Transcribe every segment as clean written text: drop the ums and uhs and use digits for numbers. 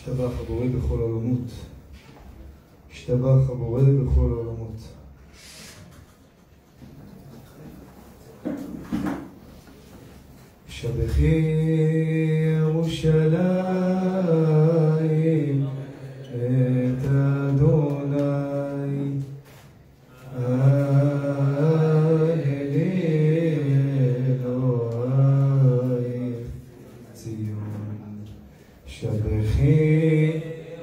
השתבח הבורא בכל העולמות. השתבח הבורא בכל העולמות. שבחי ירושלים את אדוני, הללי אלוהיך ציון. שבחי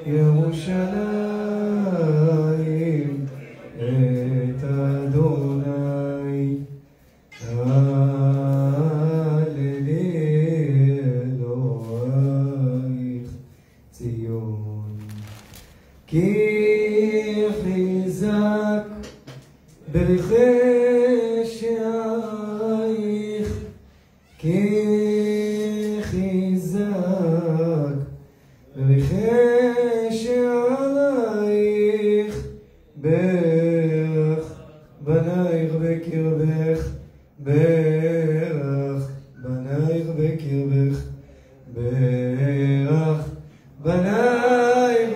ירושלים את אדוני, הללי אלוהיך ציון. כי חיזק ברכי שערייך, כי חיזק ברכי שערייך, ברך בנייך בקרבך, ברך בנייך בקרבך, ברך בנייך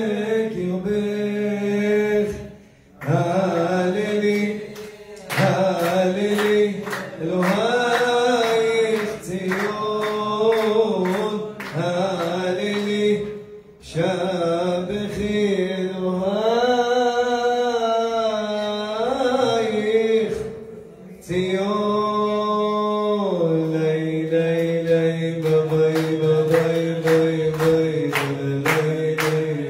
בקרבך. הללי הללי אלוהיך ציון, הללי שבחי אלוהיך ציון. לי לי לי בבי בבי בבי בבי לי לי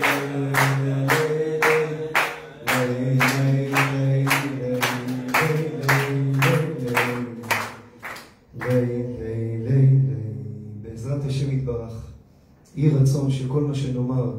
בעזרת השם יתברך, יהי רצון שכל מה שנאמר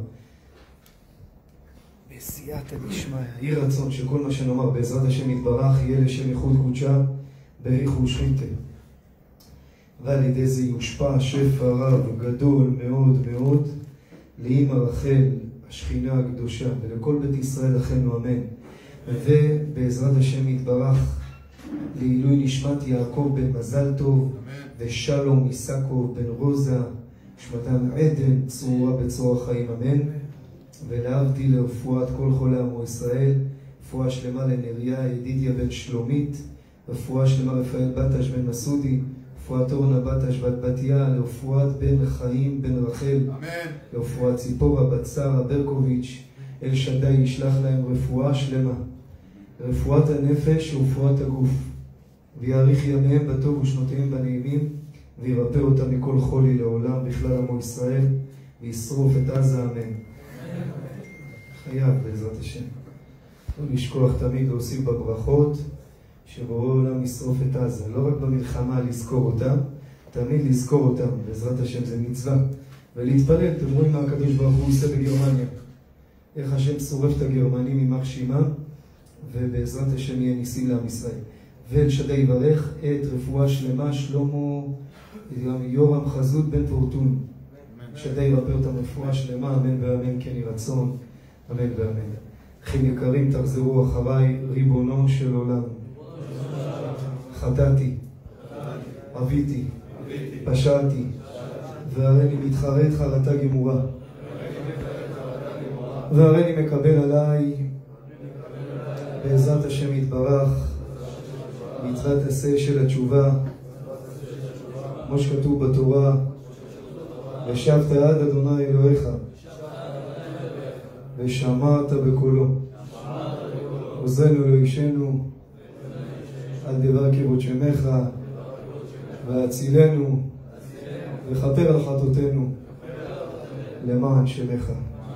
בסייעתא דשמיא, יהי רצון שכל מה שנאמר בעזרת השם יתברך יהיה לשם ייחוד קודשה בריחו ושכינתה, ועל ידי זה יושפע שפע רב גדול מאוד מאוד לאמא רחל השכינה הקדושה ולכל בית ישראל אחינו אמן. ובעזרת השם יתברך לעילוי נשמת יעקב בן מזל טוב ושלום יסקוב בן רוזה, נשמתם עדן צרורה בצרור החיים אמן. ולהבדיל לרפואת כל חולי עמו ישראל, רפואה שלמה לנריה ידידיה בן שלומית, רפואה שלמה רפאל בטש בן מסודי, רפואת אורנה בטש בת בתיה, לרפואת בן חיים בן רחל, לרפואת ציפורה בת שרה ברקוביץ', אל שדי ישלח להם רפואה שלמה, רפואת הנפש ורפואת הגוף, ויאריך ימיהם בטוב ושנותיהם בנעימים, וירפא אותם מכל חולי לעולם בכלל עמו ישראל, וישרוף את עזה אמן. חייב בעזרת השם לא לשכוח תמיד להוסיף בברכות שבורא עולם ישרוף את עזה, לא רק במלחמה לזכור אותם, תמיד לזכור אותם, בעזרת השם זה מצווה, ולהתפלל. אתם רואים מה הקדוש ברוך הוא עושה בגרמניה, איך השם שורף את הגרמנים יימח שמם, ובעזרת השם יהיה ניסים לעם ישראל. ואל שדי יברך את רפואה שלמה שלמה יורם חזות בן פורטון, שדי ירפא אותם רפואה שלמה אמן ואמן כן יהי רצון אמן ואמן. אחים יקרים, תחזרו אחריי. ריבונו של עולם, חטאתי, עוויתי, פשעתי, והריני מתחרט חרטה גמורה, והריני מקבל עליי בעזרת השם יתברך מצוות עשה של התשובה, כמו שכתוב בתורה, ושבת עד אדוני אלוהיך ושמעת בקולו, עוזנו אלוהישנו על דבר כבוד שמך, והצילנו וכפר על חטאותינו למען שמך.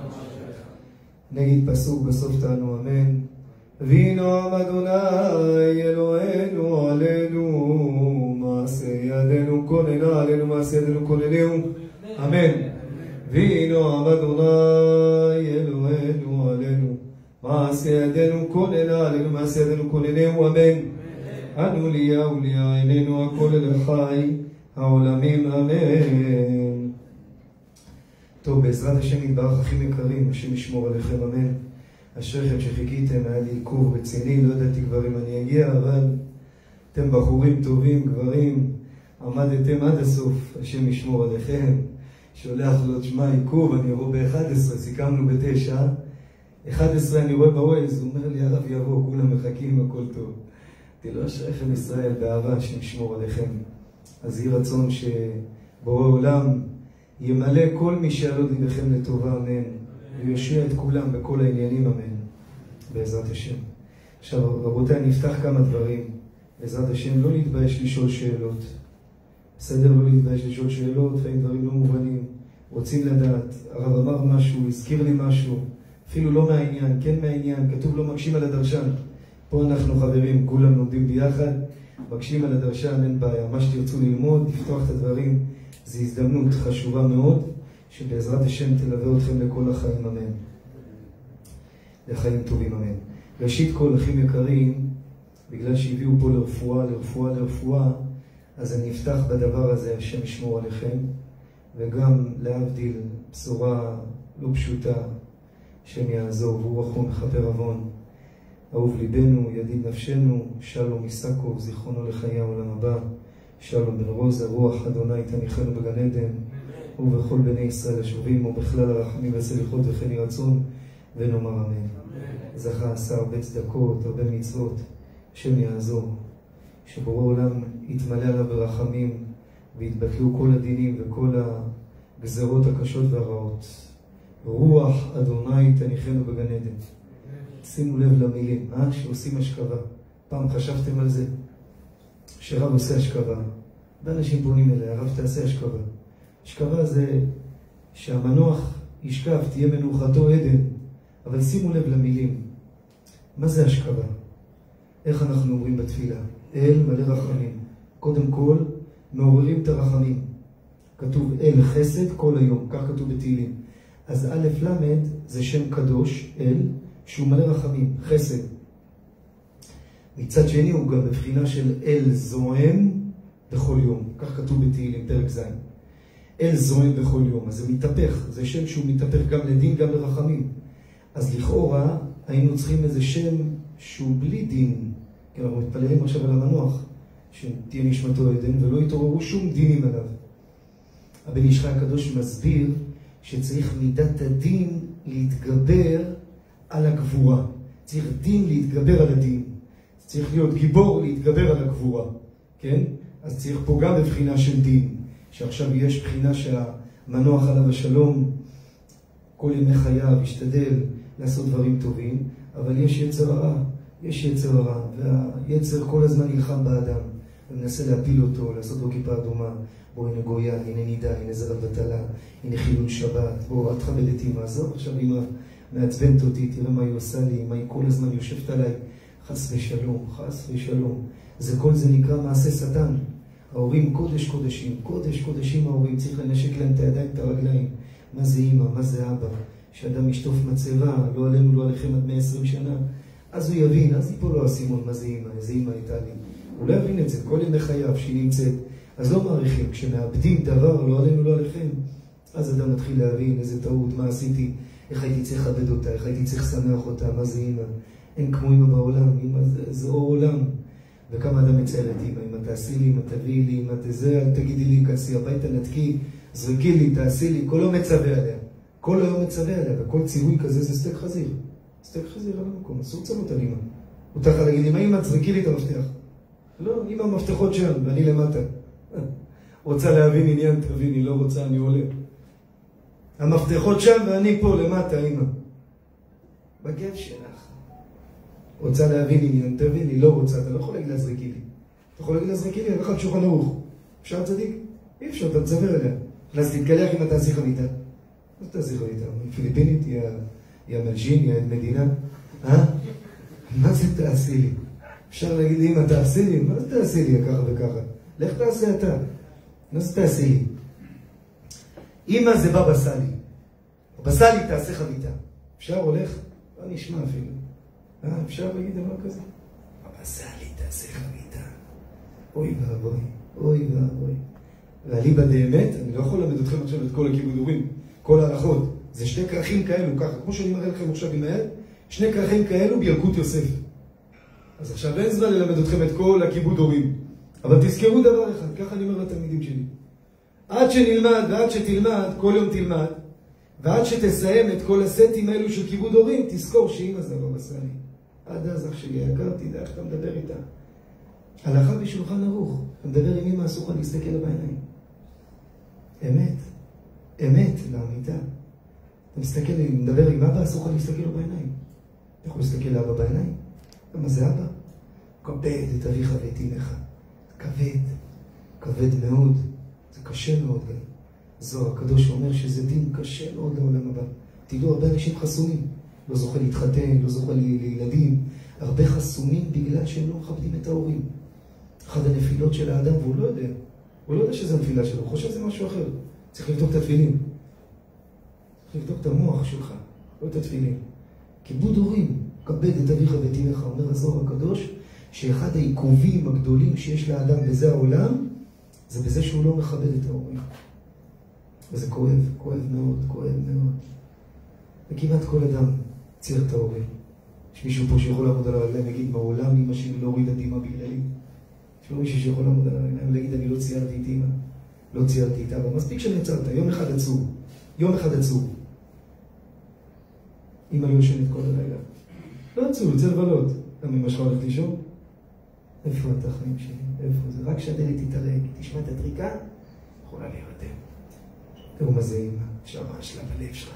נגיד פסוק בסוף תענו אמן. וינועם אדוני אלוהינו עלינו, מעשה ידינו כוננה עלינו, מעשה ידינו כוננהו אמן. וינועם אדוני אלוהינו עלינו, מעשה ידינו כוננה עלינו, מעשה ידינו כוננהו אמן. אנו ליה וליה עינינו הכל אל החי העולמים אמן. טוב, בעזרת השם יתברך אחים יקרים, השם ישמור עליכם אמן. אשריכם שחיכיתם, היה לי עיכוב רציני, לא ידעתי כבר אם אני אגיע, אבל אתם בחורים טובים, גברים, עמדתם עד הסוף, השם ישמור עליכם, שולח לו, תשמע, עיכוב, אני אבוא ב-11, סיכמנו ב-9, 11 אני רואה בווייז, הוא אומר לי, הרב יבוא, כולם מחכים, הכל טוב. אמרתי לו, אשריכם ישראל, באהבה שנשמור עליכם. אז יהי רצון שבורא עולם ימלא כל מי שעלו דבריכם לטובה, אמן. ויושיע את כולם בכל העניינים, אמן. בעזרת השם. עכשיו, רבותיי, נפתח כמה דברים. בעזרת השם, לא להתבייש לשאול שאלות. בסדר, לא להתבייש לשאול שאלות, לפעמים דברים לא מובנים. רוצים לדעת, הרב אמר משהו, הזכיר לי משהו, אפילו לא מהעניין, כן מהעניין, כתוב לא מקשים על הדרשן. פה אנחנו חברים, כולם לומדים ביחד, מקשים על הדרשן, אין בעיה. מה שתרצו ללמוד, לפתוח את הדברים, זו הזדמנות חשובה מאוד, שבעזרת השם תלווה אתכם לכל החיים, אמן. לחיים טובים, אמן. ראשית כל, אחים יקרים, בגלל שהביאו פה לרפואה, אז אני אפתח בדבר הזה, השם ישמור עליכם, וגם להבדיל בשורה לא פשוטה, השם יעזור, והוא רחום מחבר עוון. אהוב ליבנו, ידיד נפשנו, שלום מסקוב, זיכרונו לחיי העולם הבא, שלום בן רוזה, רוח אדוני תניחנו בגן עדן, ובכל בני ישראל השווים, ובכלל הרחמים והסליחות וכן יהי רצון, ונאמר אמן. זכה עשה הרבה צדקות, הרבה מצוות, השם יעזור, שבורא עולם יתמלא עליו ברחמים, ויתבטלו כל הדינים וכל הגזרות הקשות והרעות. רוח אדוני תניחנו בגן עדן. שימו לב למילים, שעושים השכבה. פעם חשבתם על זה? שרב עושה השכבה. ואנשים פונים אליה, הרב תעשה השכבה. השכבה זה שהמנוח ישכב, תהיה מנוחתו עדן. אבל שימו לב למילים. מה זה השכבה? איך אנחנו אומרים בתפילה? אל מלא רחמים. קודם כל, מעוררים את הרחמים. כתוב אל חסד כל היום, כך כתוב בתהילים. אז א' למד זה שם קדוש, אל, שהוא מלא רחמים, חסד. מצד שני הוא גם בבחינה של אל זועם בכל יום, כך כתוב בתהילים, פרק ז'. אל זועם בכל יום, אז זה מתהפך, זה שם שהוא מתהפך גם לדין, גם לרחמים. אז לכאורה היינו צריכים איזה שם שהוא בלי דין, כי אנחנו מתפללים עכשיו על המנוח, שתהיה נשמתו עדן ולא יתעוררו שום דינים עליו. הבן איש חי הקדוש מסביר שצריך מידת הדין להתגבר על הגבורה. צריך דין להתגבר על הדין. צריך להיות גיבור להתגבר על הגבורה. כן? אז צריך פה גם בבחינה של דין. שעכשיו יש בחינה שהמנוח עליו השלום, כל ימי חייו ישתדל לעשות דברים טובים, אבל יש יצר הרע. יש יצר הרע, והיצר כל הזמן נלחם באדם. ומנסה להפיל אותו, לעשות לו כיפה אדומה. בוא, הנה גויה, הנה נידה, הנה זרע בטלה, הנה חילול שבת. בוא, את תכבד את אמא. עזוב, עכשיו אמא מעצבנת אותי, תראה מה היא עושה לי, מה היא כל הזמן יושבת עליי. חס ושלום, חס ושלום. כל זה נקרא מעשה שטן. ההורים קודש קודשים, קודש קודשים ההורים, צריך לנשק להם את הידיים, את הרגליים. מה זה אמא, מה זה אבא? שאדם ישטוף מצבה, לא עלינו, לא עליכם עד 120 שנה. אז הוא יבין, אז יפול לו הסימון, מה זה אמא, איזה אמא הייתה לי. הוא לא יבין את זה, כל ימי חייו שהיא נמצאת. אז לא מעריכים, כשמאבדים דבר, לא עלינו, לא עליכם. אז אדם מתחיל להבין איזה טעות, מה עשיתי, איך הייתי צריך לכבד אותה, איך הייתי צריך לשמח אותה, מה זה אמא. אין כמו אמא בעולם, אמא זה אור עולם. וכמה אדם מצייר את אמא, אמא תעשי לי, אמא תביאי לי, אמא תזה, אל תגידי לי, כנסי הביתה, נתקי, זרקי לי, תעשי לי, כל לא מצווה עליה. כל היום מצווה עליה, וכל ציווי כזה זה סטייק חזיר. סטייק חזיר על המקום, אסור צוות על אמא. הוא תוכל להגיד, אמא תזרקי לי את המפתח. לא, אמא המפתחות שם, ואני למטה. רוצה להבין עניין, תביני, לא רוצה, אני עולה. המפתחות שם ואני פה למטה, אמא. בגב שלך. רוצה להבין עניין, תביני, לא רוצה, אתה לא יכול להגיד להזריקי לי. אתה יכול להגיד להזריקי לי, הלכה שולחן ערוך. אפשר צדיק? אי אפשר, אתה מצבר אליה. אז תתקלח אם אתה עשיך איתה. מה אתה עשיך איתה? היא פיליפינית, היא המלג'ין, היא המדינה. מה זה תעשי לי? אפשר להגיד לי, אמא תעשי לי? מה זה תעשי לי ככה וככה? לך תעשה אתה. מה זה תעשי לי? אמא זה בבא סאלי. בבא סאלי תעשה חביתה. אפשר הולך? לא נשמע אפילו. אפשר להגיד דבר כזה? בבא סאלי תעשה חביתה. אוי ואבוי, אוי ואבוי. ואליבא דאמת, אני לא יכול ללמד אתכם עכשיו את כל הכיבודורים, כל ההלכות. זה שני כרכים כאלו, ככה, כמו שאני מראה לכם עכשיו עם היד, שני כרכים כאלו בילקוט יוסף. אז עכשיו אין זמן ללמד אתכם את כל הכיבודורים. אבל תזכרו דבר אחד, ככה אני אומר לתלמידים שלי. עד שנלמד ועד שתלמד, כל יום תלמד, ועד שתסיים את כל הסטים האלו של כיבוד הורים, תזכור שאמא זה לא בסני. עד אז אח שלי, יקר, תדע איך אתה מדבר איתה. הלכה בשולחן ערוך, אתה מדבר עם אמא, אסור לך להסתכל לה בעיניים. אמת, אמת לאמיתה. אתה מסתכל, מדבר עם אבא, אסור לך להסתכל לו בעיניים. אתה יכול להסתכל לאבא בעיניים? למה זה אבא? כבד את אביך ואת אמך. כבד, כבד מאוד. זה קשה מאוד גם. זוהר הקדוש אומר שזה דין קשה מאוד לעולם הבא. תדעו, הרבה אנשים חסומים. לא זוכה להתחתן, לא זוכה לילדים. הרבה חסומים בגלל שהם לא מכבדים את ההורים. אחד הנפילות של האדם, והוא לא יודע. הוא לא יודע שזה הנפילה שלו, הוא חושב שזה משהו אחר. צריך לבדוק את התפילים. צריך לבדוק את המוח שלך, לא את התפילים. כיבוד הורים, כבד את אביך ואת אמך, אומר הזוהר הקדוש, שאחד העיכובים הגדולים שיש לאדם בזה העולם, זה בזה שהוא לא מכבד את ההורים. וזה כואב, כואב מאוד, כואב מאוד. וכמעט כל אדם צריך את ההורים. יש מישהו פה שיכול לעמוד על הרגליים, יגיד, מעולם אמא שלי לא הורידה דמעה בגללי. יש לו מישהו שיכול לעמוד על הרגליים ולהגיד, אני לא ציירתי את אמא, לא ציירתי את אבא. מספיק שנעצרת, יום אחד עצוב, יום אחד עצוב. אמא לא יושנת כל הלילה. לא עצוב, יוצא לבלות. למה אמא שלך הולכת לישון? איפה אתה החיים שלי? איפה זה? רק שהדלת תתערק, תשמע את הטריקה, יכולה להירדם. תראו מה זה אמא, שמה שלה בלב שלך.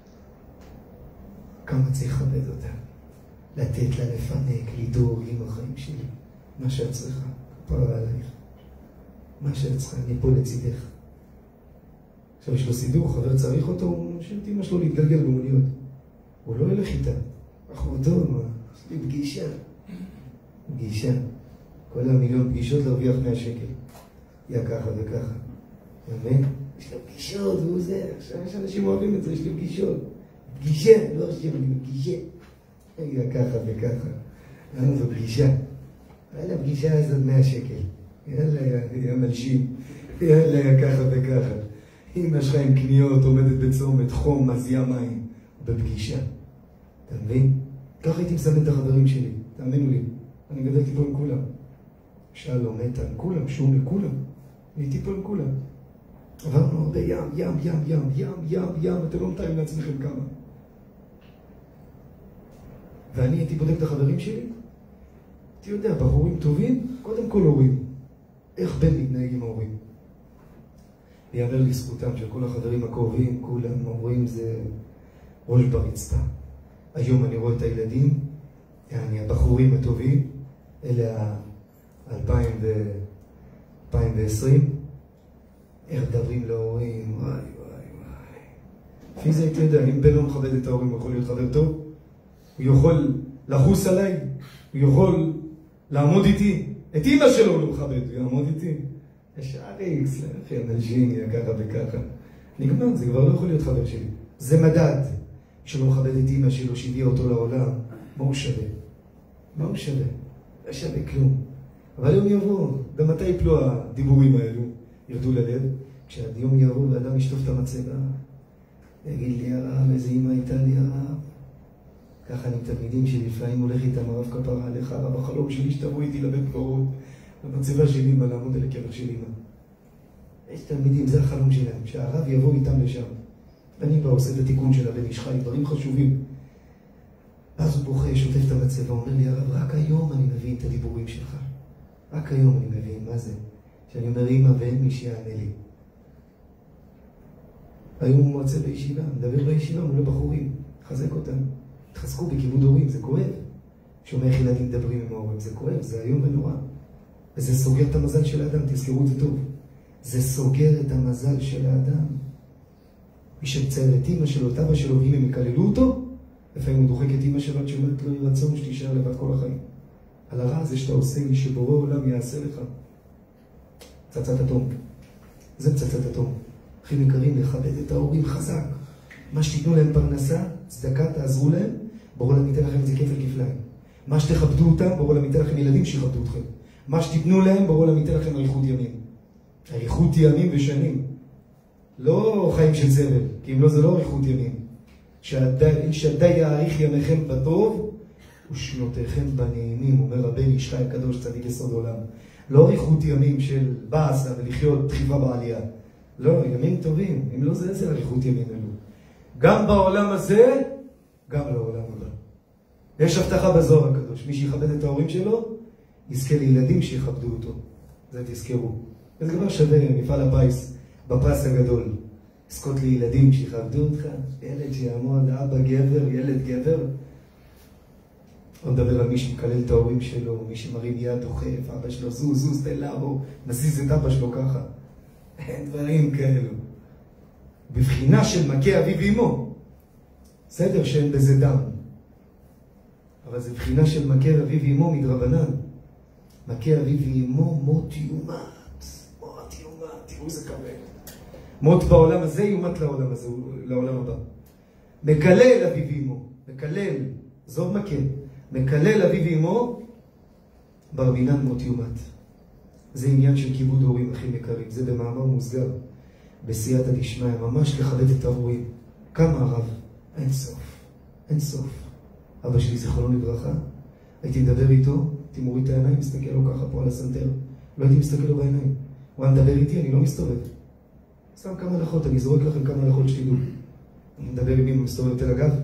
כמה צריך לכבד אותה. לתת לה לפנק, לדאוג עם החיים שלי. מה שאת צריכה, כפרה עלייך. מה שאת צריכה, אני פה לצידך. עכשיו יש לו סידור, חבר צריך אותו, הוא משאיר את אמא שלו להתגלגל במוניות. הוא לא ילך איתה. אחותו, יש לי פגישה. פגישה. כל המיליון פגישות להרוויח 100 שקל. יא ככה וככה. אמן? יש לו פגישות, והוא זה. עכשיו יש אנשים אוהבים את זה, יש לי פגישות. פגישה, לא חושב, אני פגישה. יא ככה וככה. למה זו פגישה? יאללה, פגישה הזאת 100 שקל. יאללה, יא מלשים. יאללה, יא ככה וככה. אמא שלך עם קניות, עומדת בצומת, חום, מזיע מים. בפגישה. אתה מבין? ככה הייתי מסמן את החברים שלי. תאמינו לי. אני גדלתי פה עם כולם. שלום, איתן, כולם, שום לכולם. הייתי פה עם כולם. עברנו הרבה ים, ים, ים, ים, ים, ים, ים, אתם לא מתארים לעצמכם כמה. ואני הייתי בודק את החברים שלי. אתה יודע, בחורים טובים, קודם כל הורים. איך בן מתנהג עם ההורים? יאמר לזכותם של כל החברים הקרובים, כולם ההורים זה ראש ברצפה. היום אני רואה את הילדים, הבחורים הטובים, אלה 2020, איך מדברים להורים, וואי וואי וואי. לפי זה הייתי יודע, אם בן לא מכבד את ההורים, הוא יכול להיות חבר טוב, הוא יכול לחוס עליי, הוא יכול לעמוד איתי, את אמא שלו לא מכבד, הוא יעמוד איתי. יש אריקס, אחי, אנשים, ככה וככה. נגמר, זה כבר לא יכול להיות חבר שלי. זה מדד שלא מכבד את אמא שלו, שהביאה אותו לעולם. מה הוא שווה? מה הוא שווה? לא שווה כלום. אבל יום יבוא, גם מתי יפלו הדיבורים האלו? ירדו ללב. כשהיום יבוא ואדם ישטוף את המצבה, יגיד לי הרב, איזה אמא הייתה לי הרב. ככה אני תלמידים שלי, לפעמים הולך איתם הרב כפרה עליך, הרב החלום שלי שתבוא איתי לבית קברות, במצבה של אמא, לעמוד על הקבר של אמא. יש תלמידים, זה החלום שלהם, שהרב יבוא איתם לשם. אני בא עושה את התיקון של הבן איש חי, דברים חשובים. אז הוא בוכה, שוטף את המצבה, אומר לי הרב, רק היום אני מבין את הדיבורים שלך. רק היום אני מבין, מה זה? שאני אומר אמא ואין מי שיענה לי. היום הוא מרצה בישיבה, מדבר בישיבה מול הבחורים, חזק אותם. תחזקו בכיבוד הורים, זה כואב. שומע איך ילדים מדברים עם ההורים, זה כואב, זה היום ונורא. וזה סוגר את המזל של האדם, תזכרו את זה טוב. זה סוגר את המזל של האדם. מי שמצער את אמא שלו, את אבא שלו, ואם הם יקללו אותו, לפעמים הוא דוחק את אמא שלו, עד שאומרת לו, יהי רצון שתישאר לבד כל החיים. על הרע הזה שאתה עושה, מי שבורא עולם יעשה לך. פצצת אטום. זה פצצת אטום. אחים יקרים, לכבד את ההורים חזק. מה שתיתנו להם פרנסה, צדקה, תעזרו להם, בורא עולם ייתן לכם את זה כפל כפליים. מה שתכבדו אותם, בורא עולם ייתן לכם ילדים שיכבדו אתכם. מה שתיתנו להם, בורא עולם ייתן לכם אריכות ימים. אריכות ימים ושנים. לא חיים של סבל, כי אם לא זה לא אריכות ימים. שעדי יאריך ימיכם בטוב ושנותיכם בנעימים, אומר רבן איש חי הקדוש צדיק יסוד עולם. לא אריכות ימים של באסה ולחיות דחיפה בעלייה. לא, ימים טובים. אם לא, זה אריכות ימים אלו. גם בעולם הזה, גם לעולם הבא. יש הבטחה בזוהר הקדוש. מי שיכבד את ההורים שלו, יזכה לילדים שיכבדו אותו. זה תזכרו. וזה כבר שווה מפעל הפיס, בפרס הגדול. לזכות לילדים שיכבדו אותך, ילד שיעמוד, אבא גבר, ילד גבר. או מדבר על מי שמקלל את ההורים שלו, מי שמרים יד דוחף, אבא שלו, זוז, תן לעבור, מזיז את אבא שלו ככה. אין דברים כאלו. בבחינה של מכה אביו ואמו. בסדר שאין בזה דם. אבל זה בחינה של מכה אביו ואמו מדרבנן. מכה אביו ואמו מות יומת. מות יומת, תראו איזה כבד. מות בעולם הזה יומת לעולם הזה, לעולם הבא. מקלל אביו ואמו. מקלל, זוב מכה. מקלל אביו ואמו, ברבינן מות יומת. זה עניין של כיבוד הורים הכי יקרים. זה במאמר מוסגר, בסייעתא דשמיא, ממש לכבד את ההורים. כמה הרב? אין סוף. אין סוף. אבא שלי זיכרונו לברכה, הייתי מדבר איתו, הייתי מוריד את העיניים, מסתכל לו ככה פה על הסנטר. לא הייתי מסתכל לו בעיניים. הוא היה מדבר איתי, אני לא מסתובב. סתם כמה הלכות, אני זורק לכם כמה הלכות שתדעו. אני מדבר עם אמא, מסתובב תל הגב.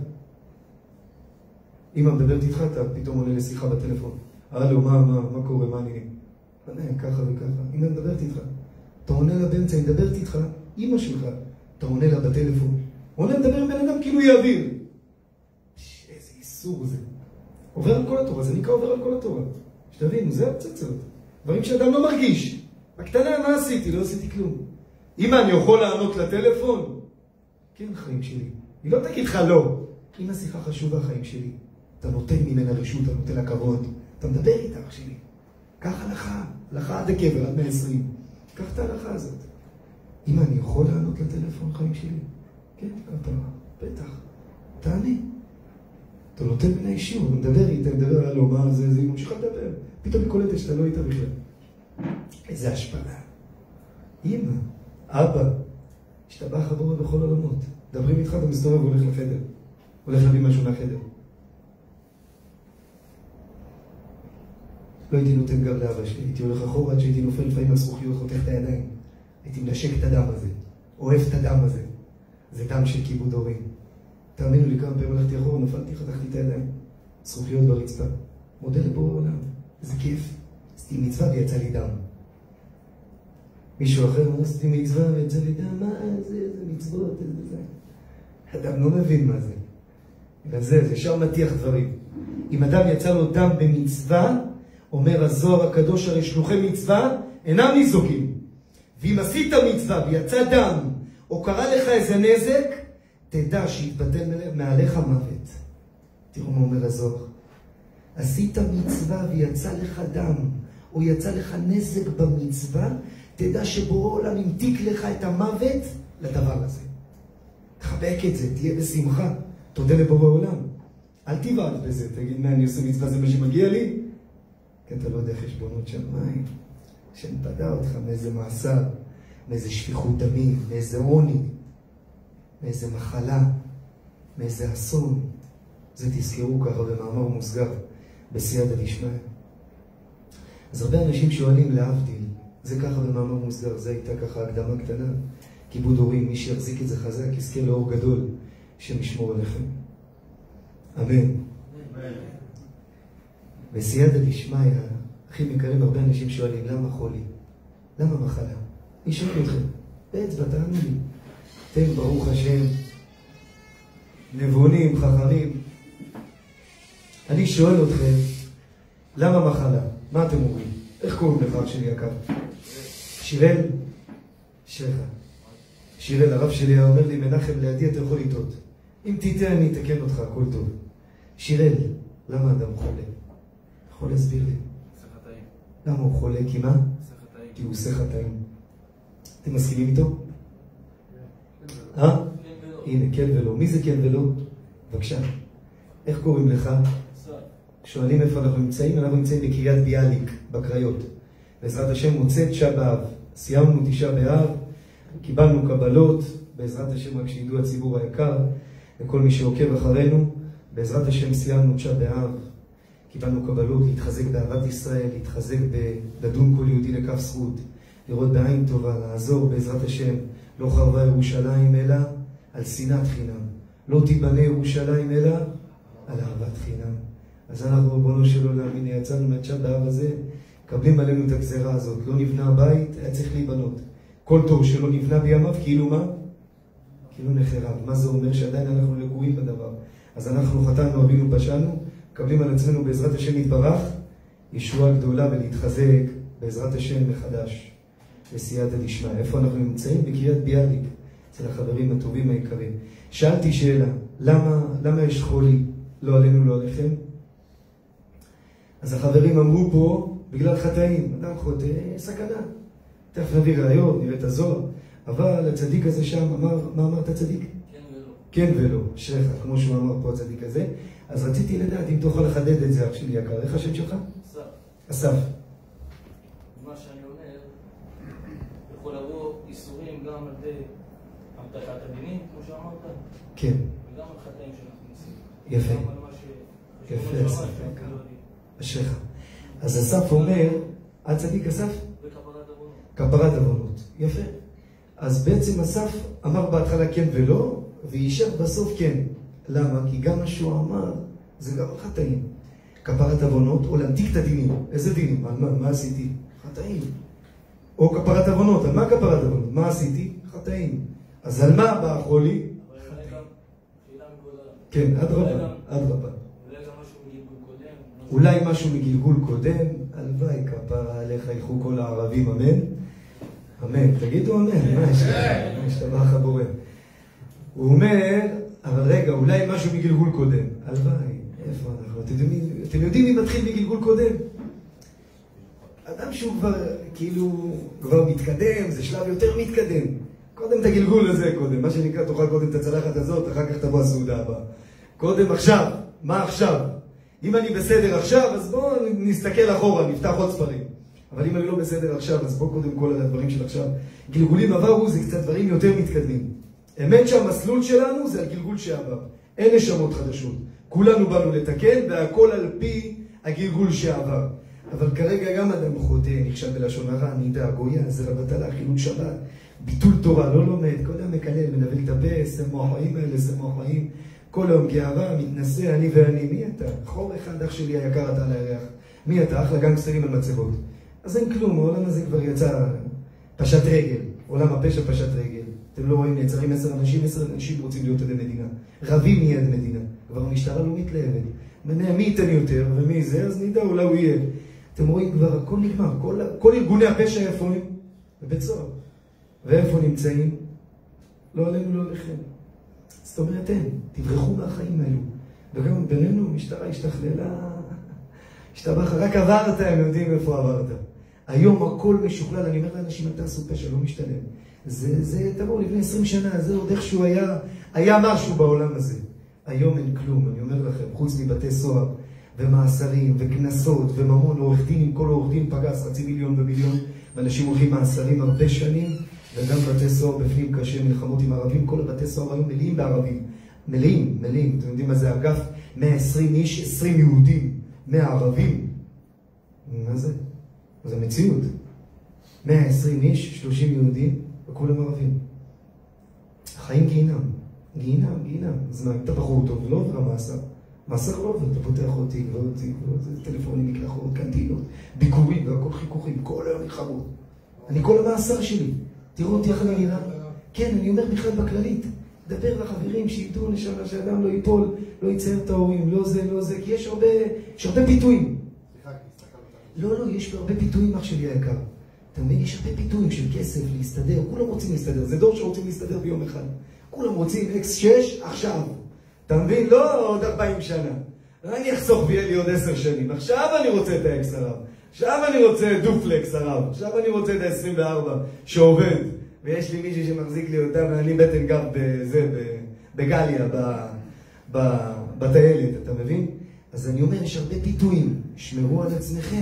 אמא מדברת איתך, אתה פתאום עולה לשיחה בטלפון. הלו, מה קורה, מה העניינים? ככה וככה. אמא מדברת איתך. אתה עונה לה באמצע, היא מדברת איתך, אמא שלך. אתה עונה לה בטלפון. עונה לדבר עם בן אדם כאילו יעביר. איזה איסור זה. עובר על כל התורה, זה נקרא עובר על כל התורה. שתבינו, זה הפצצות. דברים שאדם לא מרגיש. בקטנה, מה עשיתי? לא עשיתי כלום. אמא, אני יכול לענות לטלפון? כן, חיים שלי. היא לא תגיד לך לא. אמא, שיחה חשובה, חיים שלי. אתה נותן ממנה רשות, אתה נותן לה כבוד. אתה מדבר איתה, אח שלי. קח הלכה עד הקבר, עד 120. קח את ההלכה הזאת. אמא, אני יכול לענות לטלפון, חיים שלי? כן, אתה, בטח. תענה. אתה נותן מן האישור, הוא מדבר איתה, מדבר עלו, מה זה, היא ממשיכה לדבר. פתאום היא קולטת שאתה לא איתה בכלל. איזה השפלה. אמא, אבא, השתבח הבורא בכל עולמות. מדברים איתך, אתה מסתובב והולך לחדר. הולך להביא משהו מהחדר. לא הייתי נותן גב לאבא שלי, הייתי הולך אחורה עד שהייתי נופל לפעמים על זכוכיות, חותך את הידיים. הייתי מנשק את הדם הזה, אוהב את הדם הזה. זה דם של כיבוד הורים. תאמינו לי, כמה פעמים הלכתי אחורה, נפלתי, חתכתי את הידיים. זכוכיות ברצפה. מודה לבורא עולם. איזה כיף. עשיתי מצווה ויצא לי דם. מישהו אחר, עשיתי מצווה ויצא לי דם, מה זה מצוות, איזה זה. אדם לא מבין מה זה. אלא זה ישר מתיח דברים. אם אדם יצא לו דם במצווה, אומר הזוהר הקדוש, הרי שלוחי מצווה אינם ניזוקים. ואם עשית מצווה ויצא דם, או קרה לך איזה נזק, תדע שיתבטל מעליך מוות. תראו מה אומר הזוהר. עשית מצווה ויצא לך דם, או יצא לך נזק במצווה, תדע שבורא עולם ימתיק לך את המוות לדבר הזה. תחבק את זה, תהיה בשמחה, תודה לבורא עולם. אל תבעט בזה, תגיד מה אני עושה מצווה, זה מה שמגיע לי? כי אתה לא יודע חשבונות של מים, שנפדה אותך מאיזה מעשר, מאיזה שפיכות דמים, מאיזה עוני, מאיזה מחלה, מאיזה אסון. זה תזכרו ככה במאמר מוסגר, בסייעתא דשמיא. אז הרבה אנשים שואלים להבדיל, זה ככה במאמר מוסגר, זה הייתה ככה הקדמה קטנה, כיבוד הורים, מי שיחזיק את זה חזק, יזכה לאור גדול, שמשמור עליכם. אמן. בסייעתא דשמיא, הכי מקרב, הרבה אנשים שואלים, למה חולי? למה מחלה? מי שואל אתכם? באצבע, תענו לי. אתם, ברוך השם, נבונים, חכמים. אני שואל אתכם, למה מחלה? מה אתם אומרים? איך קוראים לך, אח שלי יקר? שיראל? שלך. שיראל, הרב שלי אומר לי, מנחם, לידי אתה יכול לטעות. אם תיתן, אני אתקן אותך, הכל טוב. שיראל, למה אדם חולה? יכול להסביר לי. חטאים. למה הוא חולה? כי מה? חטאים. כי הוא עושה חטאים. אתם מסכימים איתו? הנה, כן ולא. מי זה כן ולא? בבקשה. איך קוראים לך? שואלים איפה אנחנו נמצאים? אנחנו נמצאים בקריית ביאליק, בקריות. בעזרת השם מוצא תשעה באב. סיימנו תשעה באב, קיבלנו קבלות, בעזרת השם רק שידעו הציבור היקר, וכל מי שעוקב אחרינו, בעזרת השם סיימנו תשעה באב, קיבלנו קבלות, להתחזק באהבת ישראל, להתחזק בלדון כל יהודי לכף זכות, לראות בעין טובה, לעזור בעזרת השם לא חרבה ירושלים אלא על שנאת חינם. לא תיבנה ירושלים אלא על אהבת חינם. אז אנחנו, ריבונו של עולם, הנה יצאנו מהתשעה באב הזה, מקבלים עלינו את הגזרה הזאת. לא נבנה הבית, היה צריך להיבנות. כל תור שלא נבנה בימיו, כאילו מה? כאילו נחרב. מה זה אומר? שעדיין אנחנו לקויים בדבר. אז אנחנו חטאנו, אבינו פשענו, מקבלים על עצמנו בעזרת השם יתברך, ישועה גדולה ולהתחזק בעזרת השם מחדש. בסייעתא דשמיא. איפה אנחנו נמצאים? בקריית ביאליק, אצל החברים הטובים העיקריים. שאלתי שאלה, למה יש חולי? לא עלינו, לא עליכם? אז החברים אמרו פה, בגלל חטאים, אדם חוטא, סכנה. תכף נביא ראיות, נראה את הזוהר. אבל הצדיק הזה שם אמר, מה אמרת הצדיק? כן ולא. כן ולא, אשריך, כמו שהוא אמר פה הצדיק הזה. אז רציתי לדעת אם תוכל לחדד את זה, אח שלי יקר. איך השם שלך? אסף. אסף. מה שאני אומר, יכול לבוא איסורים גם על ידי המתקת הדינים, כמו שאמרת, כן. וגם על חטאים שאנחנו עושים. יפה. גם על מה יפה, אסף יקר. אשריך. אז אסף אומר, הצדיק אסף? וכפרת עוונות. כפרת עוונות. יפה. אז בעצם אסף אמר בהתחלה כן ולא, וישב בסוף כן. למה? כי גם מה שהוא אמר, זה גם חטאים. כפרת עוונות, או להמתיק את הדינים. איזה דינים? על מה עשיתי? חטאים. או כפרת עוונות. על מה כפרת עוונות? מה עשיתי? חטאים. אז על מה בא החולי? אבל אולי גם שאלה מגולה. כן, אדרבה, אדרבה. אולי גם משהו מגלגול קודם. אולי משהו מגלגול קודם, הלוואי כפרה עליך ילכו כל הערבים, אמן? אמן. תגידו אמן, מה השתבח הבורא? הוא אומר, אבל רגע, אולי משהו מגלגול קודם. הלוואי, איפה אנחנו? אתם יודעים מי מתחיל מגלגול קודם? אדם שהוא כבר, כאילו, כבר מתקדם, זה שלב יותר מתקדם. קודם את הגלגול הזה קודם, מה שנקרא, תאכל קודם את הצלחת הזאת, אחר כך תבוא הסעודה הבאה. קודם עכשיו, מה עכשיו? אם אני בסדר עכשיו, אז בואו נסתכל אחורה, נפתח עוד ספרים. אבל אם אני לא בסדר עכשיו, אז בואו קודם כל על הדברים של עכשיו. גלגולים עברו זה קצת דברים יותר מתקדמים. האמת שהמסלול שלנו זה על גלגול שעבר. אין נשמות חדשות. כולנו באנו לתקן, והכל על פי הגלגול שעבר. אבל כרגע גם אדם חוטא, נכשל בלשון הרע, נידה, גויה, זרע בטלה, חילול שבת, ביטול תורה, לא לומד, כל היום מקלל, מנבל את הפה, סמו החיים האלה, סמו החיים. כל היום גאווה, מתנשא, אני ואני. מי אתה? חור אחד, אח שלי היקר, אתה על הירח. מי אתה? אחלה גנגסטרים על מצבות. אז אין כלום, העולם הזה כבר יצא פשט רגל. עולם הפשע פשט רגל. אתם לא רואים, נעצרים 10 אנשים רוצים להיות עדי מדינה. רבים יהיה עד מדינה. כבר המשטרה לא מתלהבת. מי ייתן יותר ומי זה, אז נדע, אולי הוא יהיה. אתם רואים כבר, הכל נגמר. כל ארגוני הפשע איפה הם? בבית סוהר. ואיפה נמצאים? לא עלינו, לא עליכם. זאת אומרת, תברחו מהחיים האלו. וגם בינינו, משטרה השתכללה, השתבח, רק עברת, הם יודעים איפה עברת. היום הכל משוכלל, אני אומר לאנשים, אל תעשו פשע, לא משתלם. זה תבואו לפני 20 שנה, זה עוד איכשהו היה משהו בעולם הזה. היום אין כלום, אני אומר לכם, חוץ מבתי סוהר, ומאסרים, וכנסות, וממון, עורך דין, עם כל עורך דין פגס, 500,000 ומיליון, ואנשים הולכים מאסרים הרבה שנים, וגם בתי סוהר בפנים קשה, מלחמות עם ערבים, כל הבתי סוהר היום מלאים בערבים. מלאים. אתם יודעים מה זה אגף? 120 איש, 20 יהודים, 100 ערבים. מה זה? זה מציאות. 120 איש, 30 יהודים, וכולם ערבים. חיים גיהינם. אז מה, אתה בחור טוב, לא עובר המאסר. מאסר לא עובר, אתה פותח אותי, טלפונים, מקלחות, קנטינות, ביקורים, והכל חיכוכים, כל היום מלחמות. אני כל המאסר שלי. תראו אותי איך אני נראה. כן, אני אומר בכלל בכללית. דבר לחברים שידעו נשמה שאדם לא ייפול, לא יצייר את ההורים, לא זה, כי יש הרבה פיתויים. לא, יש הרבה פיתויים, אח שלי היקר. אתה מבין, יש הרבה פיתויים של כסף, להסתדר, כולם רוצים להסתדר, זה דור שרוצים להסתדר ביום אחד. כולם רוצים X6 עכשיו. אתה מבין? לא עוד 40 שנה. אני אחסוך ויהיה לי עוד 10 שנים. עכשיו אני רוצה את ה-X הרב. עכשיו אני רוצה דופלקס הרב. עכשיו אני רוצה את ה-24 שעובד. ויש לי מישהו שמחזיק לי אותה, ואני בטן גב בגליה, בטיילת, אתה מבין? אז אני אומר, יש הרבה פיתויים. שמרו על עצמכם.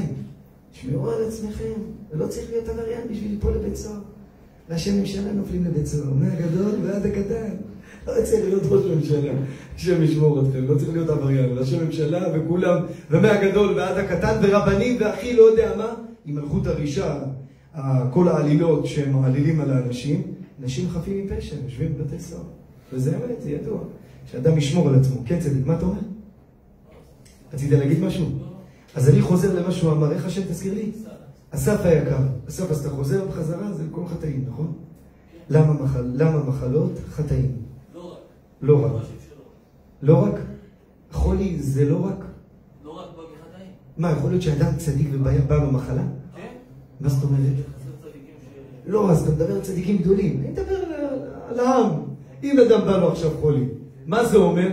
ולא צריך להיות עבריין בשביל ליפול לבית סוהר. והשם ממשלה נופלים לבית סוהר. מהגדול ועד הקטן. לא צריך להיות ראש ממשלה. השם ישמור אתכם. לא צריך להיות עבריין. אבל השם ממשלה וכולם, ומהגדול ועד הקטן, ורבנים והכי לא יודע מה, עם מלכות הרישה, כל העלילות שהם מעלילים על האנשים, אנשים חפים מפשע, יושבים בבתי סוהר. וזה אמת, זה ידוע. שאדם ישמור על עצמו. כן, צדיק, מה אתה אומר? רצית להגיד משהו? אז אני חוזר למה שהוא אמר, איך השם תזכיר לי? אסף היקר. אסף, אז אתה חוזר בחזרה, זה כל חטאים, נכון? למה מחלות? חטאים. לא רק. לא רק? חולי זה לא רק? לא רק בחטאים. מה, יכול להיות שאדם צדיק ובא לו מחלה? כן. מה זאת אומרת? לא, אז אתה מדבר על צדיקים גדולים. אני מדבר על העם. אם אדם בא לו עכשיו חולי, מה זה אומר?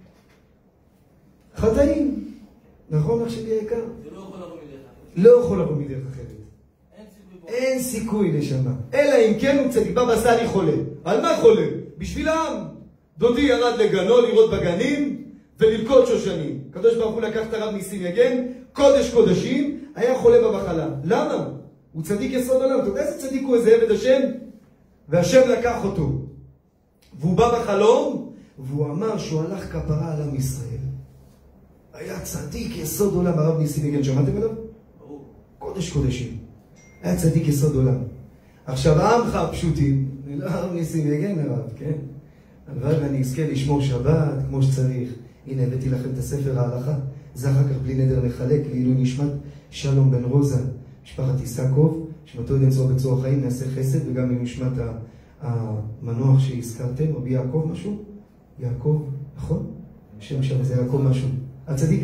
חטאים. נכון, אח שלי היקר? זה לא יכול לבוא מדרך אחרת. לא יכול לבוא מדרך אחרת. אין סיכוי לשמה. אלא אם כן הוא צדיק. בא ועשה לי חולה. על מה חולה? בשביל העם. דודי ירד לגנו לראות בגנים וללקוט שושנים. הקדוש ברוך הוא לקח את הרב ניסים יגן, קודש קודשים, היה חולה במחלה. למה? הוא צדיק יסוד עולם. אתה יודע איזה צדיק הוא, איזה עבד השם? והשם לקח אותו. והוא בא בחלום, והוא אמר שהוא הלך כפרה על עם ישראל. היה צדיק יסוד עולם, הרב ניסים יגן. שמעתם עליו? ברור. קודש קודשים. היה צדיק יסוד עולם. עכשיו, העמך הפשוטים, אני לא הרב ניסים יגן הרב, כן? אבל אני אזכה לשמור שבת כמו שצריך. הנה, הבאתי לכם את הספר ההלכה. זה אחר כך בלי נדר נחלק, לעילוי נשמת שלום בן רוזה, משפחת יסקוב, שמתו לנצור בצור החיים, נעשה חסד, וגם לנשמת המנוח שהזכרתם, רבי יעקב משהו? יעקב, נכון? שם שם זה יעקב משהו. הצדיק?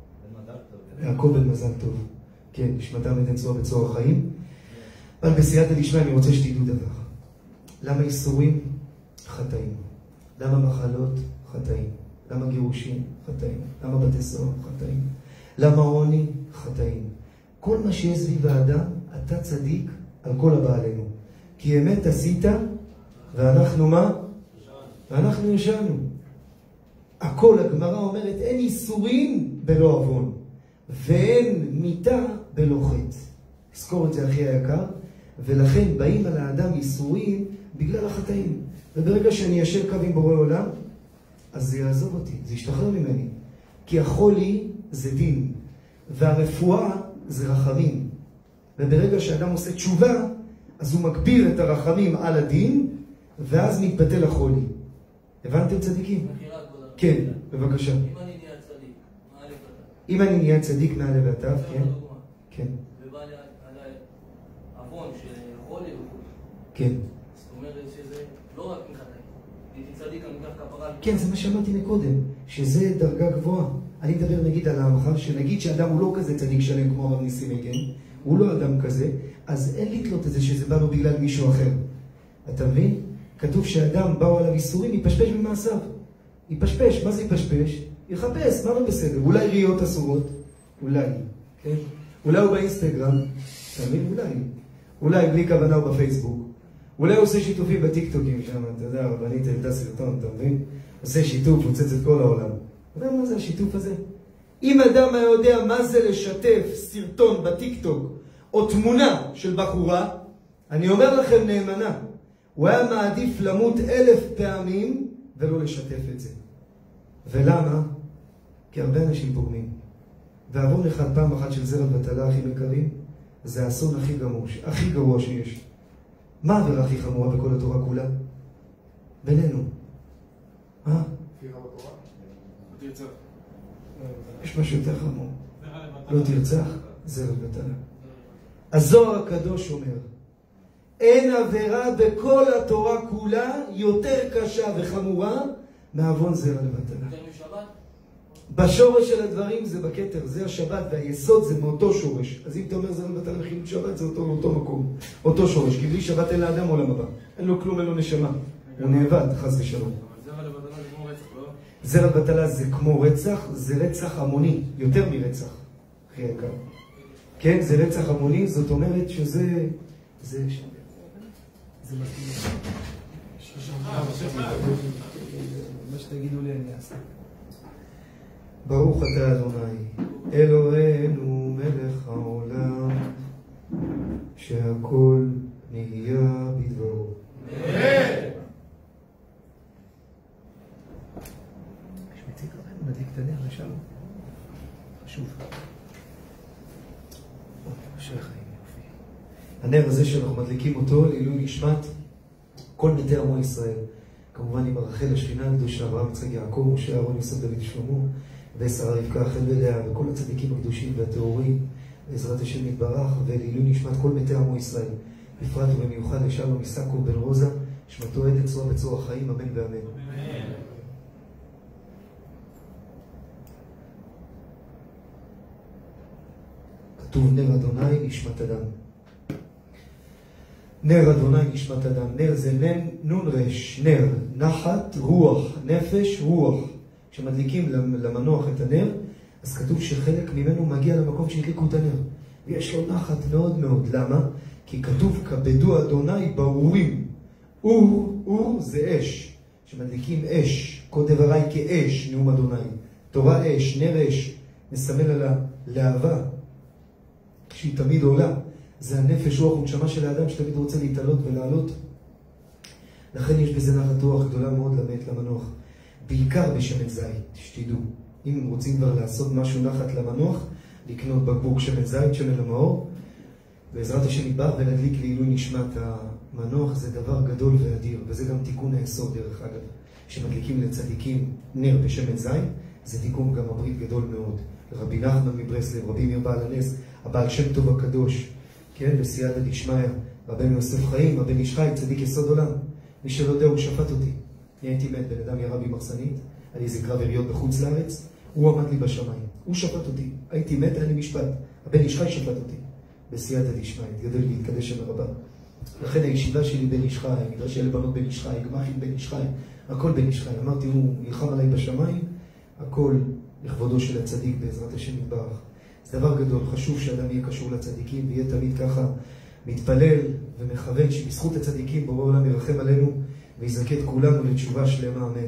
יעקב בן מזל טוב. כן, נשמתם לנצור בצור החיים. אבל בסייעתא דשמיא אני רוצה שתדעו דבר. למה איסורים? חטאים. למה מחלות? חטאים. למה גירושים? חטאים. למה בתי סוהר? חטאים. למה עוני? חטאים. כל מה שיש סביב האדם, אתה צדיק על כל הבא עלינו. כי אמת עשית, ואנחנו מה? ואנחנו ישנו. הכל, הגמרא אומרת, אין איסורים בלא עוון, ואין מיתה בלא חטא. זכור את זה, אחי היקר, ולכן באים על האדם איסורים בגלל החטאים. וברגע שאני אשר קו עם בורא עולם, אז זה יעזוב אותי, זה ישתחרר ממני. כי החולי זה דין, והרפואה זה רחמים. וברגע שאדם עושה תשובה, אז הוא מגביר את הרחמים על הדין, ואז מתבטל החולי. הבנתם צדיקים? כן, בבקשה. אם אני נהיה צדיק, מה א' ואתף? אם אני נהיה צדיק מעלה ואתף, כן? כן. ובא עליי עוון שחולי וכו'. כן. זאת אומרת שזה לא רק מחטאים. הייתי צדיק, אני אקח כפרה. כן, זה מה שאמרתי מקודם, שזה דרגה גבוהה. אני מדבר נגיד על העמך, שנגיד שאדם הוא לא כזה צדיק שלם כמו הרב ניסים יגן, הוא לא אדם כזה, אז אין לתלות את זה שזה בא לו בגלל מישהו אחר. אתה מבין? כתוב שאדם באו עליו איסורים, יפשפש במעשיו. יפשפש, מה זה יפשפש? יחפש, מה לא בסדר? אולי ראיות אסורות? אולי, כן? אולי הוא באינסטגרם, אתה מבין? אולי בלי כוונה הוא בפייסבוק. אולי הוא עושה שיתופים בטיקטוקים שם, אתה יודע, הרבנית העלתה סרטון, אתה מבין? עושה שיתוף, מוצץ את כל העולם. אתה יודע מה זה השיתוף הזה? אם אדם היה יודע מה זה לשתף סרטון בטיקטוק, או תמונה של בחורה, אני אומר לכם נאמנה, הוא היה מעדיף למות 1000 פעמים ולא לשתף את זה. ולמה? כי הרבה אנשים פוגמים. ועבור אחד פעם אחת של זרע בטלה הכי יקרים, זה האסון הכי גרוע שיש. מה העבירה הכי חמורה בכל התורה כולה? בינינו. מה? יש משהו יותר חמור. לא תרצח, זרע בטלה. הזוהר הקדוש אומר, אין עבירה בכל התורה כולה יותר קשה וחמורה מעוון זרע לבטלה. בשורש של הדברים זה בכתר, זה השבת, והיסוד זה מאותו שורש. אז אם אתה אומר זרע לבטלה וחילול שבת, זה אותו מקום, אותו שורש. כי בלי שבת אין לאדם עולם הבא. אין לו כלום, אין לו נשמה. הוא נאבד, חס ושלום. זרע לבטלה זה כמו רצח, לא? זרע לבטלה זה כמו רצח, זה רצח המוני, יותר מרצח, אחי יקר. כן, זה רצח המוני, זאת אומרת שזה... זה מסכים. מה שתגידו לי אני אעשה. ברוך אתה אדוני, אלוהינו מלך העולם, שהכל נהיה בדברו. יש מציג הרבה, מדליק את הנר לשם. חשוב. אשרי חיים יופי. הנר הזה שאנחנו מדליקים אותו לעילוי נשמת כל מתי עמו ישראל. כמובן עם רחל השכינה הקדושה, אברהם, יצחק, יעקב, משה, אהרון, יוסף, דוד, שלמה, ושרה, רבקה, רחל ולאה, וכל הצדיקים הקדושים והטהורים, בעזרת השם יתברך, ולעילוי נשמת כל מתי עמו ישראל. בפרט ובמיוחד לשלום יששכר בן רוזה, נשמתו עד צרור בצרור החיים, אמן ואמן. כתוב נר אדוני נשמת אדם. נר אדוני נשמת אדם. נר זה נון רש, נר, נחת, רוח, נפש, רוח. כשמדליקים למנוח את הנר, אז כתוב שחלק ממנו מגיע למקום שהדליקו את הנר. ויש לו נחת מאוד מאוד. למה? כי כתוב כבדו אדוני באורים. אור זה אש. כשמדליקים אש, כל דברי כאש, נאום אדוני. תורה אש, נר אש, מסמל על הלהבה. שהיא תמיד עולה. זה הנפש, רוח ונשמה של האדם שתמיד רוצה להתעלות ולעלות. לכן יש בזה נחת רוח גדולה מאוד למת למנוח. בעיקר בשמן זית, שתדעו. אם רוצים כבר לעשות משהו נחת למנוח, לקנות בקבוק שמן זית, שמן למאור, בעזרת השם יתברך ולהדליק לעילוי נשמת המנוח, זה דבר גדול ואדיר. וזה גם תיקון היסוד דרך אגב. שמדליקים לצדיקים נר בשמן זית, זה תיקון גם הברית גדול מאוד. רבי נחמן מברסלב, רבי מאיר בעל הנס, הבעל שם טוב הקדוש, כן, בסייעתא דשמיא, רבנו יוסף חיים, רבן איש חי, צדיק יסוד עולם. מי שלא יודע, הוא שפט אותי. אני הייתי מת, בן אדם ירה בי מחסנית, היה לי איזה קרב יריות בחוץ לארץ, הוא עמד לי בשמיים. הוא שפט אותי. הייתי מת, היה לי משפט. רבן איש חי שפט אותי. בסייעתא דשמיא, התגדל והתקדש שם הרבה. לכן הישיבה שלי בן איש חי, מדרשי לבנות בן איש חי, גמחים בן איש חי, הכל בן איש חי. אמרתי, הוא נלחם עליי בשמיים, הכל לכבודו של הצדיק בעזרת השם יתברך. זה דבר גדול, חשוב שאדם יהיה קשור לצדיקים ויהיה תמיד ככה מתפלל ומכוון שבזכות הצדיקים בורא עולם ירחם עלינו ויזכה את כולנו לתשובה שלמה, אמן.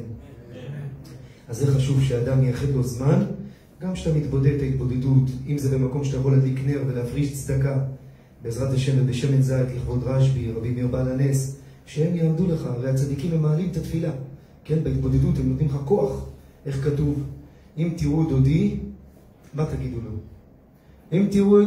אז זה חשוב שאדם ייחד לו זמן, גם שאתה מתבודד את ההתבודדות, אם זה במקום שאתה יכול להדליק נר ולהפריש צדקה בעזרת השם ובשמן זית לכבוד רשב"י, רבי מאיר בעל הנס, שהם יעמדו לך, הרי הצדיקים הם מעלים את התפילה, כן, בהתבודדות הם נותנים לך כוח. איך כתוב? אם תראו דודי, מה תגידו לו? אם תראו את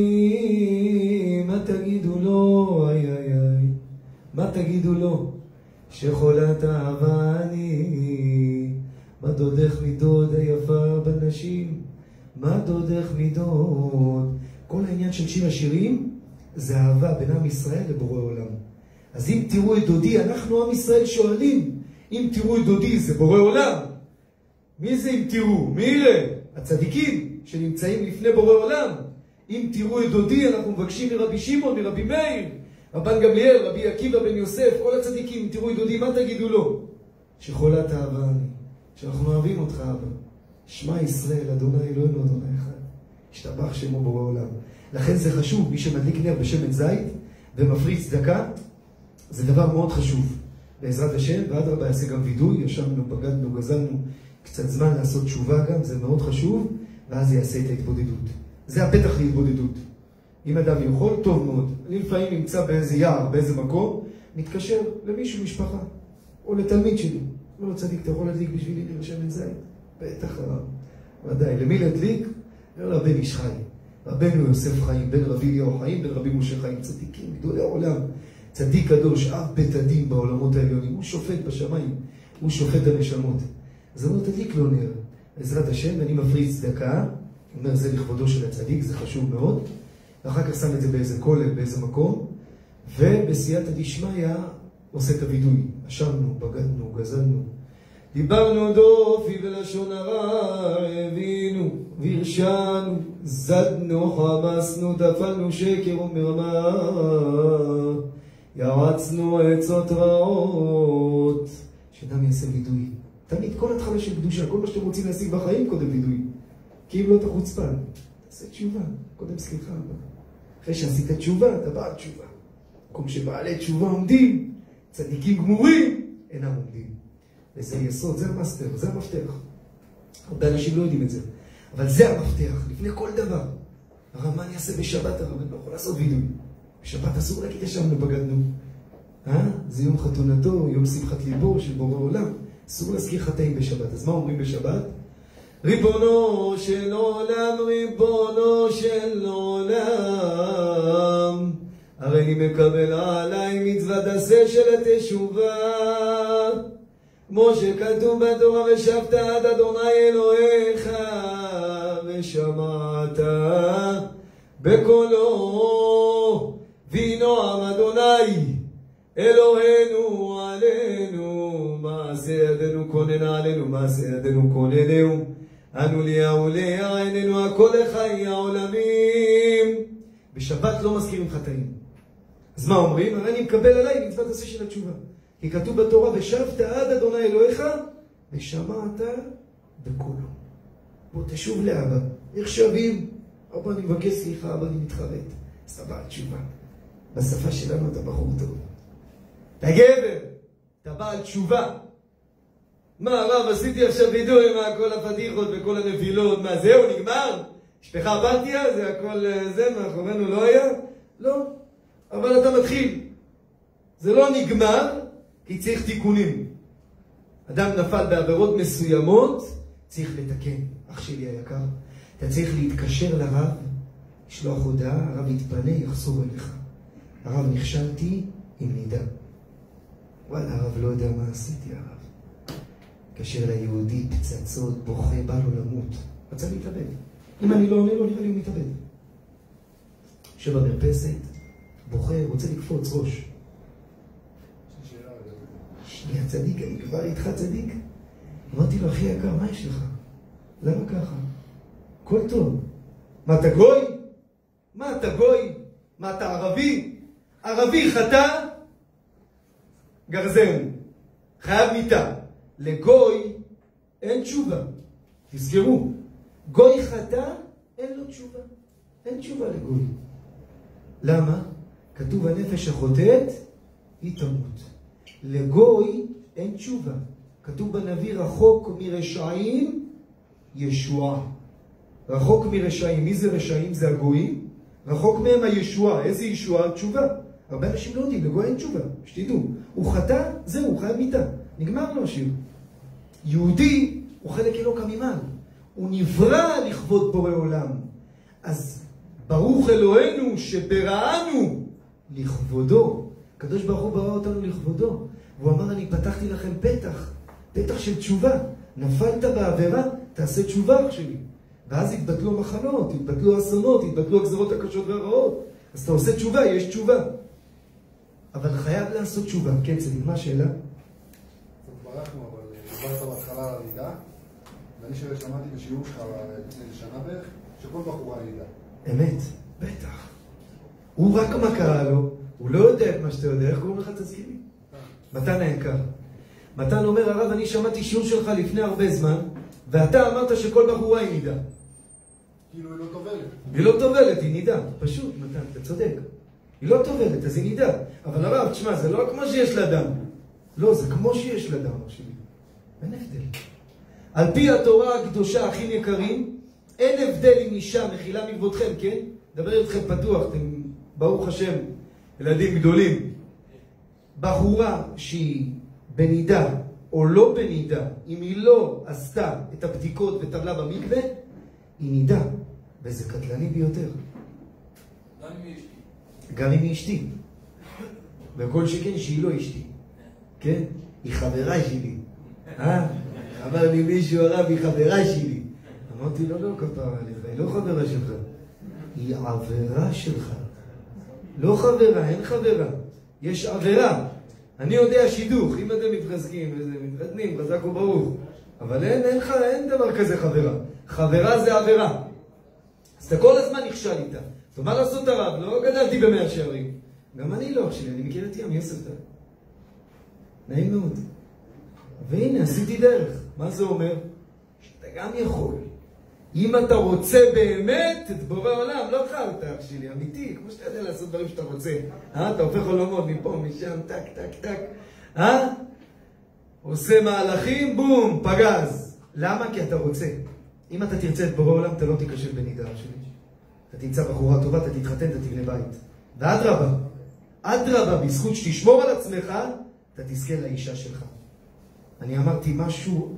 דודי, מה תגידו לו? איי איי איי, מה תגידו לו? שחולת אהבה אני, מה דודך מדוד היפה בנשים? מה דודך מדוד? כל העניין של שיר השירים זה אהבה בין עם ישראל לבורא עולם. אז אם תראו את דודי, אנחנו עם ישראל שואלים, אם תראו את דודי זה בורא עולם. מי זה אם תראו? מי יראה? הצדיקים שנמצאים לפני בורא עולם. אם תראו את דודי, אנחנו מבקשים מרבי שמעון, מרבי מאיר, רבן גמליאל, רבי עקיבא בן יוסף, כל הצדיקים, אם תראו את דודי, מה תגידו לו? שחולת אהבה אני, שאנחנו אוהבים אותך אבא. שמע ישראל, אדוני אלוהינו אדוני אחד. השתבח שמו בורא עולם. לכן זה חשוב, מי שמדליק נר בשמן זית ומפריש צדקה, זה דבר מאוד חשוב. בעזרת השם, ואדרבה יעשה גם וידוי, ישבנו, בגדנו, גזלנו קצת זמן לעשות תשובה גם, זה מאוד חשוב, ואז יעשה את ההתבודדות. זה הפתח להתבודדות. אם אדם יכול, טוב מאוד. אני לפעמים נמצא באיזה יער, באיזה מקום, מתקשר למישהו משפחה, או לתלמיד שלי. לא צדיק, אתה יכול להדליק בשבילי נר שמן זית? בטח הרב. ודאי, למי להדליק? רבן איש חי. רבנו יוסף חיים, בן רבי אליהו חיים, בן רבי משה חיים, צדיקים, גדולי העולם. צדיק קדוש, אב בית הדין בעולמות העליונים. הוא שופט בשמיים, הוא שופט הנשמות. אז הוא תדליק לו נר. בעזרת השם, אני מפריש צדקה, אומר זה לכבודו של הצדיק, זה חשוב מאוד. ואחר כך שם את זה באיזה כולל, באיזה מקום, ובסייעתא דשמיא עושה את הווידוי. אשמנו, בגדנו, גזלנו. דיברנו דופי ולשון הרע, הבינו והרשענו, זדנו, חמסנו, טפלנו שקר ומרמה, ירצנו עצות רעות. שאדם יעשה וידוי. תמיד כל התחלה של קדושה, כל מה שאתם רוצים להשיג בחיים קודם וידוי. כי אם לא אתה חוצפן, תעשה תשובה, קודם סליחה. אחרי שעשית תשובה, אתה בעל תשובה. מקום שבעלי תשובה עומדים, צדיקים גמורים, אינם עומדים. וזה יסוד, זה המאסטר, זה המפתח. הרבה אנשים לא יודעים את זה. אבל זה המפתח, לפני כל דבר. הרב, מה אני אעשה בשבת? הרב, אני לא יכול לעשות וידוי. בשבת אסור להגיד ישבנו, בגדנו. זה יום חתונתו, יום שמחת ליבו של בורא עולם. אסור להזכיר חטאים בשבת. אז מה אומרים בשבת? ריבונו של עולם, ריבונו של עולם, הרי אני מקבל עליי מצוות עשה של התשובה, כמו שכתוב בתורה, ושבת עד אדוני אלוהיך ושמעת בקולו, וינועם אדוני אלוהינו עלינו, מעשה ידינו כונן עלינו, מעשה ידינו כוננהו, אנו ליהו לעינינו הכל לחיי העולמים. בשבת לא מזכירים חטאים. אז מה אומרים? הרי אני מקבל עליי מצוות עשה של התשובה, כי כתוב בתורה, ושבת עד אדוני אלוהיך ושמעת בקולו. בוא תשוב לאבא. איך שווים? אבא, אני מבקש סליחה, אבא, אני מתחרט. סבא, תשובה. בשפה שלנו אתה בחור טוב, אתה גבר, אתה בעל תשובה. מה הרב, עשיתי עכשיו וידוי עם כל הפדיחות וכל הנפילות, מה זהו, נגמר? שפחה בתיה, זה הכל זה, מאחורינו לא היה? לא, אבל אתה מתחיל. זה לא נגמר, כי צריך תיקונים. אדם נפל בעבירות מסוימות, צריך לתקן. אח שלי היקר, אתה צריך להתקשר לרב, לשלוח הודעה, הרב יתפנה, יחזור אליך. הרב, נכשלתי עם נידה. וואלה, הרב לא יודע מה עשיתי, הרב. קשר ליהודי, פצצות, בוכה, בא לו למות. רצה להתאבד. אם אני לא עונה לו, נראה לי הוא מתאבד. יושב במרפסת, בוכה, רוצה לקפוץ ראש. שנייה, צדיק, אני כבר איתך צדיק. אמרתי לו, אחי יקר, מה יש לך? למה ככה? כל טוב. מה, אתה גוי? מה, אתה גוי? מה, אתה ערבי? ערבי חטא? גרזן. חייב מיטה. לגוי אין תשובה. תזכרו, גוי חטא, אין לו תשובה. אין תשובה לגוי. למה? כתוב הנפש החוטאת, היא תמות. לגוי אין תשובה. כתוב בנביא, רחוק מרשעים ישועה. רחוק מרשעים. מי זה רשעים? זה הגויים. רחוק מהם הישועה. איזה ישועה? תשובה. הרבה אנשים לא יודעים, לגוי אין תשובה. שתדעו, הוא חטא, זהו, הוא חייב מיטה. נגמר לו השיר. יהודי הוא חלק אלוקא ממעל. הוא נברא לכבוד בורא עולם. אז ברוך אלוהינו שבראנו לכבודו. הקדוש ברוך הוא ברא אותנו לכבודו. והוא אמר, אני פתחתי לכם פתח. פתח של תשובה. נפלת בעבירה, תעשה תשובה אח שלי. ואז התבטלו מחנות, התבטלו אסונות, התבטלו הגזרות הקשות והרעות. אז אתה עושה תשובה, יש תשובה. אבל חייב לעשות תשובה. כן, צדיק, מה השאלה? ברחנו, אבל דיברת בהתחלה על הלידה, ואני שמעתי בשיעור שלך לפני שנה בערך, שכל בחורה לידה. אמת, בטח. הוא רק מה קרה לו, הוא לא יודע את מה שאתה יודע, איך קוראים לך תזכירי? מתן היקר. מתן אומר, הרב, אני שמעתי שיעור שלך לפני הרבה זמן, ואתה אמרת שכל בחורה היא נידה. כאילו היא לא טובלת. היא לא טובלת, היא נידה. פשוט, מתן, אתה צודק. היא לא טובלת, אז היא נידה. אבל הרב, תשמע, זה לא כמו שיש לה דם. לא, זה כמו שיש לה דם, שלי. אין הבדל. על פי התורה הקדושה, אחים יקרים, אין הבדל אם אישה מחילה מכבודכם, כן? דבר איתכם פתוח, אתם, ברוך השם, ילדים גדולים. בחורה שהיא בנידה או לא בנידה, אם היא לא עשתה את הבדיקות וטבלה במקווה, היא נידה, וזה קטלני ביותר. גם אם היא אשתי. גם אם היא אשתי. וכל שכן שהיא לא אשתי. כן? היא חברה שלי. אמר לי מישהו הרב, היא חברה שלי. אמרתי לו, לא כפרה עליך, היא לא חברה שלך. היא עבירה שלך. לא חברה, אין חברה. יש עבירה. אני יודע שידוך, אם אתם מתחזקים ומתחתנים, חזק וברוך. אבל אין דבר כזה חברה. חברה זה עבירה. אז אתה כל הזמן נכשל איתה. אז מה לעשות הרב? לא גדלתי במאה שערים. גם אני לא, שלי, אני מכיר את ים יוסף. נעים מאוד. והנה, עשיתי דרך. מה זה אומר? שאתה גם יכול. אם אתה רוצה באמת את בורא עולם, לא חלת, אח שלי, אמיתי, כמו שאתה יודע לעשות דברים שאתה רוצה. אתה הופך עולמות מפה, משם, טק, טק, טק. עושה מהלכים, בום, פגז. למה? כי אתה רוצה. אם אתה תרצה את בורא עולם, אתה לא תיקשל בנידה, אח שלי. אתה תמצא בחורה טובה, אתה תתחתן, אתה תבנה בית. ואדרבה, אדרבה, בזכות שתשמור על עצמך, אתה תזכה לאישה שלך. אני אמרתי משהו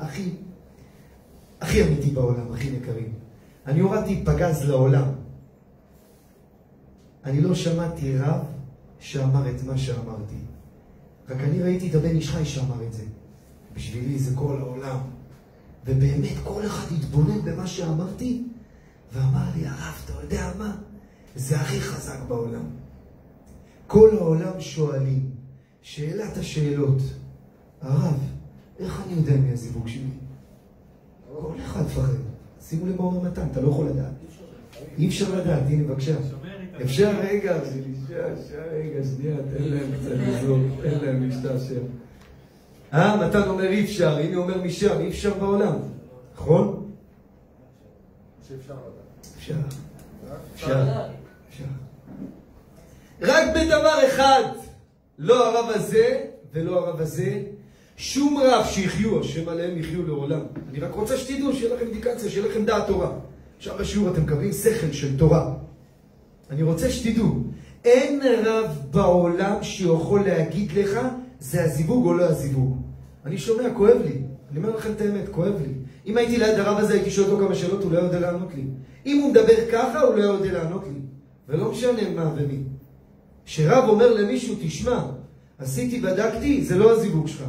הכי אמיתי בעולם, הכי יקרים. אני הורדתי פגז לעולם. אני לא שמעתי רב שאמר את מה שאמרתי. רק אני ראיתי את הבן איש חי שאמר את זה. בשבילי זה כל העולם. ובאמת כל אחד התבונן במה שאמרתי, ואמר לי, הרב, אתה יודע מה? זה הכי חזק בעולם. כל העולם שואלים, שאלת השאלות, הרב, איך אני יודע מי הזיווג שלי? כל אחד פחד. שימו לב בעומר מתן, אתה לא יכול לדעת. אי אפשר לדעת, הנה בבקשה. אפשר רגע, רגע, שנייה, תן להם קצת לזור, תן להם להשתעשע. מתן אומר אי אפשר, הנה אומר משם, אי אפשר בעולם. נכון? שאפשר לדעת. אפשר. אפשר. רק בדבר אחד, לא הרב הזה ולא הרב הזה, שום רב שיחיו, השם עליהם יחיו לעולם. אני רק רוצה שתדעו, שיהיה לכם אינדיקציה, שיהיה לכם דעת תורה. עכשיו בשיעור אתם מקבלים שכל של תורה. אני רוצה שתדעו, אין רב בעולם שיכול להגיד לך, זה הזיווג או לא הזיווג. אני שומע, כואב לי. אני אומר לכם את האמת, כואב לי. אם הייתי ליד הרב הזה, הייתי שואל אותו כמה שאלות, הוא לא יודע לענות לי. אם הוא מדבר ככה, הוא לא יודע לענות לי. ולא משנה מה ומי. שרב אומר למישהו, תשמע, עשיתי, בדקתי, זה לא הזיווג שלך.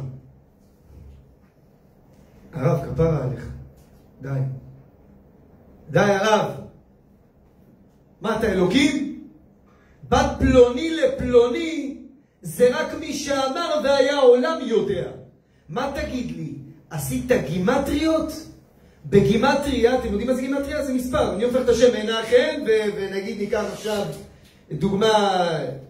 הרב, כפרה עליך. די. די, הרב. מה, אתה אלוקים? בת פלוני לפלוני, זה רק מי שאמר והיה העולם יודע. מה תגיד לי? עשית גימטריות? בגימטריה, אתם יודעים מה זה גימטריה? זה מספר. אני הופך את השם מנחם, ונגיד ניקח עכשיו דוגמה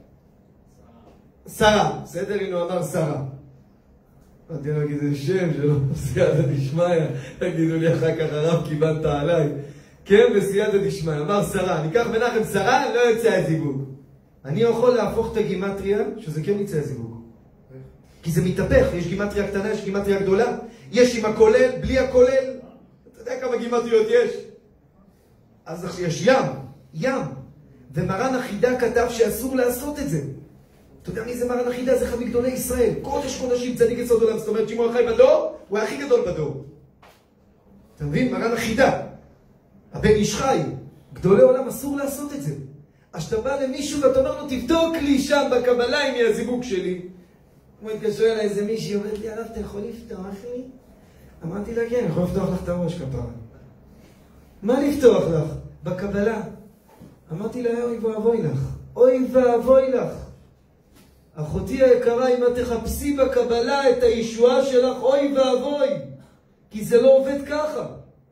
שרה. בסדר? הנה הוא אמר שרה. אני אגיד איזה שם שלא בסייעתא דשמיא. תגידו לי אחר כך הרב קיבלת עליי. כן, בסייעתא דשמיא. אמר שרה. ניקח מנחם שרה, לא יוצא הזיווג. אני יכול להפוך את הגימטריה, שזה כן יצא הזיווג. כי זה מתהפך. יש גימטריה קטנה, יש גימטריה גדולה. יש עם הכולל, בלי הכולל. אתה יודע כמה גימטריות יש? אז יש ים. ומרן החידה כתב שאסור לעשות את זה. אתה יודע מי זה מרן החידה? זה אחד מגדולי ישראל. קודש קודשים, צדיק יסוד עולם. זאת אומרת, שמעון החי בדור, הוא הכי גדול בדור. אתה מבין? מרן החידה. הבן איש חי. גדולי עולם אסור לעשות את זה. אז אתה בא למישהו ואתה אומר לו, תבדוק לי שם בקבלה עם הזיווג שלי. הוא מתקשר אליי איזה מישהי, אומרת לי, הרב, אתה יכול לפתוח לי? אמרתי לה, כן, אני יכול לפתוח לך את הראש כפרה. מה לפתוח לך? בקבלה. אמרתי לה, אוי ואבוי לך. אוי ואבוי לך. אחותי היקרה, אם את תחפשי בקבלה את הישועה שלך, אוי ואבוי. כי זה לא עובד ככה.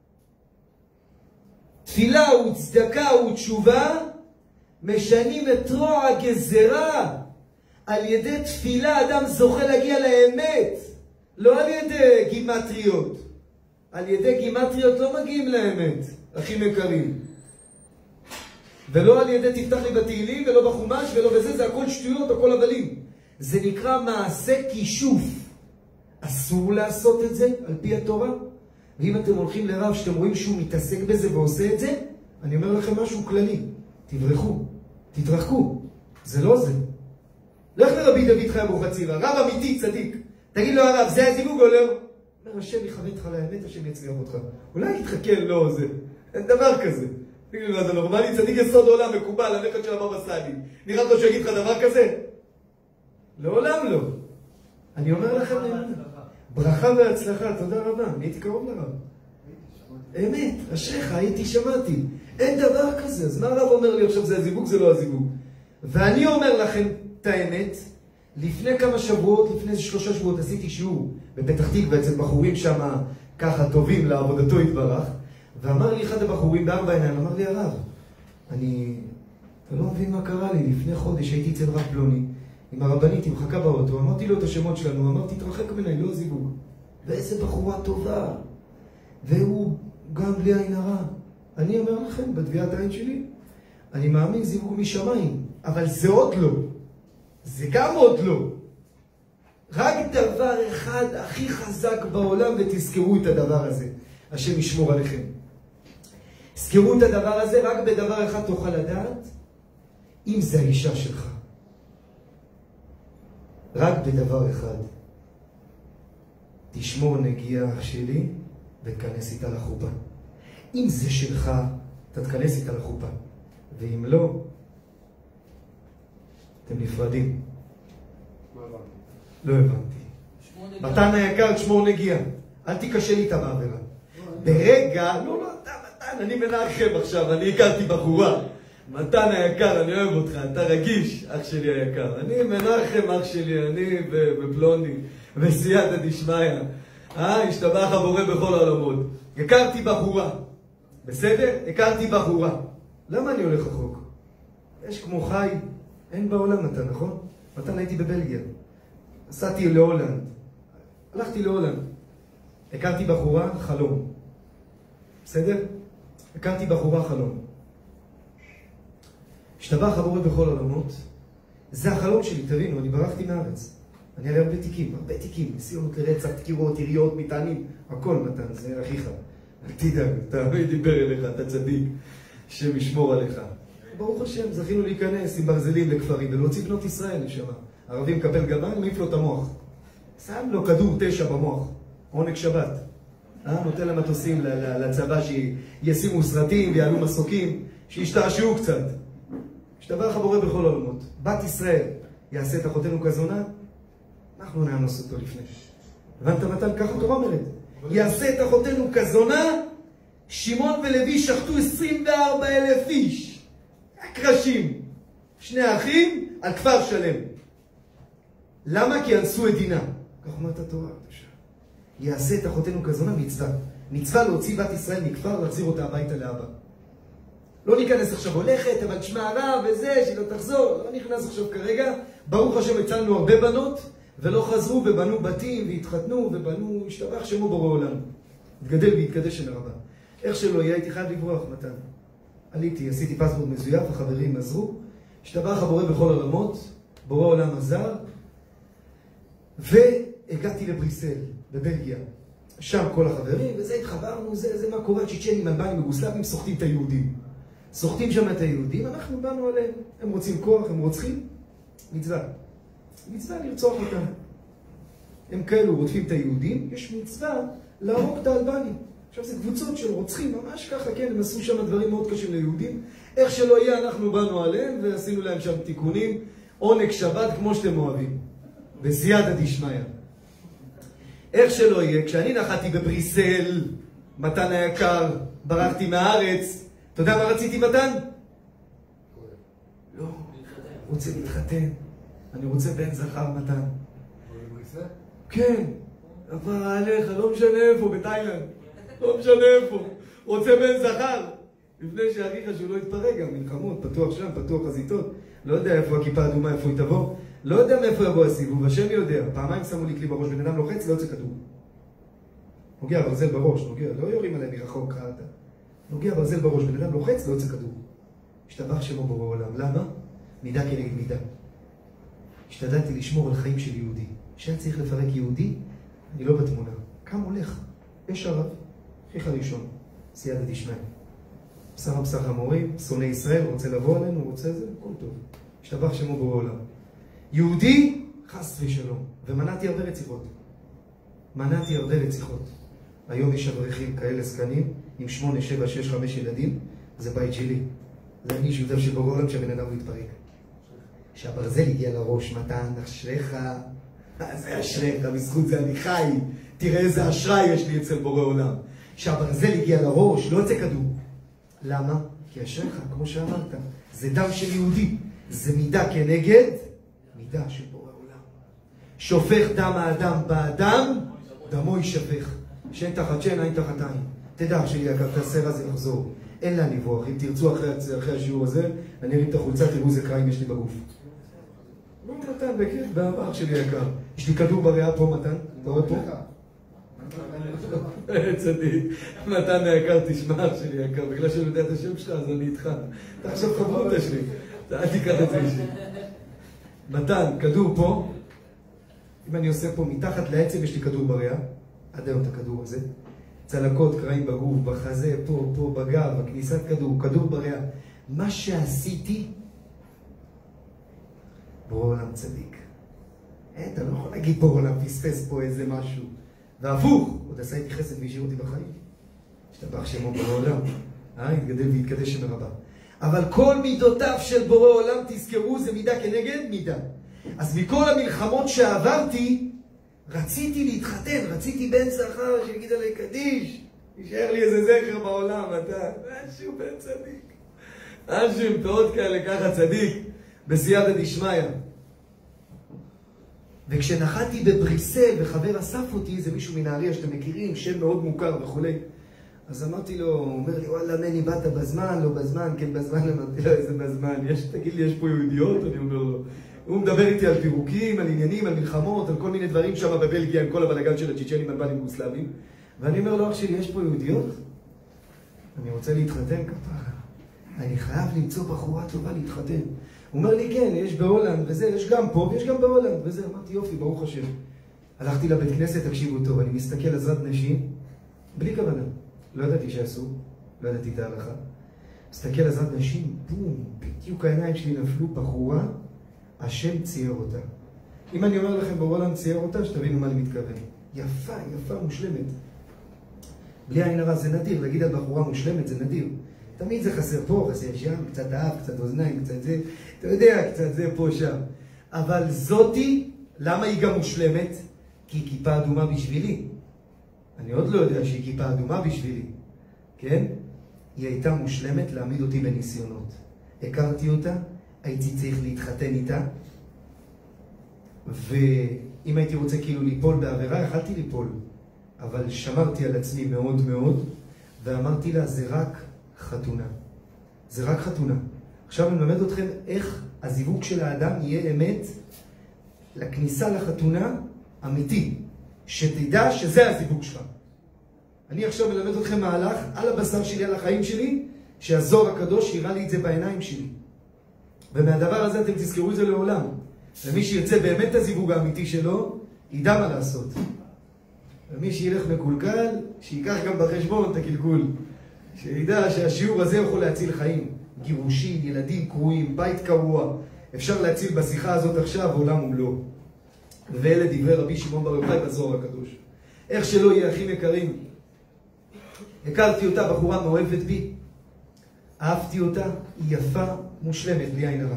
תפילה וצדקה ותשובה, משנים את רוע הגזרה. על ידי תפילה אדם זוכה להגיע לאמת. לא על ידי גימטריות. על ידי גימטריות לא מגיעים לאמת, אחים יקרים. ולא על ידי תפתח לי בתהילים, ולא בחומש, ולא בזה, זה הכל שטויות, הכל הבלים. זה נקרא מעשה כישוף. אסור לעשות את זה על פי התורה. ואם אתם הולכים לרב שאתם רואים שהוא מתעסק בזה ועושה את זה, אני אומר לכם משהו כללי. תברחו, תתרחקו. זה לא זה. לך לרבי דוד חי אבוחצירא, רב אמיתי צדיק. תגיד לו הרב, זה הזיווג או לא? אומר, השם יכוון אותך לאמת, השם יצליח אותך. אולי תתחכה, לא זה. אין דבר כזה. תגיד לו, זה נורמלי, צדיק יסוד עולם מקובל, הנכד של הבבא סאלי. נראה לך שיגיד לך דבר כזה? לעולם לא. אני אומר לכם, ברכה והצלחה, תודה רבה. אני הייתי קרוב לרב. אמת, אשריך, הייתי שמעתי. אין דבר כזה. אז מה הרב אומר לי עכשיו, זה הזיווג, זה לא הזיווג? ואני אומר לכם את האמת, לפני כמה שבועות, לפני 3 שבועות, עשיתי שיעור בפתח תקווה אצל בחורים שם ככה טובים לעבודתו יתברך, ואמר לי אחד הבחורים בארבע עיניים, אמר לי הרב, אתה לא מבין מה קרה לי, לפני חודש הייתי אצל רב פלוני, עם הרבנית, היא מחכה באוטו, אמרתי לו את השמות שלנו, אמרתי תרחק ממני, לא זיווג. ואיזה בחורה טובה, והוא גם בלי עין הרע. אני אומר לכם, בטביעת העין שלי, אני מאמין זיווג משמיים, אבל זה עוד לא. זה גם עוד לא. רק דבר אחד הכי חזק בעולם, ותזכרו את הדבר הזה. השם ישמור עליכם. תזכרו את הדבר הזה, רק בדבר אחד תוכל לדעת, אם זה האישה שלך. רק בדבר אחד. תשמור נגיעה שלי, ותכנס איתה לחופה. אם זה שלך, אתה תכנס איתה לחופה. ואם לא, אתם נפרדים. לא הבנתי. לא הבנתי. מתן היקר, תשמור נגיעה. אל תיקשה לי את המעברה. ברגע, לא, אתה מתן, אני מנחם עכשיו, אני הכרתי בחורה. מתן היקר, אני אוהב אותך, אתה רגיש, אח שלי היקר. אני מנחם, אח שלי, אני בפלוני, בסייעתא דשמיא. השתבח הבורא בכל העולמות. הכרתי בחורה. בסדר? הכרתי בחורה. למה אני הולך רחוק? יש כמו חי, אין בעולם מתן, נכון? מתן הייתי בבלגיה. נסעתי להולנד. הלכתי להולנד. הכרתי בחורה, חלום. בסדר? הכרתי בחורה, חלום. השתבח הבורא בכל העולמות. זה החלום שלי, תבינו, אני ברחתי מהארץ. אני הרי הרבה תיקים, ניסיונות לרצח, דקירות, יריות, מטענים, הכל מתן, זה אחיך. אל תדאג, תמיד דיבר אליך, אתה צדיק, השם ישמור עליך. ברוך השם, זכינו להיכנס עם ברזלים לכפרים ולהוציא בנות ישראל לשמה. ערבים מקפל גבן, מעיף לו את המוח. שם לו כדור 9 במוח, עונג שבת. נותן למטוסים לצבא שישימו סרטים ויעלו מסוקים, שישתעשעו קצת. השתבח הבורא בכל העולמות. בת ישראל יעשה את אחותנו כזונה, אנחנו נאנוס אותו לפני. הבנת מתן? ככה התורה אומרת. יעשה את אחותנו כזונה, שמעון ולוי שחטו 24,000 איש. הקרשים. 2 אחים על כפר שלם. למה? כי אנסו את דינה. כך אומרת התורה. יעשה את אחותנו כזונה מצווה. מצווה להוציא בת ישראל מכפר, להחזיר אותה הביתה לאבא. לא ניכנס עכשיו הולכת, אבל תשמע הרב וזה, שלא תחזור. לא נכנס עכשיו כרגע. ברוך השם הצלנו הרבה בנות, ולא חזרו ובנו בתים והתחתנו ובנו, השתבח שמו בורא עולם. התגדל והתקדש שם הרבה. איך שלא יהיה, הייתי חייב לברוח מתן. עליתי, עשיתי פספורט מזויף, החברים עזרו. השתבח הבורא בכל העולמות, בורא עולם עזר. והגעתי לבריסל, בבלגיה. שם כל החברים, וזה התחברנו, זה מה קורה, צ'יצ'נים, אלבנים, יוגוסלבים, סוחטים את היהודים. סוחטים שם את היהודים, אנחנו באנו עליהם. הם רוצים כוח, הם רוצחים. מצווה. מצווה לרצוח אותם. הם כאלו רודפים את היהודים, יש מצווה להרוג את האלבנים. עכשיו זה קבוצות של רוצחים, ממש ככה, כן, הם עשו שם דברים מאוד קשים ליהודים. איך שלא יהיה, אנחנו באנו עליהם ועשינו להם שם תיקונים, עונג שבת כמו שאתם אוהבים. בסייעתא דשמיא. איך שלא יהיה, כשאני נחתי בבריסל, מתן היקר, ברחתי מהארץ, אתה יודע מה רציתי מתן? לא, רוצה להתחתן. אני רוצה בן זכר מתן. בבריסל? כן, אבל עליך, לא משנה איפה, בתאילנד. לא משנה איפה. רוצה בן זכר. לפני שאחיך שהוא לא יתפרק, גם מלחמות, פתוח שם, פתוח חזיתות. לא יודע איפה הכיפה האדומה, איפה היא תבוא. לא יודע מאיפה יבוא הסיבוב, השם יודע. פעמיים שמו לי כלי בראש, בן אדם לוחץ, לא יוצא כדור. נוגע ברזל בראש, נוגע, לא יורים עליהם מרחוק, חרטה. נוגע ברזל בראש, בן אדם לוחץ, לא יוצא כדור. השתבח שמו בורא עולם. למה? מידה כנגד מידה. השתדלתי לשמור על חיים של יהודי. כשהיה צריך לפרק יהודי, אני לא בתמונה. כמה הולך? יש הרב, אחיך ראשון, סייעתא דשמיא. בשר בשר המורים, שונא ישראל, רוצה לבוא עלינו, רוצה זה, הכל טוב. השתבח שמו בורא עולם. יהודי, חס ושלום. ומנעתי הרבה רציחות. מנעתי הרבה רציחות. היום יש אברכים כאלה זקנים, עם 8, 7, 6, 5 ילדים, זה בית שלי. זה אני שותף של בורא עולם שהבן אדם הוא יתפרק. שהברזל הגיע לראש, מתן, אשריך. זה אשריך, בזכות זה אני חי. תראה איזה אשראי יש לי אצל בורא עולם. שהברזל הגיע לראש, לא יוצא כדור. למה? כי אשריך, כמו שאמרת, זה דם של יהודי. זה מידה כנגד מידה של בורא עולם. שופך דם האדם באדם, דמו יישפך. שאין תחת שן, אין תחת עין. תדע שלי יקר, תעשה רע זה לחזור. אין לה לברוח. אם תרצו אחרי השיעור הזה, אני ארים את החולצה, תראו איזה קרעים יש לי בגוף. לא מתן, בכיף, בעבר שלי יקר. יש לי כדור בריאה פה, מתן. אתה רואה פה? צדיק. מתן היקר, תשמע שלי יקר. בגלל שאני יודע את השם שלך, אז אני איתך. אתה עכשיו חברותה שלי. אל תיקח את זה אישי. מתן, כדור פה. אם אני עושה פה מתחת לעצם, יש לי כדור בריאה. עד היום את הכדור הזה. צלקות, קרעים בגוף, בחזה, פה, בגב, הכניסת כדור בריאה. מה שעשיתי, בורא עולם צדיק. אתה לא יכול להגיד בורא עולם, פספס פה איזה משהו. והפוך, עוד עשה איתי חסד והשאיר אותי בחיים. השתבח שמו בורא עולם. התגדל והתקדש שם הרבה. אבל כל מידותיו של בורא עולם, תזכרו, זה מידה כנגד מידה. אז מכל המלחמות שעברתי, רציתי להתחתן, רציתי בן זכר שיגיד עלי קדיש, יישאר לי איזה זכר בעולם, אתה, משהו בן צדיק. משהו עם פאות כאלה, ככה צדיק, בסייעתא דשמיא. וכשנחתי בבריסל וחבר אסף אותי, זה מישהו מנהריה שאתם מכירים, שם מאוד מוכר וכו'. אז אמרתי לו, הוא אומר לי, וואלה, מני, באת בזמן, לא בזמן, כן בזמן, אמרתי לו, איזה בזמן, תגיד לי, יש פה יהודיות? אני אומר לו, הוא מדבר איתי על פירוקים, על עניינים, על מלחמות, על כל מיני דברים שם בבלגיה, עם כל הבלגן של הצ'צ'נים, אלבנים ויוגוסלבים. ואני אומר לו, אח שלי, יש פה יהודיות? אני רוצה להתחתן כפרה. אני חייב למצוא בחורה טובה להתחתן. הוא אומר לי, כן, יש בהולנד וזה, יש גם פה ויש גם בהולנד וזה. אמרתי, יופי, ברוך השם. הלכתי לבית כנסת, תקשיבו טוב, אני מסתכל עזרת נשים, בלי כוונה. לא ידעתי שעשו, לא ידעתי את ההלכה. מסתכל עזרת נשים, בום, בדיוק העיניים שלי נפלו, בחורה, השם צייר אותה. אם אני אומר לכם בהולנד צייר אותה, שתבינו מה אני מתכוון. יפה, יפה, מושלמת. בלי עין הרע, זה נדיר, להגיד על בחורה מושלמת זה נדיר. תמיד זה חסר פה, חסר שם, קצת האף, קצת אוזניים, קצת זה, אתה יודע, קצת זה פה, שם. אבל זאתי, למה היא גם מושלמת? כי היא כיפה אדומה בשבילי. אני עוד לא יודע שהיא כיפה אדומה בשבילי, כן? היא הייתה מושלמת להעמיד אותי בניסיונות. הכרתי אותה, הייתי צריך להתחתן איתה, ואם הייתי רוצה כאילו ליפול בעבירה, יכלתי ליפול. אבל שמרתי על עצמי מאוד מאוד, ואמרתי לה, זה רק חתונה. זה רק חתונה. עכשיו אני מלמד אתכם איך הזיווג של האדם יהיה אמת לכניסה לחתונה אמיתי. שתדע שזה הזיווג שלך. אני עכשיו מלמד אתכם מהלך על הבשר שלי, על החיים שלי, שהזוהר הקדוש יראה לי את זה בעיניים שלי. ומהדבר הזה אתם תזכרו את זה לעולם. ומי שירצה באמת את הזיווג האמיתי שלו, ידע מה לעשות. ומי שילך מקולקל, שיקח גם בחשבון את הקלקול. שידע שהשיעור הזה יכול להציל חיים. גירושים, ילדים קרועים, בית קרוע. אפשר להציל בשיחה הזאת עכשיו עולם ומלואו. ואלה דברי רבי שמעון בר יוחאי בזוהר הקדוש. איך שלא יהיה, אחים יקרים. הכרתי אותה, בחורה מאוהבת בי. אהבתי אותה, היא יפה, מושלמת, בלי עין הרע.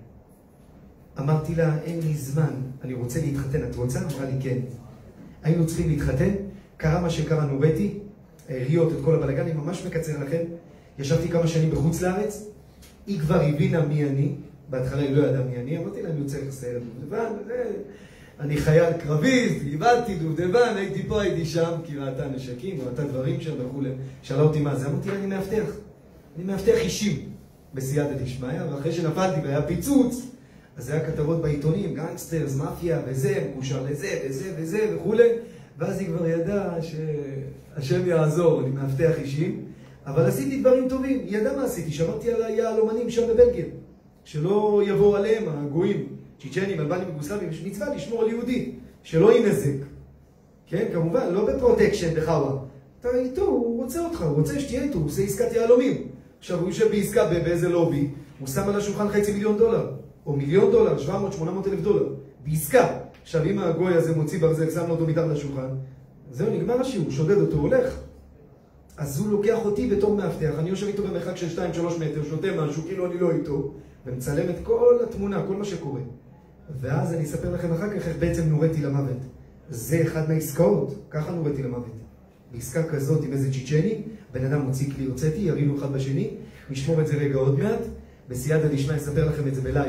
אמרתי לה, אין לי זמן, אני רוצה להתחתן, את רוצה? אמרה לי כן. היינו צריכים להתחתן, קרה מה שקרה, נוריתי, העיריות, את כל הבלגן, אני ממש מקצר לכם. ישבתי כמה שנים בחוץ לארץ, היא כבר הבינה מי אני, בהתחלה היא לא ידעה מי אני, אמרתי לה, אני רוצה לסיירת דובדבן, אני חייל קרביסט, איבדתי דובדבן, הייתי פה, הייתי שם, כי ראתה נשקים, ראתה דברים שם וכו'. שאלה אותי מה זה, אמרתי לה, אני מאבטח. אני מאבטח אישים בסייעתא דשמיא, ואחרי שנפלתי והיה פיצוץ, אז זה היה כתבות בעיתונים, גנגסטרס, מאפיה וזה, מקושר לזה וזה וזה וכו'. ואז היא כבר ידעה שהשם יעזור, אני מאבטח אישים, אבל עשיתי דברים טובים. היא ידעה מה עשיתי, שמרתי על היהלומנים שם בבלגיה, שלא יבואו עליהם הגויים, צ'צ'נים, אלבנים ויוגוסלבים, יש מצווה לשמור על יהודי, שלא ינזק. כן, כמובן, לא בפרוטקשן בחווה. אתה איתו, הוא רוצה אותך, הוא רוצה שתהיה איתו, הוא עושה עסקת יהלומים. עכשיו, הוא יושב בעסקה באיזה לובי, הוא שם על השולחן $500,000, או $1,000,000, 700,000-800,000 דולר, בעסקה. עכשיו, אם הגוי הזה מוציא ברזל, שם לו אותו מתחת לשולחן, זהו, נגמר השיעור, שודד אותו, הולך. אז הוא לוקח אותי בתור מאבטח, אני יושב איתו במרחק של 2-3 מטר, שותה משהו, כאילו אני לא איתו, ומצלם את כל התמונה, כל מה שקורה. ואז אני אספר לכם אחר כך איך בעצם נוריתי למוות. זה אחד מהעסקאות, ככה נוריתי למוות. בעסקה כזאת עם איזה צ'צ'ני, בן אדם מוציא כלי, הוצאתי, ירינו אחד בשני, נשמור את זה רגע עוד מעט, בסייעתא דשמיא אספר לכם את זה בלייב.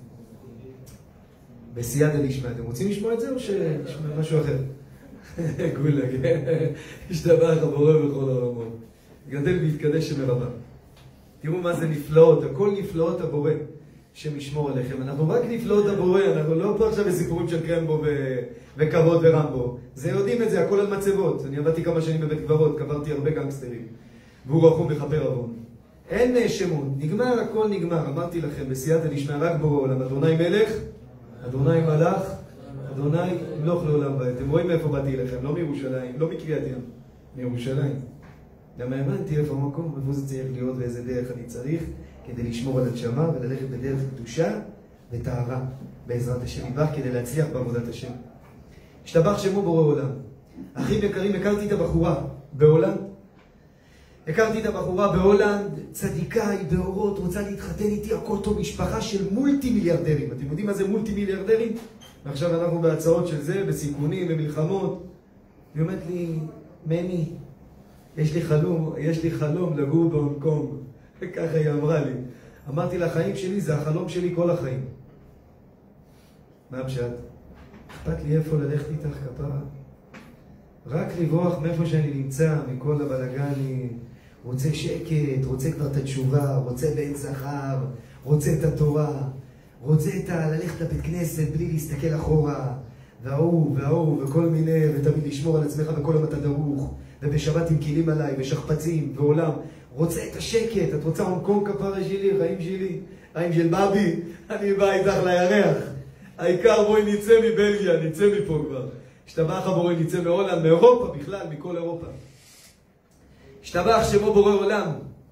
בסייעתא דשמיא, אתם רוצים לשמוע את זה או שנשמע משהו אחר? גולג, השתבח הבורא בכל העולמות. גדל והתקדש שמרבה. תראו מה זה נפלאות, הכל נפלאות הבורא שמשמור עליכם. אנחנו רק נפלאות הבורא, אנחנו לא פה עכשיו בסיפורים של קרמבו וכבוד ורמבו. זה יודעים את זה, הכל על מצבות. אני עבדתי כמה שנים בבית קברות, קברתי הרבה גנגסטרים. והוא רחום וחפר עוון. אין נאשמות, נגמר, הכל נגמר. אמרתי לכם, בסייעתא דשמיא רק בורא עולם, אדוני מלך, אדוני מלך, אדוני ימלוך לעולם ועד. אתם רואים מאיפה באתי לכם, לא מירושלים, לא מקריית ים, מירושלים. גם האמנתי איפה המקום, איפה זה צריך להיות ואיזה דרך אני צריך, כדי לשמור על הנשמה וללכת בדרך קדושה וטהרה, בעזרת השם יתברך, כדי להצליח בעבודת השם. השתבח שמו בורא עולם. אחים יקרים, הכרתי את הבחורה בהולנד. הכרתי את הבחורה בהולנד, צדיקה, היא באורות, רוצה להתחתן איתי, הכל טוב, משפחה של מולטי מיליארדרים. אתם יודעים מה זה מולטי מיליארדרים? ועכשיו אנחנו בהצעות של זה, בסיכונים, במלחמות. היא אומרת לי, מני, יש לי חלום לגור בהונג קונג. ככה היא אמרה לי. אמרתי לה, החיים שלי זה החלום שלי כל החיים. מה הפשט? אכפת לי איפה ללכת איתך כפרה. רק לברוח מאיפה שאני נמצא, מכל הבלגני. רוצה שקט, רוצה כבר את התשובה, רוצה בן זכר, רוצה את התורה, רוצה ללכת לבית כנסת בלי להסתכל אחורה, והוא וכל מיני, ותמיד לשמור על עצמך בכל יום אתה דרוך, ובשבת עם כלים עליי, ושכפצים, ועולם. רוצה את השקט, את רוצה הונג קונג כפרה שלי, חיים שלי, חיים של בבי, אני בא איתך לירח. העיקר בואי נצא מבלגיה, נצא מפה כבר. השתבח הבורא, נצא מהולנד, מאירופה בכלל, מכל אירופה. השתבח שמו בורא עולם.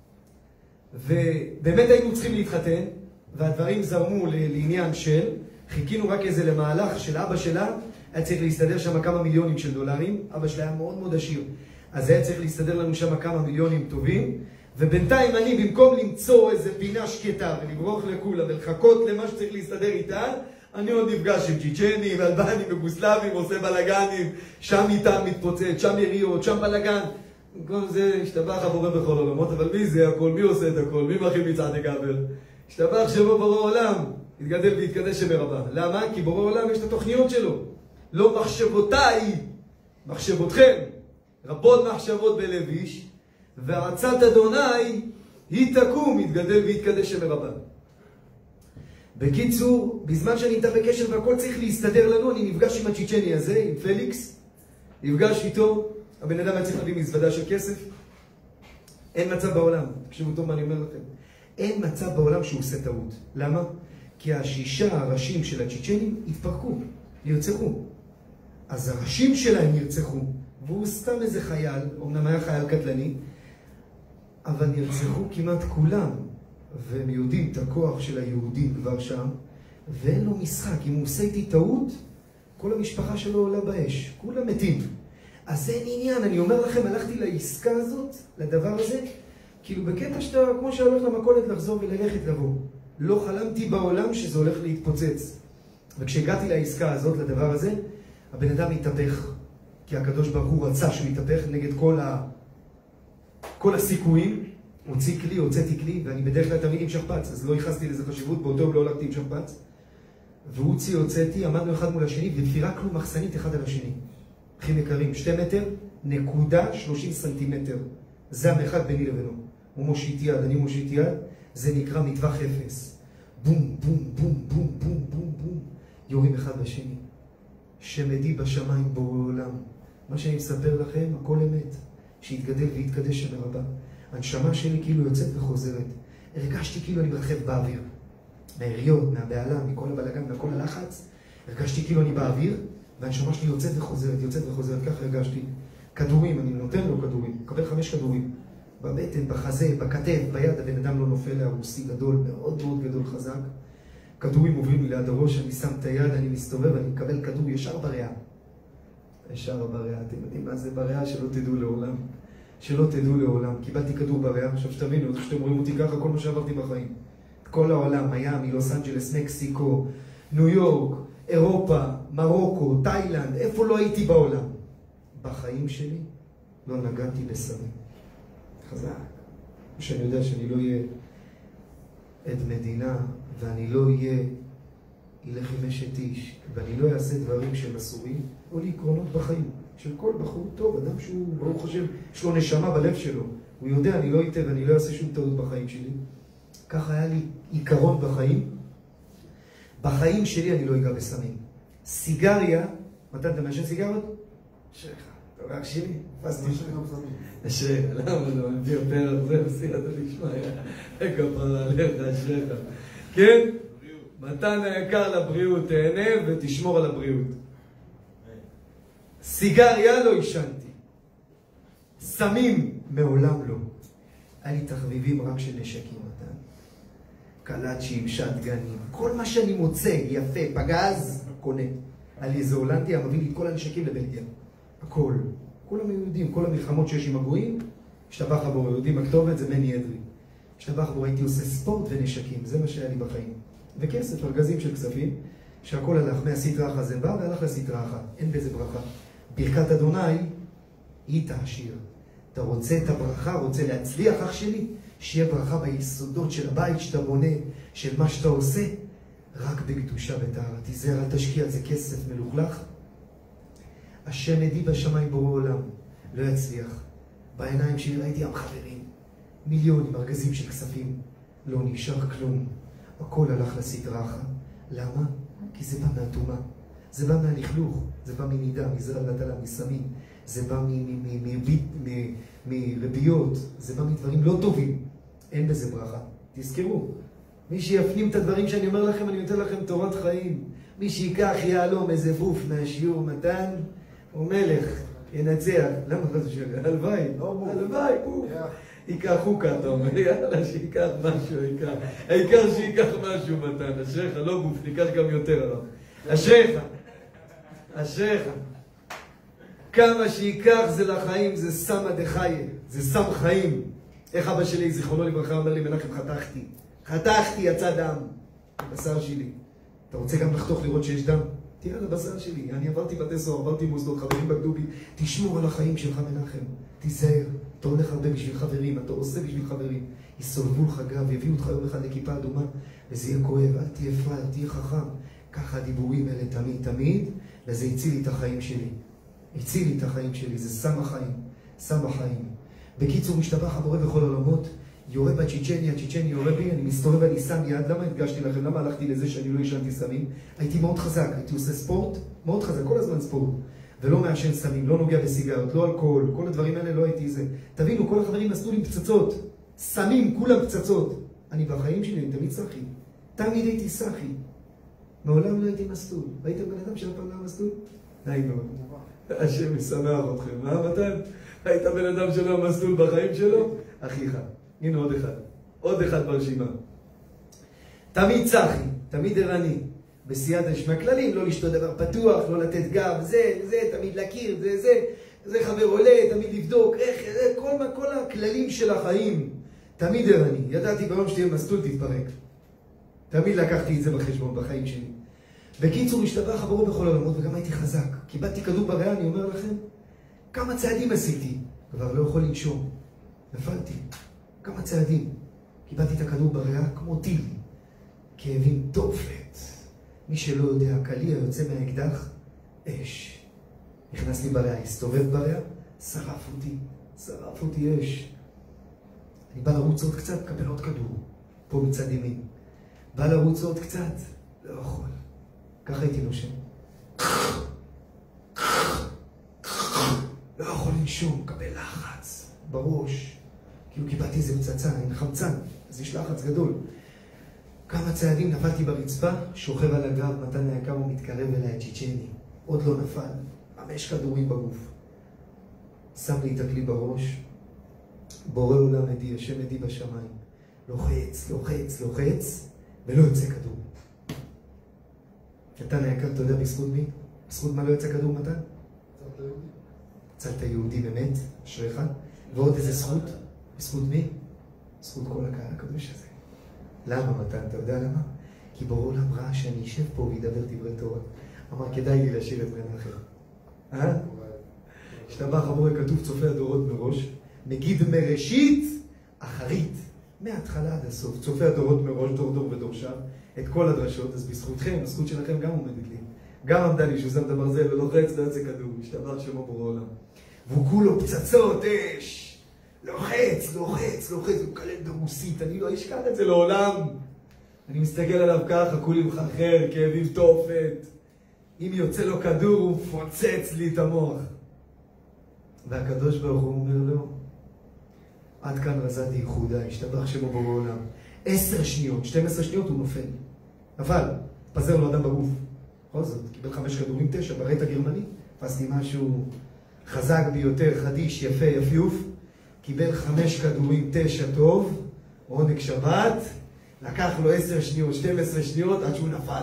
ובאמת היינו צריכים להתחתן, והדברים זרמו לעניין של, חיכינו רק איזה למהלך של אבא שלה, היה צריך להסתדר שם כמה מיליונים של דולרים, אבא שלה היה מאוד מאוד עשיר, אז היה צריך להסתדר לנו שם כמה מיליונים טובים, ובינתיים אני, במקום למצוא איזה פינה שקטה ולברוח לכולה ולחכות למה שצריך להסתדר איתה, אני עוד נפגש עם צ'יצ'נים, אלבנים ובוסלבים, עושה בלגנים, שם איתם מתפוצץ, שם יריות, שם בלגן. כל זה השתבח הבורא בכל עולמות, אבל מי זה הכל? מי עושה את הכל? מי מכיל מצעד הגבל? השתבח שמו בורא עולם, יתגדל ויתקדש שמרבה. למה? כי בורא עולם יש את התוכניות שלו. לא מחשבותיי, מחשבותכם. רבות מחשבות בלב איש, ועצת אדוני היא תקום, יתגדל ויתקדש שמרבה. בקיצור, בזמן שאני איתה בקשר והכל צריך להסתדר לנו, אני נפגש עם הצ'יצ'ני הזה, עם פליקס, נפגש איתו, הבן אדם היה צריך להביא מזוודה של כסף. אין מצב בעולם, תקשיבו טוב מה אני אומר לכם, אין מצב בעולם שהוא עושה טעות. למה? כי השישה הראשים של הצ'יצ'נים התפרקו, נרצחו. אז הראשים שלהם נרצחו, והוא סתם איזה חייל, אמנם היה חייל קטלני, אבל נרצחו כמעט כולם. והם יודעים את הכוח של היהודים כבר שם, ואין לו משחק. אם הוא עושה איתי טעות, כל המשפחה שלו עולה באש. כולם מתים. אז אין עניין. אני אומר לכם, הלכתי לעסקה הזאת, לדבר הזה, כאילו בקטע שאתה, כמו שהולך למכולת לחזור וללכת לבוא. לא חלמתי בעולם שזה הולך להתפוצץ. וכשהגעתי לעסקה הזאת, לדבר הזה, הבן אדם התהפך. כי הקדוש ברוך הוא רצה שהוא יתהפך נגד כל הסיכויים. הוציא כלי, הוצאתי כלי, ואני בדרך כלל תמיד עם שכפץ, אז לא ייחסתי לזה חשיבות, באותו יום לא הולכתי עם שכפץ. והוא הוציא, הוצאתי, עמדנו אחד מול השני, ופירקנו מחסנית אחד על השני. אחים יקרים, 2 מטר, נקודה 30 סנטימטר. זה המרחק ביני לבינו. הוא מושיט יד, אני מושיט יד, זה נקרא מטווח 0. בום, בום, בום, בום, בום, בום, בום. יורים אחד בשני. שמדי בשמיים בעולם. מה שאני מספר לכם, הכל אמת. שיתגדל ויתקדש שמרבה. הנשמה שלי כאילו יוצאת וחוזרת. הרגשתי כאילו אני מרחב באוויר. מהיריות, מהבעלה, מכל הבלגן, מכל הלחץ. הרגשתי כאילו אני באוויר, והנשמה שלי יוצאת וחוזרת, יוצאת וחוזרת. ככה הרגשתי. כדורים, אני נותן לו כדורים. מקבל 5 כדורים. בבטן, בחזה, בכתף, ביד, הבן אדם לא נופל להרוסי גדול, מאוד מאוד גדול חזק. כדורים עוברים לי ליד הראש, אני שם את היד, אני מסתובב, אני מקבל כדור ישר בריאה. ישר בריאה. אתם יודעים מה זה בריאה? שלא תדעו לעולם. שלא תדעו לעולם. קיבלתי כדור בריאה, עכשיו שתבינו, זה שאתם רואים אותי ככה, כל מה שעברתי בחיים. כל העולם, מיאמי, לוס אנג'לס, מקסיקו, ניו יורק, אירופה, מרוקו, תאילנד, איפה לא הייתי בעולם? בחיים שלי לא נגעתי בסמים. חזק. שאני יודע שאני לא אהיה עד מדינה, ואני לא אהיה ילך עם אשת איש, ואני לא אעשה דברים שהם אסורים, או לי עקרונות בחיים. של כל בחור טוב, אדם שהוא, ברוך השם, יש לו נשמה בלב שלו. הוא יודע, אני לא אתן, אני לא אעשה שום טעות בחיים שלי. ככה היה לי עיקרון בחיים. בחיים שלי אני לא אגע בסמים. סיגריה, מתי אתה מעשן סיגריות? שכה, אתה רואה שלי? פסתי שלי. למה לא מביא הפרח זה, בסייעת לשמע, כפרה עליך, שכה. כן? מתן היקר לבריאות, תהנה ותשמור על הבריאות. סיגריה לא ישנתי. סמים מעולם לא. היה לי תחביבים רק של נשקים מתן. קלאצ'ים, שטגנים, כל מה שאני מוצא יפה, פגז, קונה. היה לי איזה הולנדי, מביא לי את כל הנשקים לבלגיה. הכל. כולם יודעים, כל המלחמות שיש עם הגויים, השתבח הבורא, יודעים הכתובת זה מני אדרי. השתבח הבורא, הייתי עושה ספורט ונשקים, זה מה שהיה לי בחיים. וכסף, ארגזים של כספים, שהכל הלך מהסטרה אחת, זה בא והלך לסטרה אחת, אין בזה ברכה. ברכת אדוני היא תעשיר. אתה רוצה את הברכה, רוצה להצליח אח שלי, שיהיה ברכה ביסודות של הבית שאתה בונה, של מה שאתה עושה, רק בקדושה וטהרה. תיזהר, אל תשקיע, זה כסף מלוכלך. השם עדי בשמיים בורא עולם, לא יצליח. בעיניים שלי ראיתי עם חברים, מיליונים, ארגזים של כספים, לא נשאר כלום. הכל הלך לסטרה אחת. למה? כי זה בא מהטומאה, זה בא מהלכלוך, זה בא מנידה, מזרע ובטלה, מסמים, זה בא מרביות, זה בא מדברים לא טובים. אין בזה ברכה. תזכרו, מי שיפנים את הדברים שאני אומר לכם, אני נותן לכם תורת חיים. מי שיקח יעלום איזה בוף מהשיעור מתן, הוא מלך, ינצח. למה חס ושלום? הלוואי, הלוואי, ייקח חוקה, אתה אומר, יאללה, שיקח משהו, ייקח. העיקר שיקח משהו מתן, אשריך, לא גוף, ניקח גם יותר עליו. אשריך, אשריך. כמה שיקח זה לחיים, זה סמא דחיה, זה סם חיים. איך אבא שלי, זיכרונו לברכה, אומר לי, מנחם, חתכתי, יצא דם. הבשר שלי. אתה רוצה גם לחתוך לראות שיש דם? תראה על הבשר שלי, אני עברתי בתי סוהר, עברתי מוסדות, חברים בגדו בי. תשמור על החיים שלך מנחם, תיזהר. אתה הולך הרבה בשביל חברים, אתה עושה בשביל חברים. יסובבו לך גב, יביאו אותך יום אחד לכיפה אדומה, וזה יהיה כואב, אל תהיה פראייר, תהיה חכם. ככה הדיבורים האלה תמיד תמיד, וזה הציל לי את החיים שלי. הציל לי את החיים שלי, זה סם החיים, סם החיים. בקיצור, משתבח הבורא בכל העולמות, יורה בצ'יצ'ניה, צ'יצ'ני יורה בי, אני מסתובב, אני שם יד. למה הדגשתי לכם? למה הלכתי לזה שאני לא ישנתי סמים? הייתי מאוד חזק, הייתי עושה ספורט, מאוד חזק, כל הזמן ספורט. ולא מעשן סמים, לא נוגע בסיגרות, לא אלכוהול, כל הדברים האלה לא הייתי זה. תבינו, כל החברים עשו לי פצצות, סמים, כולם פצצות. אני בחיים שלי, אני תמיד סחי. תמיד הייתי סחי. מעולם לא הייתי מסטול. ראיתם בן אדם שאף פעם לא מסטול? די מאוד. השם ישמח אתכם. מה מתן? היית בן אדם שלא מסטול בחיים שלו? אחיך. הנה עוד אחד. עוד אחד ברשימה. תמיד צחי, תמיד ערני. בסייעתא דשמיא כללים, לא לשתות דבר פתוח, לא לתת גב, זה, תמיד להכיר, זה חבר עולה, תמיד לבדוק, איך, כל הכללים של החיים. תמיד ערני. ידעתי ביום שתהיה מסטול תתפרק. תמיד לקחתי את זה בחשבון בחיים שלי. בקיצור, השתבח הבורא בכל העולמות, וגם הייתי חזק. קיבלתי כדור בריאה, אני אומר לכם, כמה צעדים עשיתי. כבר לא יכול לנשום. נפלתי. כמה צעדים. קיבלתי את הכדור בריאה כמו טיל. כאבים תופת. מי שלא יודע, הקליע יוצא מהאקדח, אש. נכנס לי בריאה, הסתובב בריאה, שרף אותי אש. אני בא לרוץ עוד קצת, קבל עוד כדור. פה מצד ימין. בא לרוץ עוד קצת, לא יכול. ככה הייתי נושם. לא יכול לנשום, קבל לחץ בראש. כאילו קיבלתי איזה פצצה, אין חמצן, אז יש לחץ גדול. כמה צעדים נפלתי ברצפה, שוכב על הגב, מתן היקר הוא מתקרב אליי, צ'יצ'ני. עוד לא נפל, 5 כדורים בגוף. שם לי את הכלי בראש, בורא עולם עדי, השם עדי בשמיים. לוחץ, ולא יוצא כדור. מתן היקר, אתה יודע בזכות מי? בזכות מה לא יוצא כדור, מתן? הצלת יהודי באמת, אשריך. ועוד איזה זכות? בזכות מי? בזכות כל הקהל הקדוש הזה. למה מתן? אתה יודע למה? כי בורא עולם ראה שאני אשב פה וידבר דברי תורה. אמר, כדאי לי לשיר את מנחם. השתבח הבורא, כתוב צופה הדורות מראש, מגיד מראשית אחרית. מההתחלה עד הסוף, צופה הדורות מראש, דור דור ודורשיו, את כל הדרשות. אז בזכותכם, הזכות שלכם גם עומדת לי. גם עמדה לי שהוא שם את הברזל ולוחץ, לא יוצא כדור, השתבח שמו בורא עולם. והוא כולו פצצות, אש. לוחץ, הוא מקלל ברוסית, אני לא אשכח את זה לעולם. אני מסתכל עליו ככה, כולי מחרחר, כאבים תופת. אם יוצא לו כדור, הוא פוצץ לי את המוח. והקדוש ברוך הוא אומר לו, עד כאן רזתי ייחודה, השתבח שמו בורא עולם. 10 שניות, 12 שניות הוא נופל. אבל, פזר לו אדם בגוף. בכל זאת, קיבל 5 כדורים 9, ברית הגרמני. פסתי משהו חזק ביותר, חדיש, יפה, יפיוף. קיבל 5 כדורים 9 טוב, עונג שבת. לקח לו 10 שניות, 12 שניות, עד שהוא נפל.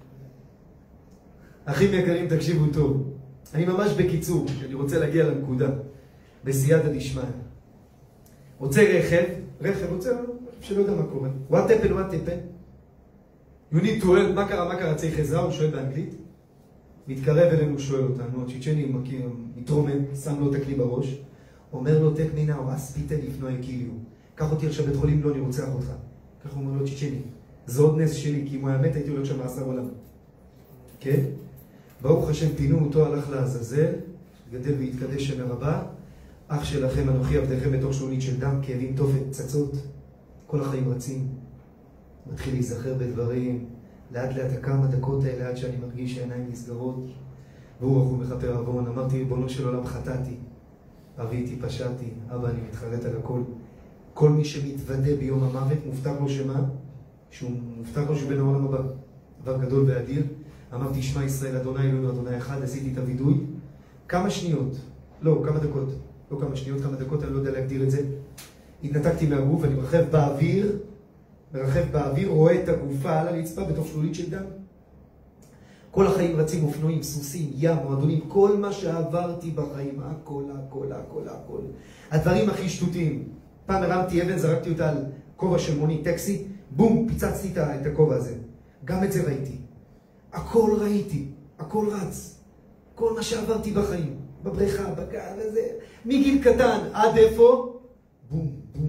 אחים יקרים, תקשיבו טוב. אני ממש בקיצור, אני רוצה להגיע לנקודה. בסייעתא דשמיא. רוצה רכב רוצה, שלא יודע מה קורה. What happened? You need to help, מה קרה, צריך עזרה, הוא שואל באנגלית. מתקרב אלינו, שואל אותנו, הצ'צ'ני מכיר, מתרומם, שם לו את הכלי בראש, אומר לו, take me now, אספיתן לפנו הקיליו. קח אותי עכשיו בית חולים, לא, אני רוצח אותך. כך הוא אומר לו, צ'צ'ני, זה עוד נס שלי, כי אם הוא היה מת, הייתי הולך שם 10 עולם. כן? ברוך השם, פינו אותו, הלך לעזאזל, גדל והתקדש שם הרבה, אח שלכם, אנוכי עבדכם בתוך שלולית של דם, כאבים, תופת, פצצות, כל החיים רצים. מתחיל להיזכר בדברים, לאט לאט הכמה דקות האלה עד שאני מרגיש שהעיניים נסגרות, והוא רחום מכפר עוון. אמרתי, ריבונו של עולם, חטאתי, אביתי, פשעתי, אבא, אני מתחרט על הכל. כל מי שמתוודה ביום המוות מובטח לו שמה? שהוא מובטח לו שבין העולם הבא, דבר גדול ואדיר. אמרתי, שמע ישראל, אדוני אלוהינו, אדוני אחד, עשיתי את הווידוי. כמה שניות, לא, כמה דקות, לא כמה שניות, כמה דקות, אני לא יודע להגדיר את זה. התנתקתי מהגוף, אני מרחב באוויר, רואה את הגופה על הרצפה בתוך שלולית של דם. כל החיים רצים, אופנועים, סוסים, ים, מועדונים, כל מה שעברתי בחיים, הכל. הדברים הכי שטותיים. פעם הרמתי אבן, זרקתי אותה על כובע של מונית, טקסי, בום, פיצצתי את הכובע הזה. גם את זה ראיתי. הכל ראיתי, הכל רץ. כל מה שעברתי בחיים, בבריכה, בגן הזה, מגיל קטן עד איפה? בום,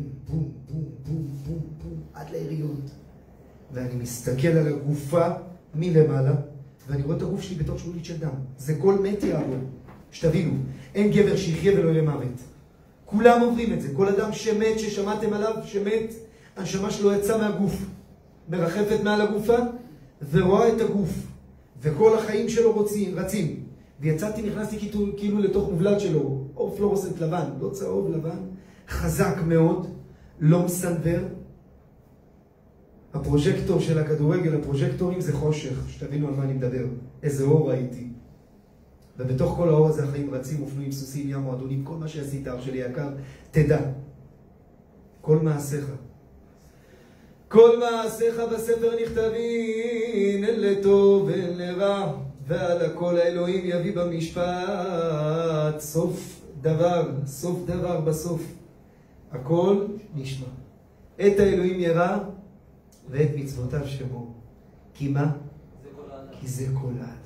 עד לעיריות. ואני מסתכל על הגופה מלמעלה, ואני רואה את הגוף שלי בתוך שלולית של דם. זה כל מת יעבור. שתבינו, אין גבר שיחיה ולא יהיה מוות. כולם עוברים את זה. כל אדם שמת, ששמעתם עליו, שמת, הנשמה שלו יצא מהגוף, מרחפת מעל הגופה, ורואה את הגוף. וכל החיים שלו רצים. ויצאתי, נכנסתי כאילו לתוך מובלד שלו, אור פלורסנט לבן, לא צהוב לבן, חזק מאוד, לא מסנבר. הפרוז'קטור של הכדורגל, הפרוז'קטורים זה חושך, שתבינו על מה אני מדבר. איזה אור ראיתי. ובתוך כל האור הזה החיים רצים, אופנועים, סוסים, ים, מועדונים, כל מה שעשית, אח שלי יקר, תדע. כל מעשיך. כל מעשיך בספר נכתבים, אין לטוב ואין לרע, ועל הכל האלוהים יביא במשפט. סוף דבר בסוף. הכל נשמע. את האלוהים ירא ואת מצוותיו שמור. כי מה? כי זה כל האדם.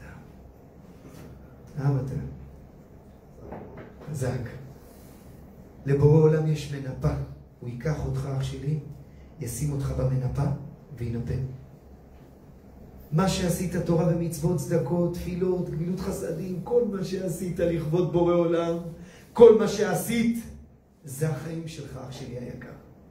אתה חזק. לבורא עולם יש מנפה. הוא ייקח אותך, אח שלי, ישים אותך במנפה וינפה. מה שעשית, תורה ומצוות, צדקות, תפילות, גמילות חסדים, כל מה שעשית לכבוד בורא עולם, כל מה שעשית, זה החיים שלך, אח שלי היקר.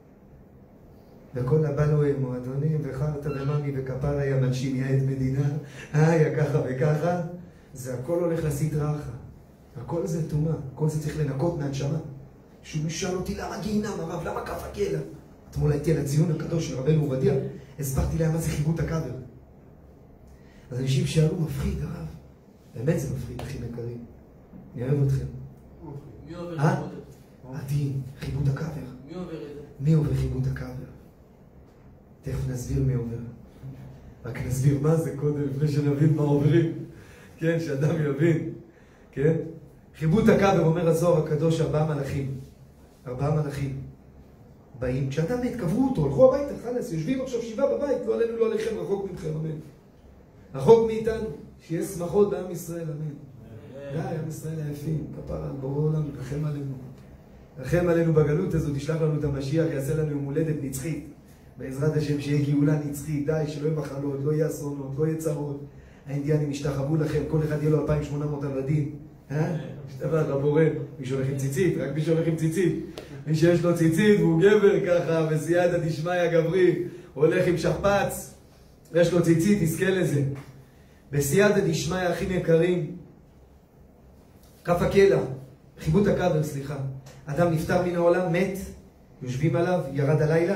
וכל הבא לו אמו, אדוני, וחרת וממי וכפרה יא מנשים יעד מדינה, היה ככה וככה, זה הכל הולך לסדרה אחת. הכל זה תומה, הכל זה צריך לנקות מהנשמה. שהוא משאל אותי למה גיהינם, הרב, למה כף הקלע? אתמול הייתי על הציון הקדוש של רבנו עובדיה, הסברתי להם מה זה חיבוט הקבר. אז אנשים שאלו, מפחיד הרב. באמת זה מפחיד, אחים יקרים. אני אוהב אתכם. מי עובר חיבוט? עדין, חיבוט הקבר. מי עובר את זה? מי עובר חיבוט הקבר? תכף נסביר מי עובר. רק נסביר מה זה קודם, לפני שנבין מה עוברים. כן, שאדם יבין. כן? חיבוט הקבר, אומר הזוהר הקדוש, 4 מלאכים. באים, כשאדם מת, קברו אותו, הלכו הביתה, חלס, יושבים עכשיו 7 בבית, לא עלינו, לא עליכם, רחוק מכם, אמן. רחוק מאיתנו, שיהיה שמחות בעם ישראל, אמן. די, עם ישראל היפים, כפרה, בורא עולם, רחם עלינו בגלות הזאת, תשלח לנו את המשיח, יעשה לנו יום הולדת נצחית. בעזרת השם שיהיה גאולה נצחית, די, שלא יהיה מחלות, לא יהיה אסונות, לא יהיה צרות. האינדיאנים ישתחוו לכם, כל אחד יהיה לו 2,800 עבדים. משתבח לבורא, מי שהולך עם ציצית, רק מי שהולך עם ציצית. מי שיש לו ציצית והוא גבר ככה, בסייעתא דשמיא גברי, הולך עם שכפ"ץ, יש לו ציצית, תזכה לזה. בסייעתא דשמיא, אחים יקרים, כף הקלע, חיבוט הקבר, סליחה. אדם נפטר מן העולם, מת, יושבים עליו, ירד הלילה.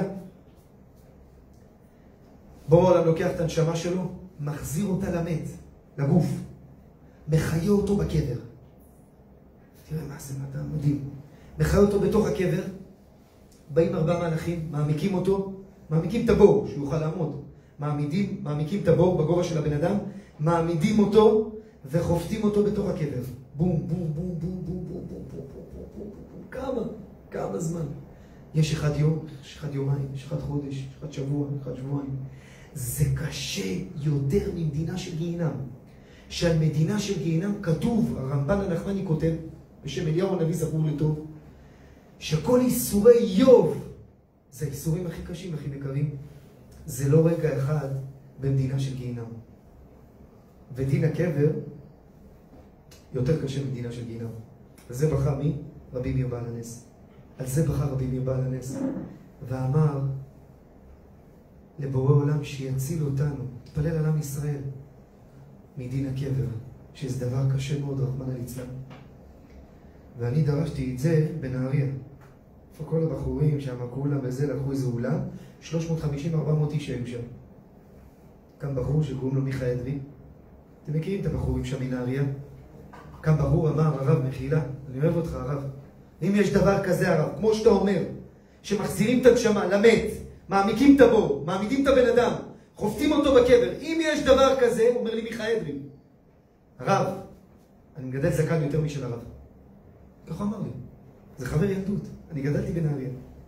בורא עולם לוקח את הנשמה שלו, מחזיר אותה למת, לגוף, מחיה אותו בקבר. תראה מה זה מדהים. מחיה אותו בתוך הקבר, באים 4 מלאכים, מעמיקים אותו, מעמיקים את הבור, שיוכל לעמוד. מעמיקים את הבור בגובה של הבן אדם, מעמידים אותו וחופטים אותו בתוך הקבר. בום, בום, בום, בום, בום, בום, בום, בום, בום, בום, בום. כמה זמן? יש אחד יום, יש אחד יומיים, יש אחד חודש, יש אחד שבוע, אחד שבועיים. זה קשה יותר ממדינה של גיהינם. שעל מדינה של גיהינם כתוב, הרמב"ן הנחמני כותב, בשם אליהו הנביא זכור לטוב, שכל איסורי איוב, זה האיסורים הכי קשים, הכי יקרים. זה לא רגע אחד במדינה של גיהינם. ודין הקבר יותר קשה ממדינה של גיהינם. וזה בחר מי? רבי מאיר בעל הנס. על זה בחר רבי מאיר בעל הנס. ואמר לבורא עולם שיציל אותנו, תפלל על עם ישראל, מדין הקבר, שזה דבר קשה מאוד, רחמנא ליצלן. ואני דרשתי את זה בנהריה. איפה כל הבחורים שם, כולם וזה, לקחו איזה אולם, 350-400 איש היו שם. קם בחור שקוראים לו מיכה אדרי. אתם מכירים את הבחורים שם מנהריה? קם בחור אמר, הרב מחילה, אני אוהב אותך הרב. אם יש דבר כזה הרב, כמו שאתה אומר, שמחזירים את הנשמה למת, מעמיקים את הבור, מעמידים את הבן אדם, חופטים אותו בקבר, אם יש דבר כזה, אומר לי מיכה אדרי, הרב, אני מגדל זקן יותר משל הרב. ככה אמר לי. זה חבר ילדות. אני גדלתי בנהריה.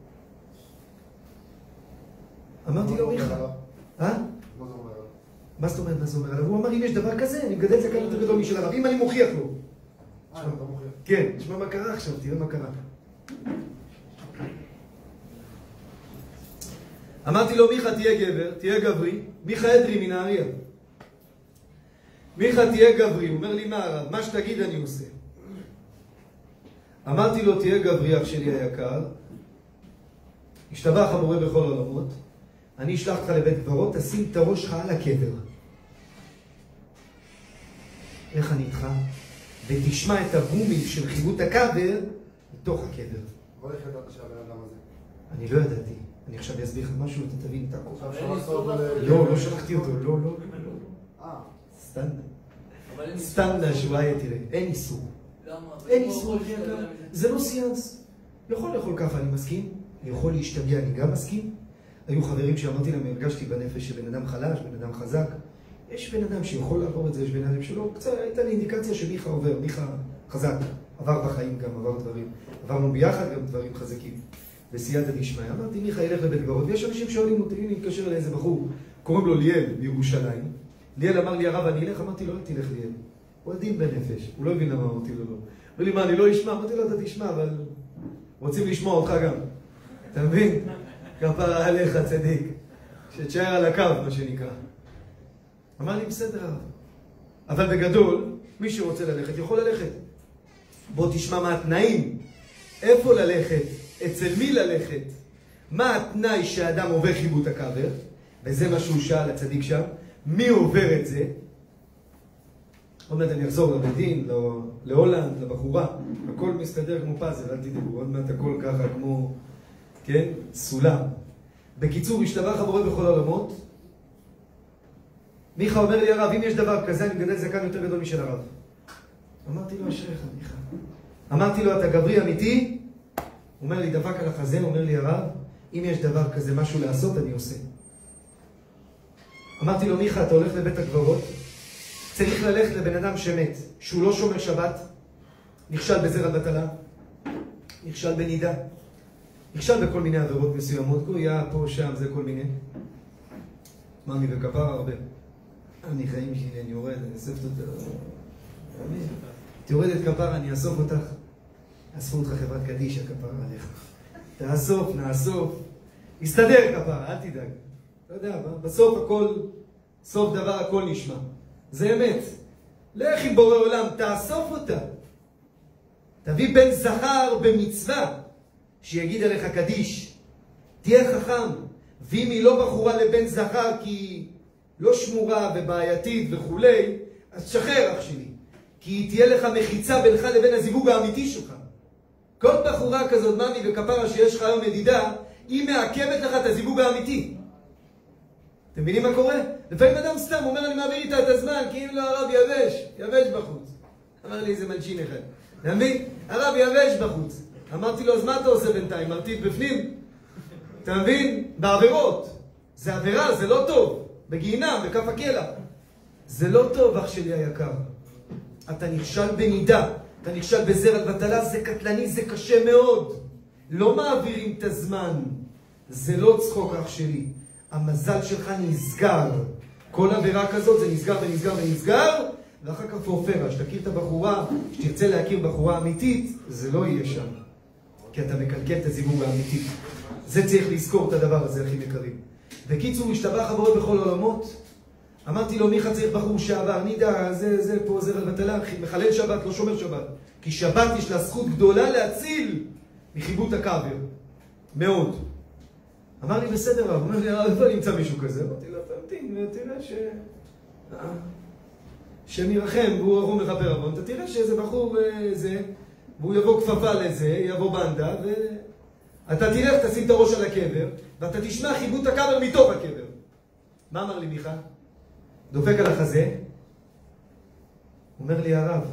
אמרתי לו, מיכה. מה זאת אומרת, מה זה אומר עליו? הוא אמר, אם יש דבר כזה, אני מגדל זקן יותר גדול משל הרב. אם אני מוכיח לו. אתה מוכיח? כן, תשמע מה קרה עכשיו, תראה מה קרה. אמרתי לו, מיכה תהיה גבר, תהיה גברי. מיכה אדרי מנהריה. מיכה תהיה גברי. הוא אומר לי, מה הרב? מה שתגיד אני עושה. אמרתי לו, תהיה גברי, אח שלי היקר. השתבח הבורא בכל העולמות. אני אשלח אותך לבית קברות, תשים את הראש שלך על הקבר. איך אני איתך? ותשמע את הגומי של חיבוט הקבר בתוך הקבר. אבל איך ידעת שהבן אדם הזה? אני לא ידעתי. אני עכשיו אסביר לך משהו, אתה תבין את הכל. לא, לא שלחתי אותו, לא. סטנדה שוואיה, תראה, אין איסור. אין איסור, זה לא סיאנס. יכול לאכול ככה, אני מסכים. יכול להשתגע, אני גם מסכים. היו חברים שאמרתי להם, הרגשתי בנפש שבן אדם חלש, בן אדם חזק. יש בן אדם שיכול לעבור את זה, יש בן אדם שלא. קצת הייתה לי אינדיקציה שמיכה עובר, מיכה חזק. עבר בחיים גם, עבר דברים. עברנו ביחד גם דברים חזקים. בסייעתא דשמיא. אמרתי, מיכה ילך לבית קברות, ויש אנשים שואלים אותי, הנה התקשר לאיזה בחור, קוראים לו ליאל בירושלים. ליאל אמר לי, הרב, אני אלך, אמרתי לו, אל תלך ליאל. הוא עדין בנפש, הוא לא הבין למה אמרתי לו לא. הוא אומר לי, מה, אני לא אשמע? אמרתי לו, אתה תשמע, אבל רוצים לשמוע אותך גם. אתה מבין? כפרה עליך, צדיק. שתשאר על הקו, מה שנקרא. אמר לי, בסדר, הרב. אבל בגדול, מי שרוצה ללכת, יכול ללכת. בוא תשמע מה התנאים. איפה ללכת? אצל מי ללכת? מה התנאי שהאדם עובר חיבוט הקבר? וזה מה שהוא שאל הצדיק שם. מי עובר את זה? עוד מעט אני אחזור לבית דין, להולנד, לבחורה. הכל מסתדר כמו פאזל, אל תדאגו. עוד מעט הכל ככה כמו, כן? סולם. בקיצור, השתבח הבורא בכל העולמות. מיכה אומר לי, הרב, אם יש דבר כזה, אני מגדל זקן יותר גדול משל הרב. אמרתי לו, אשריך, מיכה. אמרתי לו, אתה גברי אמיתי? הוא אומר לי, דבק על החזה, אומר לי, הרב, אם יש דבר כזה, משהו לעשות, אני עושה. אמרתי לו, מיכה, אתה הולך לבית הקברות, צריך ללכת לבן אדם שמת, שהוא לא שומר שבת, נכשל בזרע בטלה, נכשל בנידה, נכשל בכל מיני עבירות מסוימות, גויה, פה, שם, זה כל מיני. מאמי וכפר הרבה. אני חיים שלי, אני יורד, אני אספת אותה. תיורדת כפר, אני אסוף אותך. אספו אותך חברת קדישה, כפר עליך. תאסוף, נאסוף. יסתדר כפר, אל תדאג. אתה יודע, בסוף הכל, סוף דבר הכל נשמע. זה אמת. לך עם בורא עולם, תאסוף אותה. תביא בן זכר במצווה, שיגיד עליך קדיש. תהיה חכם. ואם היא לא בחורה לבן זכר כי לא שמורה ובעייתית וכולי, אז שחרר אח שלי. כי היא תהיה לך מחיצה בינך לבין הזיווג האמיתי שלך. כל בחורה כזאת, מאמי וכפרה שיש לך היום ידידה, היא מעכבת לך את הזיווג האמיתי. אתם מבינים מה קורה? לפעמים אדם סתם אומר, אני מעביר איתה את הזמן, כי אם לא הרב יבש בחוץ. אמר לי איזה מלשין אחד. אתה מבין? הרב יבש בחוץ. אמרתי לו, אז מה אתה עושה בינתיים? מרטיב בפנים? אתה מבין? בעבירות. זה עבירה, זה לא טוב. בגיהינם, בכף הקלע. זה לא טוב, אח שלי היקר. אתה נכשל בנידה, אתה נכשל בזרע בטלה, זה קטלני, זה קשה מאוד. לא מעבירים את הזמן. זה לא צחוק אח שלי. המזל שלך נסגר. כל עבירה כזאת זה נסגר ונסגר ונסגר, ואחר כך פורפרה, שתכיר את הבחורה, שתרצה להכיר בחורה אמיתית, זה לא יהיה שם. כי אתה מקלקל את הזיווג האמיתי. זה צריך לזכור את הדבר הזה, הכי יקרים. בקיצור, השתבח הבורא בכל העולמות. אמרתי לו, מיכה צריך בחור שעבר, נידע, זה פה, זה רבטלה, מחלל שבת, לא שומר שבת. כי שבת יש לה זכות גדולה להציל מחיבוט הקבר. מאוד. אמר לי, בסדר, הוא אומר לי, איפה נמצא מישהו כזה? אמרתי לו, תמתין, תראה שמרחם, והוא מכפר עוון, אתה תראה שאיזה בחור זה, והוא יבוא כפפה לזה, יבוא בנדה, ואתה תלך, תשים את הראש על הקבר, ואתה תשמע חיבוט הקבר מתוך הקבר. מה אמר לי מיכה? דופק על החזה, אומר לי הרב,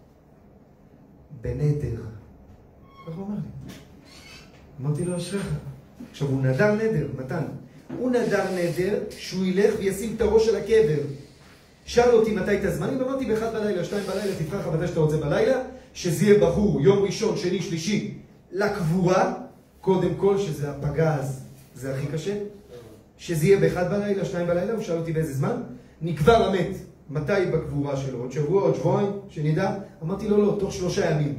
בנדר. איך הוא אומר לי? אמרתי לו, אשריך. עכשיו, הוא נדר נדר, מתן. הוא נדר נדר שהוא ילך וישים את הראש על הקבר. שאל אותי מתי את הזמנים, אמרתי באחד בלילה, 2 בלילה, תבחר לך מתי שאתה רוצה בלילה, שזה יהיה בחור, יום ראשון, שני, שלישי, לקבורה, קודם כל, שזה הפגז, זה הכי קשה. שזה יהיה באחד בלילה, 2 בלילה, הוא שאל אותי באיזה זמן, נקבע למת, מתי בקבורה שלו, עוד שבוע, עוד שבועיים, שנדע. אמרתי לו, לא, תוך 3 ימים.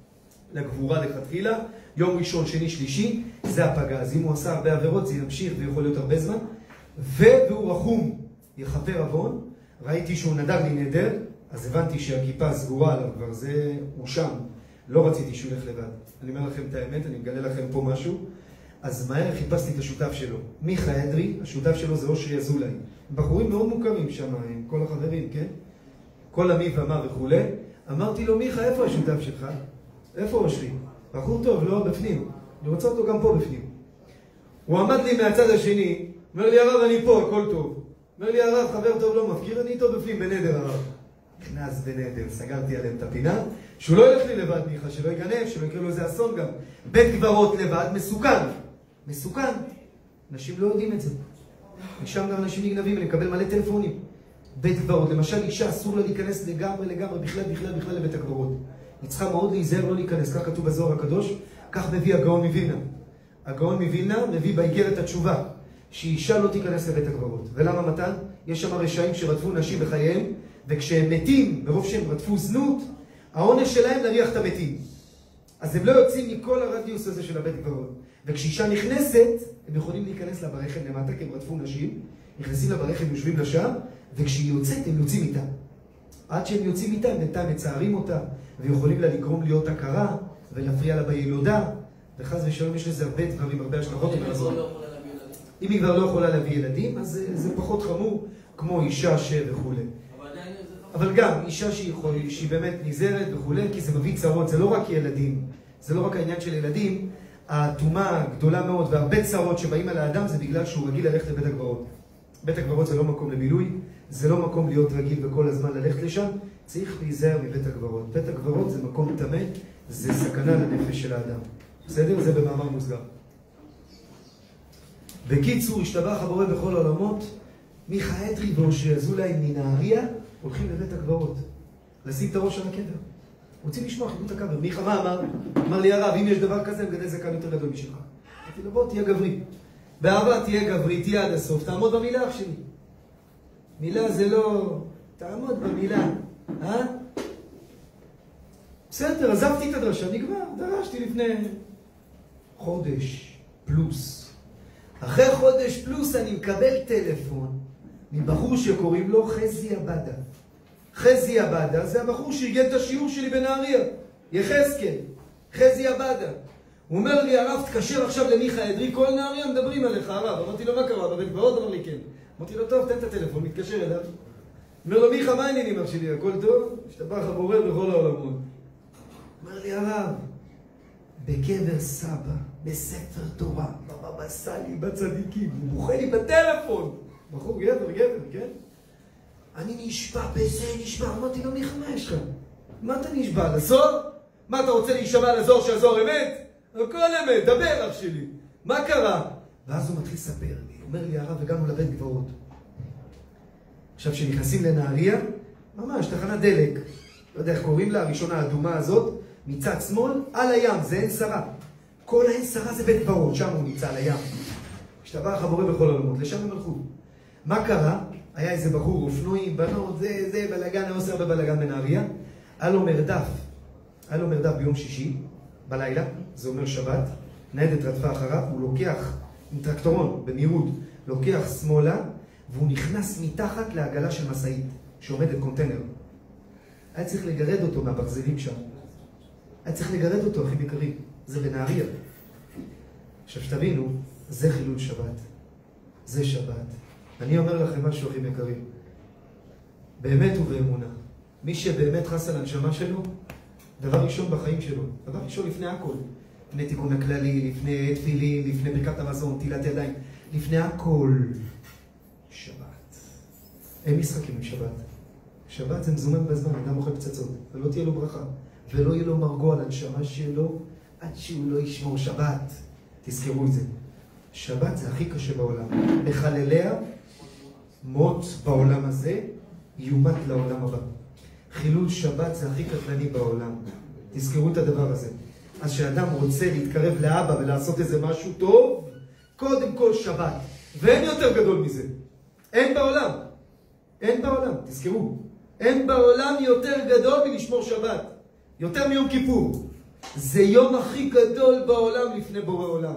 לקבורה לכתחילה, יום ראשון, שני, שלישי, זה הפגז. אם הוא עשה הרבה עבירות, זה ימשיך ויכול להיות הרבה זמן. והוא רחום, יכפר עוון. ראיתי שהוא נדר לי נדר, אז הבנתי שהכיפה סגורה עליו, כבר זה הוא שם. לא רציתי שהוא ילך לבד. אני אומר לכם את האמת, אני מגלה לכם פה משהו. אז מהר חיפשתי את השותף שלו. מיכה אדרי, השותף שלו זה אושרי אזולאי. בחורים מאוד מוכרים שם, עם כל החברים, כן? כל המי ומה וכו'. אמרתי לו, מיכה, איפה השותף שלך? איפה אושרי? בחור טוב, לא בפנים. אני רוצה אותו גם פה בפנים. הוא עמד לי מהצד השני, אומר לי, הרב, אני פה, הכל טוב. אומר לי, הרב, חבר טוב לא מפקיר, אני איתו בפנים, בנדר, הרב. כנס בנדר, סגרתי עליהם את הפינה, שהוא לא ילך לי לבד, מיכה, שלא יגנב, שלא יקרה לו איזה אסון גם. בית גברות לבד, מסוכן. מסוכן. אנשים לא יודעים את זה. משם גם אנשים נגנבים, אני מקבל מלא טלפונים. בית גברות, למשל, אישה אסור לה להיכנס לגמרי, בכלל לבית הגברות. היא צריכה מאוד להיזהר לא להיכנס, כך כתוב בזוהר הקדוש, כך מביא הגאון מווילנה. הגאון מווילנה מביא באיגרת התשובה, שאישה לא תיכנס לבית הגברות. ולמה מתן? יש שם רשעים שרדפו נשים בחייהם, וכשהם מתים, ברוב שהם רדפו זנות, העונש שלהם להריח את המתים. אז הם לא יוצאים מכל הרדיוס הזה של הבית גברות. וכשאישה נכנסת, הם יכולים להיכנס לה ברחם למטה, כי הם רדפו נשים, נכנסים לה ברחם, יושבים לשם, וכשהיא יוצאת, הם יוצאים איתה. עד שהם יוצאים איתה, הם בינתיים מצערים אותה, ויכולים לה לגרום להיות הכרה, ולהפריע לה בילודה, וחס ושלום יש לזה הרבה דברים, הרבה השלכות. אם היא כבר לא יכולה להביא ילדים, אז זה פחות חמור, כמו אישה וכו'. אבל גם אישה שהיא באמת נזהרת וכו', כי זה מביא צרות, זה לא רק ילדים, זה לא רק העניין של ילדים, התאומה גדולה מאוד והרבה צרות שבאים על האדם זה בגלל שהוא רגיל ללכת לבית הגברות. בית הגברות זה לא מקום לבילוי, זה לא מקום להיות רגיל וכל הזמן ללכת לשם, צריך להיזהר מבית הגברות. בית הגברות זה מקום טמא, זה סכנה לנפש של האדם. בסדר? זה במאמר מוסגר. בקיצור, השתבח הבורא בכל העולמות, מיכה אדרי ואושרי אזולאי מנהריה הולכים לבית הגברות, לשים את הראש על הקבר. רוצים לשמוע חיבוט הקבר. מיכה מה אמר? אמר לי הרב, אם יש דבר כזה, מגדל זקן יותר גדול משלך. אמרתי לו, בוא, תהיה גברי. באהבה תהיה גברי, תהיה עד הסוף, תעמוד במילה אח שלי. מילה זה לא... תעמוד במילה. בסדר, עזבתי את הדרשה, נגמר, דרשתי לפני חודש פלוס. אחרי חודש פלוס אני מקבל טלפון מבחור שקוראים לו חזי עבדה. חזי עבדה זה הבחור שארגן את השיעור שלי בנהריה, יחזקאל, חזי עבדה. הוא אומר לי, הרב, תקשר עכשיו למיכה אדרי, כל נהריה מדברים עליך, הרב. אמרתי לו, מה קרה? בבית גברות? אמר לי, כן. אמרתי לו, טוב, תן את הטלפון, מתקשר אליו. אומר לו, מיכה, מה העניינים אח שלי? הכל טוב? השתבח הבורא בכל העולמות. אומר לי, הרב, בקבר סבא, בספר תורה, בבבא סאלי, בצדיקים, הוא בוכה לי בטלפון. בחור גבר, כן? אני נשבע בזה, נשבע. אמרתי לו, מיכה, מה יש לך? מה אתה נשבע? לזוהר? מה אתה רוצה להישבע לזוהר שהזוהר אמת? הכל אמת, דבר אח שלי. מה קרה? ואז הוא מתחיל לספר לי. הוא אומר לי, הרב, הגענו לבית גברות. עכשיו, כשנכנסים לנהריה, ממש, תחנת דלק. לא יודע איך קוראים לה, הראשונה האדומה הזאת, מצד שמאל, על הים, זה אין שרה. כל העין שרה זה בית קברות, שם הוא נמצא על הים. השתבח הבורא בכל העולמות, לשם הם הלכו. מה קרה? היה איזה בחור, אופנועים, בנות, זה בלגן, היה עושה הרבה בלגן בנהריה. היה לו מרדף ביום שישי, בלילה, זה אומר שבת, ניידת רדפה אחריו, הוא לוקח עם טרקטורון במהירות, לוקח שמאלה, והוא נכנס מתחת לעגלה של מסעית, שעומדת קונטיינר. היה צריך לגרד אותו מהברזלים שם. היה צריך לגרד אותו, אחים יקרים. זה בנהריה. עכשיו שתבינו, זה חילול שבת. זה שבת. אני אומר לכם משהו, אחים יקרים. באמת ובאמונה. מי שבאמת חס על הנשמה שלו, דבר ראשון בחיים שלו. דבר ראשון לפני הכל. לפני תיקון הכללי, לפני תפילין, לפני ברכת המזון, תהילת ידיים. לפני הכל. שבת. אין משחקים עם שבת. שבת זה מזומן בזמן, אדם אוכל פצצות, ולא תהיה לו ברכה, ולא יהיה לו מרגוע על הנשמה שלו, עד שהוא לא ישמור שבת. תזכרו את זה. שבת זה הכי קשה בעולם. לחלליה, מות בעולם הזה, יומת לעולם הבא. חילול שבת זה הכי קטלני בעולם. תזכרו את הדבר הזה. אז שאדם רוצה להתקרב לאבא ולעשות איזה משהו טוב, קודם כל שבת. ואין יותר גדול מזה. אין בעולם. אין בעולם, תזכרו. אין בעולם יותר גדול מלשמור שבת. יותר מיום כיפור. זה יום הכי גדול בעולם לפני בורא עולם.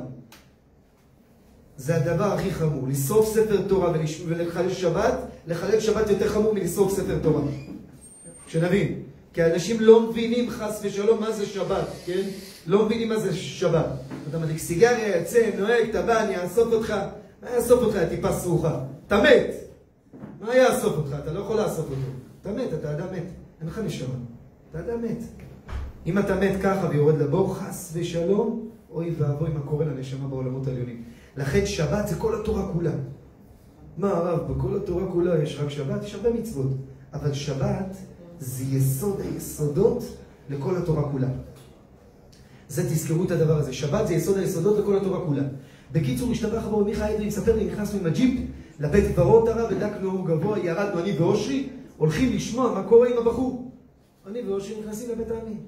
זה הדבר הכי חמור. לשרוף ספר תורה ולחלל שבת, לחלל שבת יותר חמור מלשרוף ספר תורה. שנבין. כי האנשים לא מבינים חס ושלום מה זה שבת, כן? לא מבינים מה זה שבת. אתה מדליק סיגריה, יצא, נוהג, אתה בא, אני אאסוף אותך. מה יאסוף אותך? טיפה סרוחה. אתה מת. מה יאסוף אותך? אתה לא יכול לאסוף אותו. אתה מת, אתה אדם מת. אין לך נשמה. אתה אדם מת. אם אתה מת ככה ויורד לבור, חס ושלום, אוי ואבוי מה קורה לנשמה בעולמות העליונים. לכן שבת זה כל התורה כולה. מה הרב? בכל התורה כולה יש רק שבת, יש הרבה מצוות. אבל שבת זה יסוד היסודות לכל התורה כולה. זה תזכרו את הדבר הזה. שבת זה יסוד היסודות לכל התורה כולה. בקיצור, השתבח הבורא מיכה אדרי מספר לי, נכנסנו עם הג'יפ לבית קברות הרב, הדלקנו גבוה, ירדנו אני ואושרי, הולכים לשמוע מה קורה עם הבחור. אני ואושרי נכנסים לבית העלמין.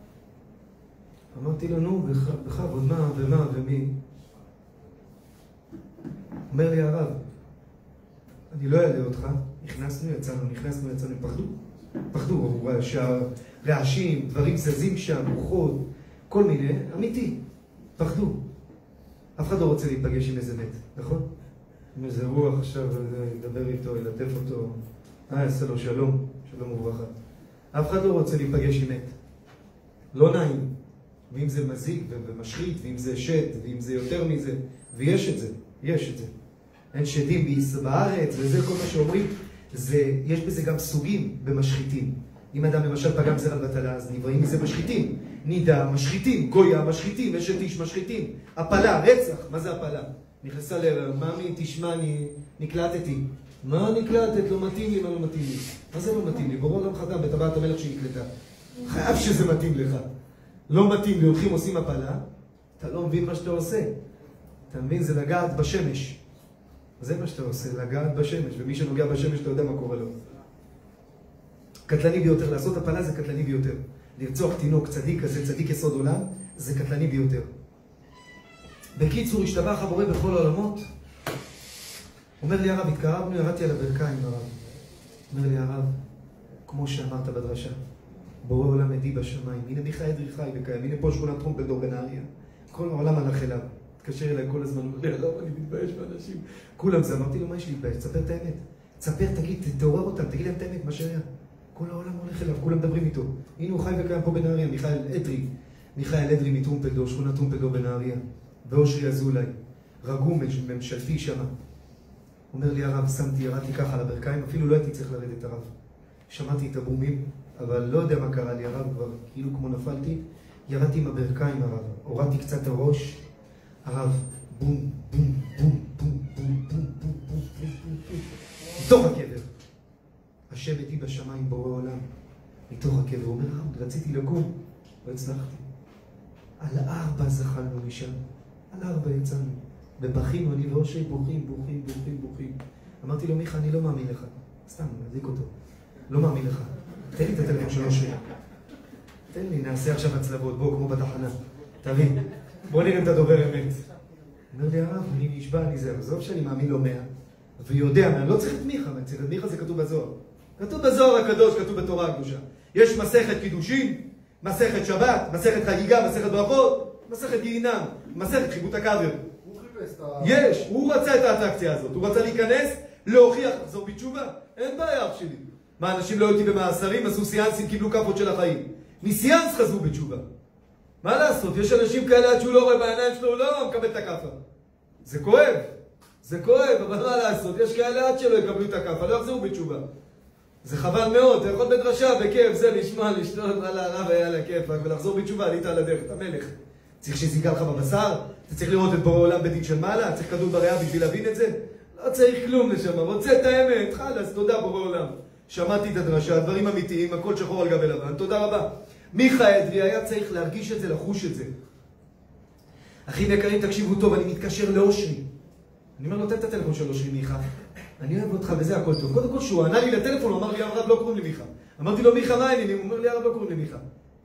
אמרתי לו, נו, בכבוד, מה ומה ומי? אומר לי הרב, אני לא אעלה אותך, נכנסנו, יצאנו, פחדו, רעשים, דברים זזים שם, רוחות, כל מיני, אמיתי, פחדו. אף אחד לא רוצה להיפגש עם איזה מת, נכון? עם איזה רוח עכשיו, לדבר איתו, ילטף אותו, יעשה לו שלום וברכה. אף אחד לא רוצה להיפגש עם מת. לא נעים. ואם זה מזיק ומשחית, ואם זה שד, ואם זה יותר מזה, ויש את זה, יש את זה. אין שדים בארץ, וזה כל מה שאומרים, יש בזה גם סוגים במשחיתים. אם אדם למשל פגם זרע בטלה, אז נבראים מזה משחיתים. נידה, משחיתים, גויה, משחיתים, אשת איש, משחיתים. הפלה, רצח, מה זה הפלה? נכנסה למאמי, תשמע, נקלטתי. מה נקלטת? לא מתאים לי, מה לא מתאים לי? מה זה לא מתאים לי? בורא עולם חתם בטבעת המלך שנקלטה. חייב שזה מתאים לך. לא מתאים לי, הולכים עושים הפלה, אתה לא מבין מה שאתה עושה. אתה מבין? זה לגעת בשמש. זה מה שאתה עושה, לגעת בשמש. ומי שנוגע בשמש, אתה יודע מה קורה לו. קטלני ביותר. לעשות הפלה זה קטלני ביותר. לרצוח תינוק צדיק כזה, צדיק יסוד עולם, זה קטלני ביותר. בקיצור, השתבח הבורא בכל העולמות. אומר לי הרב, התקרבנו, ירדתי על הברכיים הרב. אומר לי הרב, כמו שאמרת בדרשה, בורא עולם עדי בשמיים. הנה מיכה אדרי חי וקיים. הנה פה שכונת טרומפלדור בנהריה. כל העולם הלך אליו. התקשר אליי כל הזמן, הוא אומר לי, הרב, אני מתבייש באנשים. כולם זה, אמרתי לו, מה יש לי להתבייש? תספר את האמת. תספר, תגיד, תעורר אותם, תגיד להם את האמת, מה שהיה. כל העולם הולך אליו, כולם מדברים איתו. הנה הוא חי וקיים פה בנהריה, מיכאל אדרי מטרומפלדור, שכונת טרומפלדור בנהריה. ואושרי אזולאי, רגום ממשלתי שמה. אומר לי הרב, ירדתי ככה על הברכיים, אפילו לא הייתי צריך לרדת הרב. שמעתי את הבומים, אבל לא יודע מה קרה לי הרב, כבר כאילו כמו נפלתי. ירדתי עם הברכיים הרב, הורדתי קצת הראש, הרב, בום, בום, בום, בום, בום, בום, בום, בום, בום, מתוך הקבר. השם איתי בשמיים בורא עולם, מתוך הקבר. הוא אומר, רציתי לקום, לא הצלחתי. על 4 זחלנו משם, על 4 יצאנו. ובכינו, אני ואושרי בוכים. אמרתי לו, מיכה, אני לא מאמין לך. סתם, נדליק אותו. לא מאמין לך. תן לי את הטלפון של אושרי. תן לי, נעשה עכשיו הצלבות, בוא, כמו בתחנה. תבין. בוא נראה את הדובר אמת. אומר לי הרב, אני נשבע, אני זה, עזוב שאני מאמין לו 100, ויודע, אני לא צריך את מיכה, אני צריך את מיכה, זה כתוב בזוהר. כתוב בזוהר הקדוש, כתוב בתורה הקדושה. יש מסכת קידושין, מסכת שבת, מסכת חגיגה, מסכת ברכות, מסכת גיהינם, מסכת חיבוט הקבר. יש, הוא רצה את האטרקציה הזאת, הוא רצה להיכנס, להוכיח, לחזור בתשובה. אין בעיה אח שלי. מה, אנשים לא הייתי במאסרים, עשו סיאנסים, קיבלו כפות של החיים. מסיאנס חזרו בתשובה. מה לעשות? יש אנשים כאלה עד שהוא לא רואה בעיניים שלו, הוא לא מקבל את הכפה. זה כואב. זה כואב, אבל מה לעשות? יש כאלה עד שלא יקבלו את הכפה, לא יחזרו בתשובה. זה חבל מאוד, אתה יכול בדרשה, בכיף, זה לשמוע, לשתות, על הרב היה לה כיף, ולחזור בתשובה, עלית על הדרך, אתה מלך. צריך שזיגה לך בבשר? אתה צריך לראות את בורא עולם בדין של מעלה? צריך כדור בריאה בשביל להבין את זה? לא צריך כלום לשמה, רוצה את האמת, חלס, תודה בורא עולם. שמעתי את הדרשה, הדברים אמיתיים, הכל שחור על גבי לבן, תודה רבה. מיכה אדרי היה צריך להרגיש את זה, לחוש את זה. אחים יקרים, תקשיבו טוב, אני מתקשר לאושרי. אני אומר לו, תן את הטלפון של אושרי, מיכה. אני אוהב אותך וזה הכל טוב. קודם כל, שהוא ענה לי לטלפון, הוא אמר לי, הרב, לא קוראים לי מיכה. אמרתי לו, מיכה, מה העניינים? הוא אומר לי, הרב, לא קוראים לי מיכה.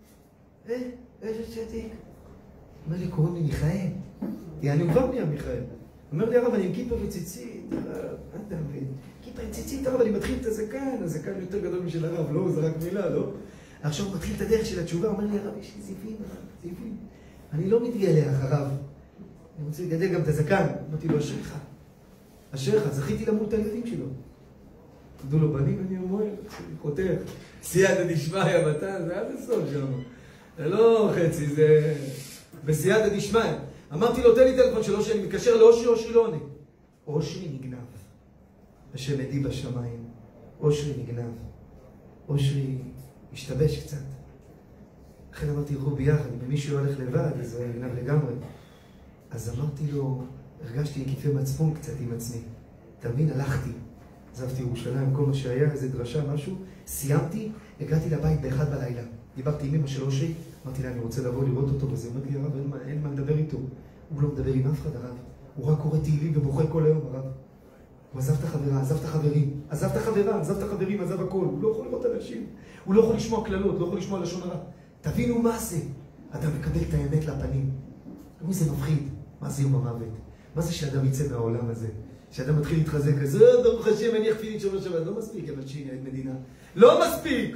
איזה צדיק. אומר לי, קוראים לי מיכאל. אני כבר נהיה מיכאל. אומר לי, הרב, אני עם כיפה וציצית, הרב, אתה מבין? כיפה וציצית, הרב, אני מתחיל את הזקן, הזקן יותר גדול משל הרב, לא, זה רק מילה, לא? עכשיו הוא מתחיל את הדרך של התשובה, אומר לי, הרב, יש לי זיפים, זיפים. אני לא מתגלה אחריו. אני רוצה לגדל גם את הזקן. אמרתי לו, אשריך. אשריך, זכיתי למות את הילדים שלו. תדעו לו, בנים, אני אומר, חותך. סייעתא דשמיא, מתן, זה עד הסוף שם. זה לא חצי, זה בסייעתא דשמיא. אמרתי לו, תן לי טלפון של אושרי, אני מתקשר לאושרי, אושרי לא עונה. אושרי נגנב. השם עדי בשמיים. אושרי נגנב. אושרי השתבש קצת. לכן אמרתי, הלכו ביחד, אם מישהו הולך לבד, אז הוא נגנב לגמרי. אז אמרתי לו, הרגשתי כתפי מצפון קצת עם עצמי. תבין, הלכתי. עזבתי ירושלים, כל מה שהיה, איזה דרשה, משהו. סיימתי, הגעתי לבית באחד בלילה. דיברתי עם אמא של אושרי, אמרתי לה, אני רוצה לבוא לראות אותו, וזה אומר לי, הרב, אין מה לדבר איתו. הוא לא מדבר עם אף אחד, הרב. הוא רק קורא תהילים ובוכה כל היום, הרב. הוא עזב את החברה, עזב את החברים, עזב את החברה, עזב את החברים, עזב הכל. הוא לא יכול לראות אנשים. הוא לא יכול לשמוע כללות, לא יכול לשמוע לשון הרע. תבינו מה זה. אדם מקבל את האמת לפנים. מי זה מפחיד? מה זה יום המוות? מה זה שאדם יצא מהעולם הזה? שאדם מתחיל להתחזק, אז ברוך השם, אני אכפיל את שומר שבת. לא מספיק, אבל שיני, את מדינה. לא מספיק,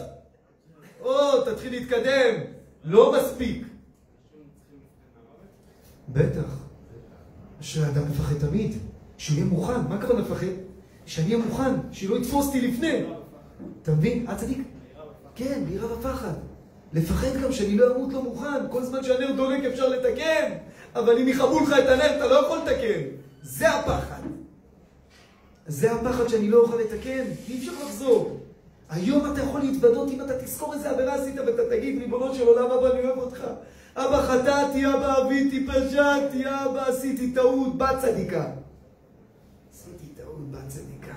עוד, תתחיל להתקדם. לא מספיק. בטח. שהאדם מפחד תמיד. שהוא יהיה מוכן. מה קרה מפחד? שאני אהיה מוכן, שלא יתפוס אותי לפני. אתה מבין? צדיק? כן, ביראה ופחד. לפחד גם שאני לא אמות לא מוכן. כל זמן שהנר דולק אפשר לתקן. אבל אם יחבו לך את הנר, אתה לא יכול לתקן. זה הפחד. זה הפחד שאני לא אוכל לתקן. אי אפשר לחזור. היום אתה יכול להתוודות אם אתה תזכור איזה עבירה עשית ואתה תגיד, ריבונו של עולם, אבא, אני אוהב אותך. אבא חטאתי, אבא אביתי, פשעתי, אבא עשיתי טעות, בת צדיקה. עשיתי טעות, בת צדיקה.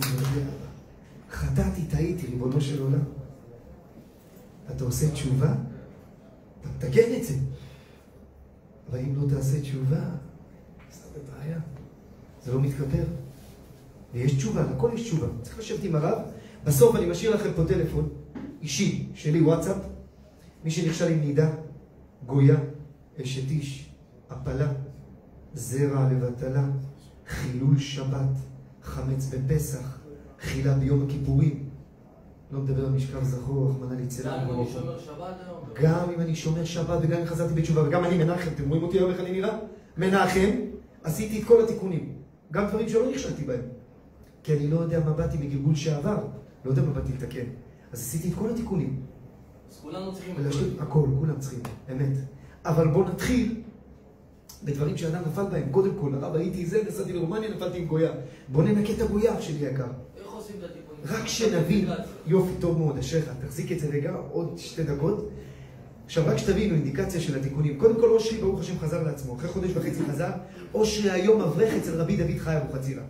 חטאתי, טעיתי, ריבונו של עולם. אתה עושה תשובה, אתה מתקן את זה. אבל אם לא תעשה תשובה, אז אתה בבעיה. זה לא מתכפר. ויש תשובה, לכל יש תשובה. צריך לשבת עם הרב. בסוף אני משאיר לכם פה טלפון אישי שלי, וואטסאפ. מי שנכשל עם נידה, גויה, אשת איש, הפלה, זרע לבטלה, חילול שבת, חמץ בפסח, חילה ביום הכיפורים. לא מדבר על משכב זכור, רחמנא ליצלן. גם אם אני שומר שבת היום? גם אם אני שומר שבת וגם אם חזרתי בתשובה, וגם אני מנחם, אתם רואים אותי היום איך אני נראה? מנחם, עשיתי את כל התיקונים. גם דברים שלא נכשלתי בהם. כי אני לא יודע מה באתי מגלגול שעבר. לא יודע מה באתי לתקן. אז עשיתי את כל התיקונים. אז כולנו צריכים... הכל, כולם צריכים, אמת. אבל בוא נתחיל בדברים שאדם נפל בהם. קודם כל, הרב הייתי זה, נסעתי לרומניה, נפלתי עם גויה. בוא ננקה את הגויה שלי יקר. איך עושים את התיקונים? רק שנבין, יופי, טוב מאוד, אשריך, תחזיק את זה רגע, עוד 2 דקות. עכשיו, רק שתבינו, אינדיקציה של התיקונים. קודם כל, אושרי, ברוך השם, חזר לעצמו. אחרי חודש וחצי חזר, אושרי היום אברך אצל רבי דוד חי אבוחצירא.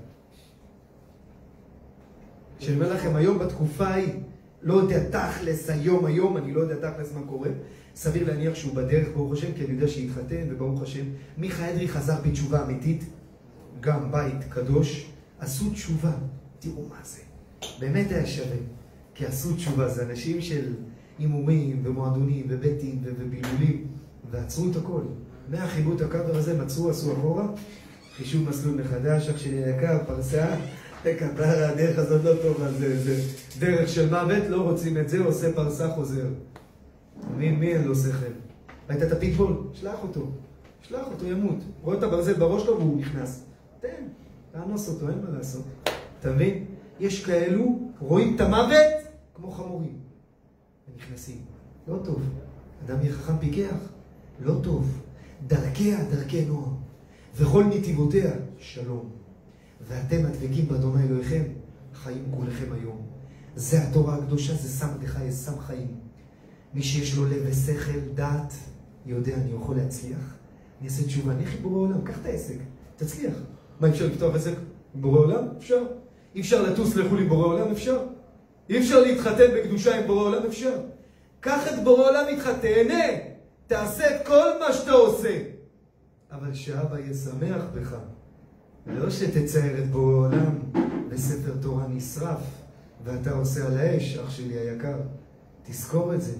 שאני אומר לכם, היום בתקופה ההיא, לא יודע תכלס היום, אני לא יודע תכלס מה קורה. סביר להניח שהוא בדרך, ברוך השם, כי אני יודע שהתחתן, וברוך השם, מיכה אדרי חזר בתשובה אמיתית, גם בית קדוש, עשו תשובה. תראו מה זה. באמת היה שווה. כי עשו תשובה, זה אנשים של אימומים ומועדונים ובטים ובילולים, ועצרו את הכל. מהחיבוט הקבר הזה מצאו, עשו אחורה, חישוב מסלול מחדש, אח שלי היקר, פרסה, כפרה, הדרך הזאת לא טובה, זה דרך של מוות, לא רוצים את זה, עושה פרסה, חוזר. מי אין לו שכל? ראית את הפיטבול? שלח אותו, ימות. רואה את הברזל בראש לו והוא נכנס. תן, תאנוס אותו, אין מה לעשות. אתה מבין? יש כאלו, רואים את המוות כמו חמורים. הם נכנסים. לא טוב. אדם יהיה חכם פיקח. לא טוב. דרכיה, דרכי נועם. וכל נתיבותיה, שלום. ואתם הדבקים באדוני אלוהיכם, חיים כולכם היום. זה התורה הקדושה, זה שם דחי, שם חיים. מי שיש לו לב ושכל, דעת, יודע, אני יכול להצליח. אני אעשה תשובה, אני חיבור העולם, קח את העסק, תצליח. מה, אפשר לפתוח עסק עם בורא עולם? אפשר. אי אפשר לטוס לחול עם בורא עולם? אפשר. אי אפשר להתחתן בקדושה עם בורא עולם? אפשר. קח את בורא עולם איתך, תהנה, תעשה את כל מה שאתה עושה. אבל שאבא יהיה שמח בך. לא שתצייר את בורא עולם בספר תורה נשרף, ואתה עושה על האש, אח שלי היקר. תזכור את זה.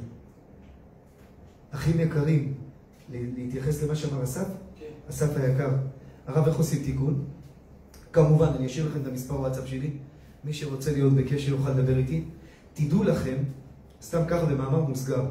אחים יקרים, להתייחס למה שאמר אסף? כן. אסף היקר. הרב, איך עושים תיקון? כמובן, אני אשאיר לכם את המספר וואטסאפ שלי. מי שרוצה להיות בקשר יוכל לדבר איתי. תדעו לכם, סתם ככה במאמר מוסגר.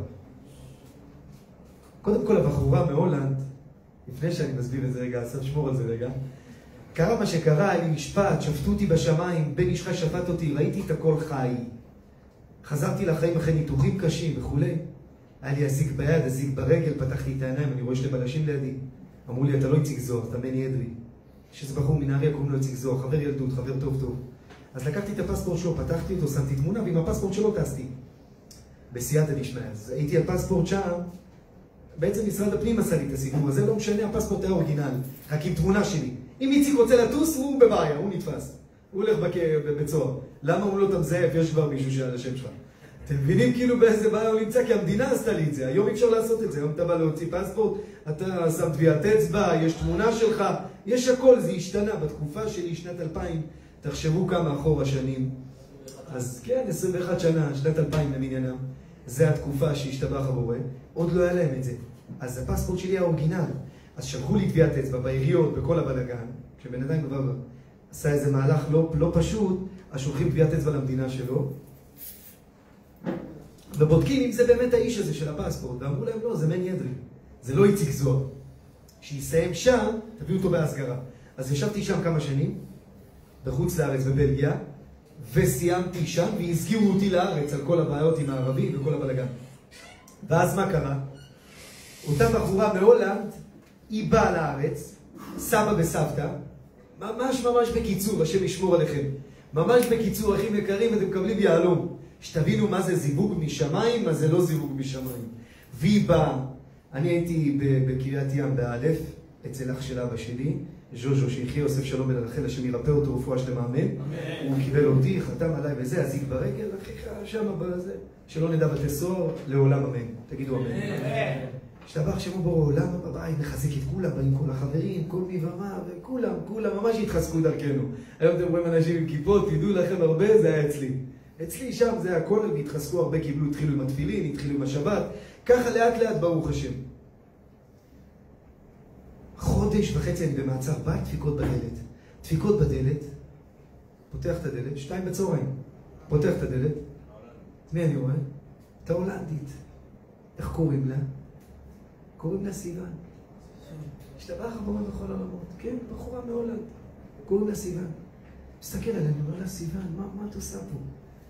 קודם כל, הבחורה מהולנד, לפני שאני מסביר את זה רגע, אסף, שמור על זה רגע. קרה מה שקרה, היה לי משפט, שפטו אותי בשמיים, בן אישך שפט אותי, ראיתי את הכל חי. חזרתי לחיים אחרי ניתוחים קשים וכו'. היה לי הזיק ביד, הזיק ברגל, פתחתי את העיניים, אני רואה שני בלשים לידי. אמרו לי, אתה לא איציק זוהר, אתה מני אדרי. יש איזה בחור מנהריה, קוראים לו איציק זוהר, חבר ילדות, חבר טוב. אז לקחתי את הפספורט שלו, פתחתי אותו, שמתי תמונה, ועם הפספורט שלו טסתי. בסייעתא דשמיא. אז הייתי על פספורט שם, בעצם משרד הפנים עשה לי את הסיפור הזה, לא משנה, הפספורט היה אורגינל, רק עם תמונה שלי. אם איציק רוצה לטוס, הוא בבעיה, הוא נתפס. הוא הולך בצוהר. למה הוא לא תמזייף? יש כבר מישהו שעל השם שלך. אתם מבינים כאילו באיזה בעיה הוא נמצא? כי המדינה עשתה לי את זה. היום אי אפשר לעשות את זה. היום אתה בא להוציא פספורט, אתה שם טביעת אצבע, יש תמונה שלך, יש הכל, זה השתנה. בתקופה שלי, שנת 2000, תחשבו כמה אחורה שנים. אז כן, 21 שנה, שנת 2000 למניינם. זה התקופה שהשתבח הבורא. עוד לא היה להם את זה. אז הפספורט שלי היה אורגינל. אז שלחו לי טביעת אצבע בעיריות, בכל הבלגן, כשבן אדם כבר עשה איזה מהלך לא פשוט, אז שולחים טביעת אצבע למדינה שלו, ובודקים אם זה באמת האיש הזה של הפספורט, ואמרו להם לא, זה מני אדרי, זה לא איציק זוהר. כשיסיים שם, תביאו אותו בהסגרה. אז ישבתי שם כמה שנים, בחוץ לארץ בבלגיה, וסיימתי שם, והסגירו אותי לארץ על כל הבעיות עם הערבים וכל הבלגן. ואז מה קרה? אותה בחורה מהולנד, היא באה לארץ, סבא וסבתא, ממש בקיצור, השם ישמור עליכם. ממש בקיצור, אחים יקרים, אתם מקבלים יעלום. שתבינו מה זה זיווג משמיים, מה זה לא זיווג משמיים. והיא באה, אני הייתי בקריית ים באלף, אצל אח של אבא שלי, ז'וז'ו, שיחיה יוסף שלום ולרחל, השם ירפא אותו רפואה שלמה, אמן. הוא קיבל אותי, חתם עליי וזה, הזיק ברגל, אחיך שמה בזה. שלא נדע בתי סוהר, לעולם אמן. תגידו אמן. השתבח שמו בורא עולם, בבית מחזק את כולם, באים כל החברים, כל מי ומה, וכולם ממש התחזקו דרכנו. היום אתם רואים אנשים עם כיפות, תדעו לכם הרבה, זה היה אצלי. אצלי שם זה הכל, והתחזקו הרבה, התחילו עם התפילין, התחילו עם השבת, ככה לאט ברוך השם. חודש וחצי אני במעצר בית, דפיקות בדלת, פותח את הדלת, 2 בצהריים, פותח את הדלת, מי אני רואה? את ההולנדית. איך קוראים לה? קוראים לה סיוון. השתבח הבורא בכל העולמות. כן, בחורה מהולנד. קוראים לה סיוון. מסתכל עליה, אני אומר לה, סיוון, מה את עושה פה?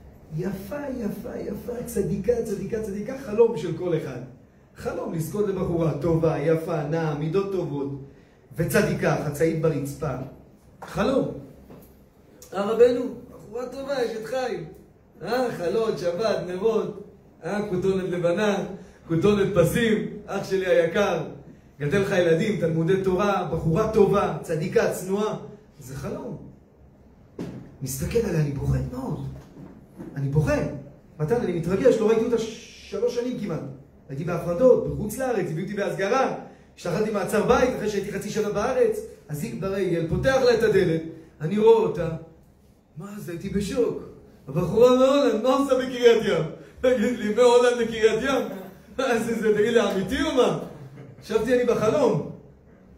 יפה, צדיקה, חלום של כל אחד. חלום לזכות לבחורה טובה, יפה, נעה, מידות טובות, וצדיקה, חצאית ברצפה. חלום. הרבנו, בחורה טובה, אשת חיים. חלון, שבת, נרות, כותונת לבנה, כותונת פסים, אח שלי היקר, גדל לך ילדים, תלמודי תורה, בחורה טובה, צדיקה, צנועה. זה חלום. מסתכל עליה, אני בוחן מאוד. אני בוחן. מתן, אני מתרגש, לא ראיתי אותה 3 שנים כמעט. הייתי בהפרדות, בחוץ לארץ, הביאו אותי בהסגרה, השתחררתי מעצר בית אחרי שהייתי חצי שנה בארץ, הזיק ברגל, פותח לה את הדלת, אני רואה אותה. מה זה? הייתי בשוק. הבחורה מהולנד, מה עושה בקריית ים? תגיד לי, מהולנד לקריית ים? תגיד לי, אמיתי או מה? חשבתי אני בחלום.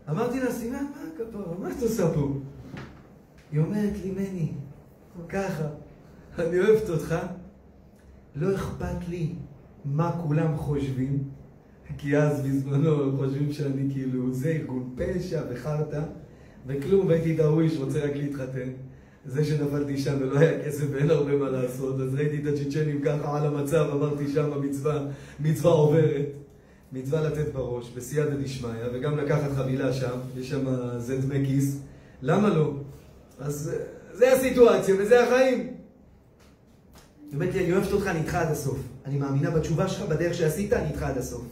אמרתי לה, סימן, מה הכפרה? מה את עושה פה? היא אומרת לי, מני, ככה, אני אוהבת אותך, לא אכפת לי מה כולם חושבים, כי אז בזמנו חושבים שאני כאילו, זה ארגון פשע וחרטה, וכלום, והייתי דרוויש, רוצה רק להתחתן. זה שנפלתי שם ולא היה כסף ואין הרבה מה לעשות, אז ראיתי את הצ'צ'נים ככה על המצב, אמרתי שם מצווה עוברת, מצווה לתת בראש, בסייעתא דשמיא, וגם לקחת חבילה שם, יש שם זה דמי כיס, למה לא? אז זה הסיטואציה וזה החיים. היא אומרת לי, אני אוהבת אותך, אני איתך עד הסוף. אני מאמינה בתשובה שלך, בדרך שעשית, אני איתך עד הסוף.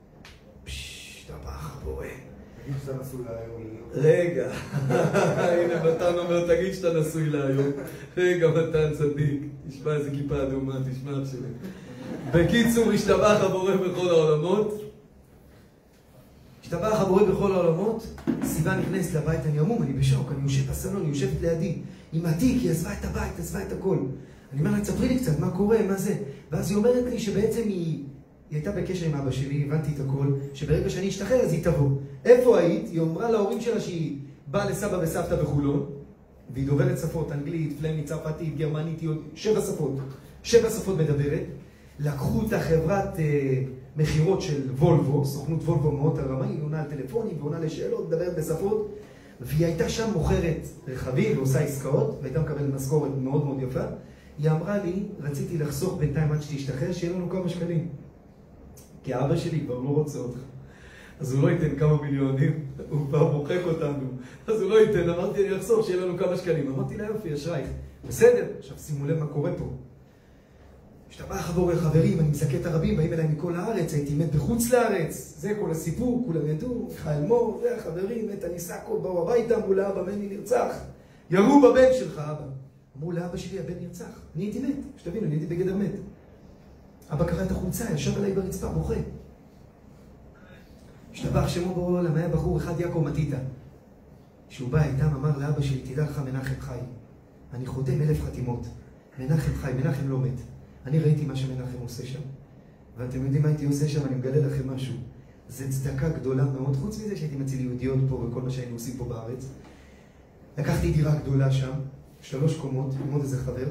תבח הבורא. תגיד שאתה נשוי להיום. רגע, הנה מתן אומר, תגיד שאתה נשוי להיום. רגע, מתן צדיק, תשמע איזה כיפה אדומה, תשמע אח שלי. בקיצור, השתבח הבורא בכל העולמות. השתבח הבורא בכל העולמות, סיבה נכנסת לבית, אני עמום, אני בשוק, אני יושב בסלון, היא יושבת לידי, עם התיק, היא עזבה את הבית, עזבה את הכל. אני אומר לה, תספרי לי קצת, מה קורה, מה זה? ואז היא אומרת לי שבעצם היא הייתה בקשר עם אבא שלי, הבנתי את הכל, שברגע שאני אשתחרר אז היא תבוא. איפה היית? היא אמרה להורים שלה שהיא באה לסבא וסבתא בחולון, והיא דוברת שפות, אנגלית, פלמית, צרפתית, גרמנית, 7 שפות. 7 שפות מדברת. לקחו אותה חברת מחירות של וולבו, סוכנות וולבו מאוד הרמה, היא עונה על טלפונים ועונה לשאלות, מדברת בשפות, והיא הייתה שם מוכרת רכבים ועושה עסקאות, והייתה מקבלת משכורת מאוד מאוד יפה. היא אמרה לי, רציתי לחסוך בינתיים עד שתשתחרר, שיהיה לנו כמה שקלים. כי האבא שלי כבר לא רוצה אותך. אז הוא לא ייתן כמה מיליונים, הוא כבר מוחק אותנו. אז הוא לא ייתן, אמרתי, אני אחסוך, שיהיה לנו כמה שקלים. אמרתי לה, יופי, אשרייך. בסדר, עכשיו שימו לב מה קורה פה. השתבח הבורא, חברים, אני מזכה את הרבים, באים אליי מכל הארץ, הייתי מת בחוץ לארץ. זה כל הסיפור, כולם ידעו, מיכאל מור, זה החברים, מת הניסקות, באו הביתה, אמרו לאבא, מני נרצח. ירו בבן שלך, אבא. אמרו לאבא שלי, הבן נרצח. אני הייתי מת, שתבינו, אני הייתי בגדר מת. אבא קרא את החולצה, ישב עליי ברצפה, בוכה. השתבח שמו בורא עולם, היה בחור אחד, יעקב מטיטה. כשהוא בא איתם, אמר לאבא שלי, תדע לך מנחם חי. אני חותם 1000 חתימות. מנחם חי, מנחם לא מת. אני ראיתי מה שמנחם עושה שם. ואתם יודעים מה הייתי עושה שם, אני מגלה לכם משהו. זה צדקה גדולה מאוד, חוץ מזה שהייתי מציל יהודיות פה וכל מה שהיינו עושים פה בארץ. לקחתי דירה גדולה שם, 3 קומות, עם עוד איזה חבר,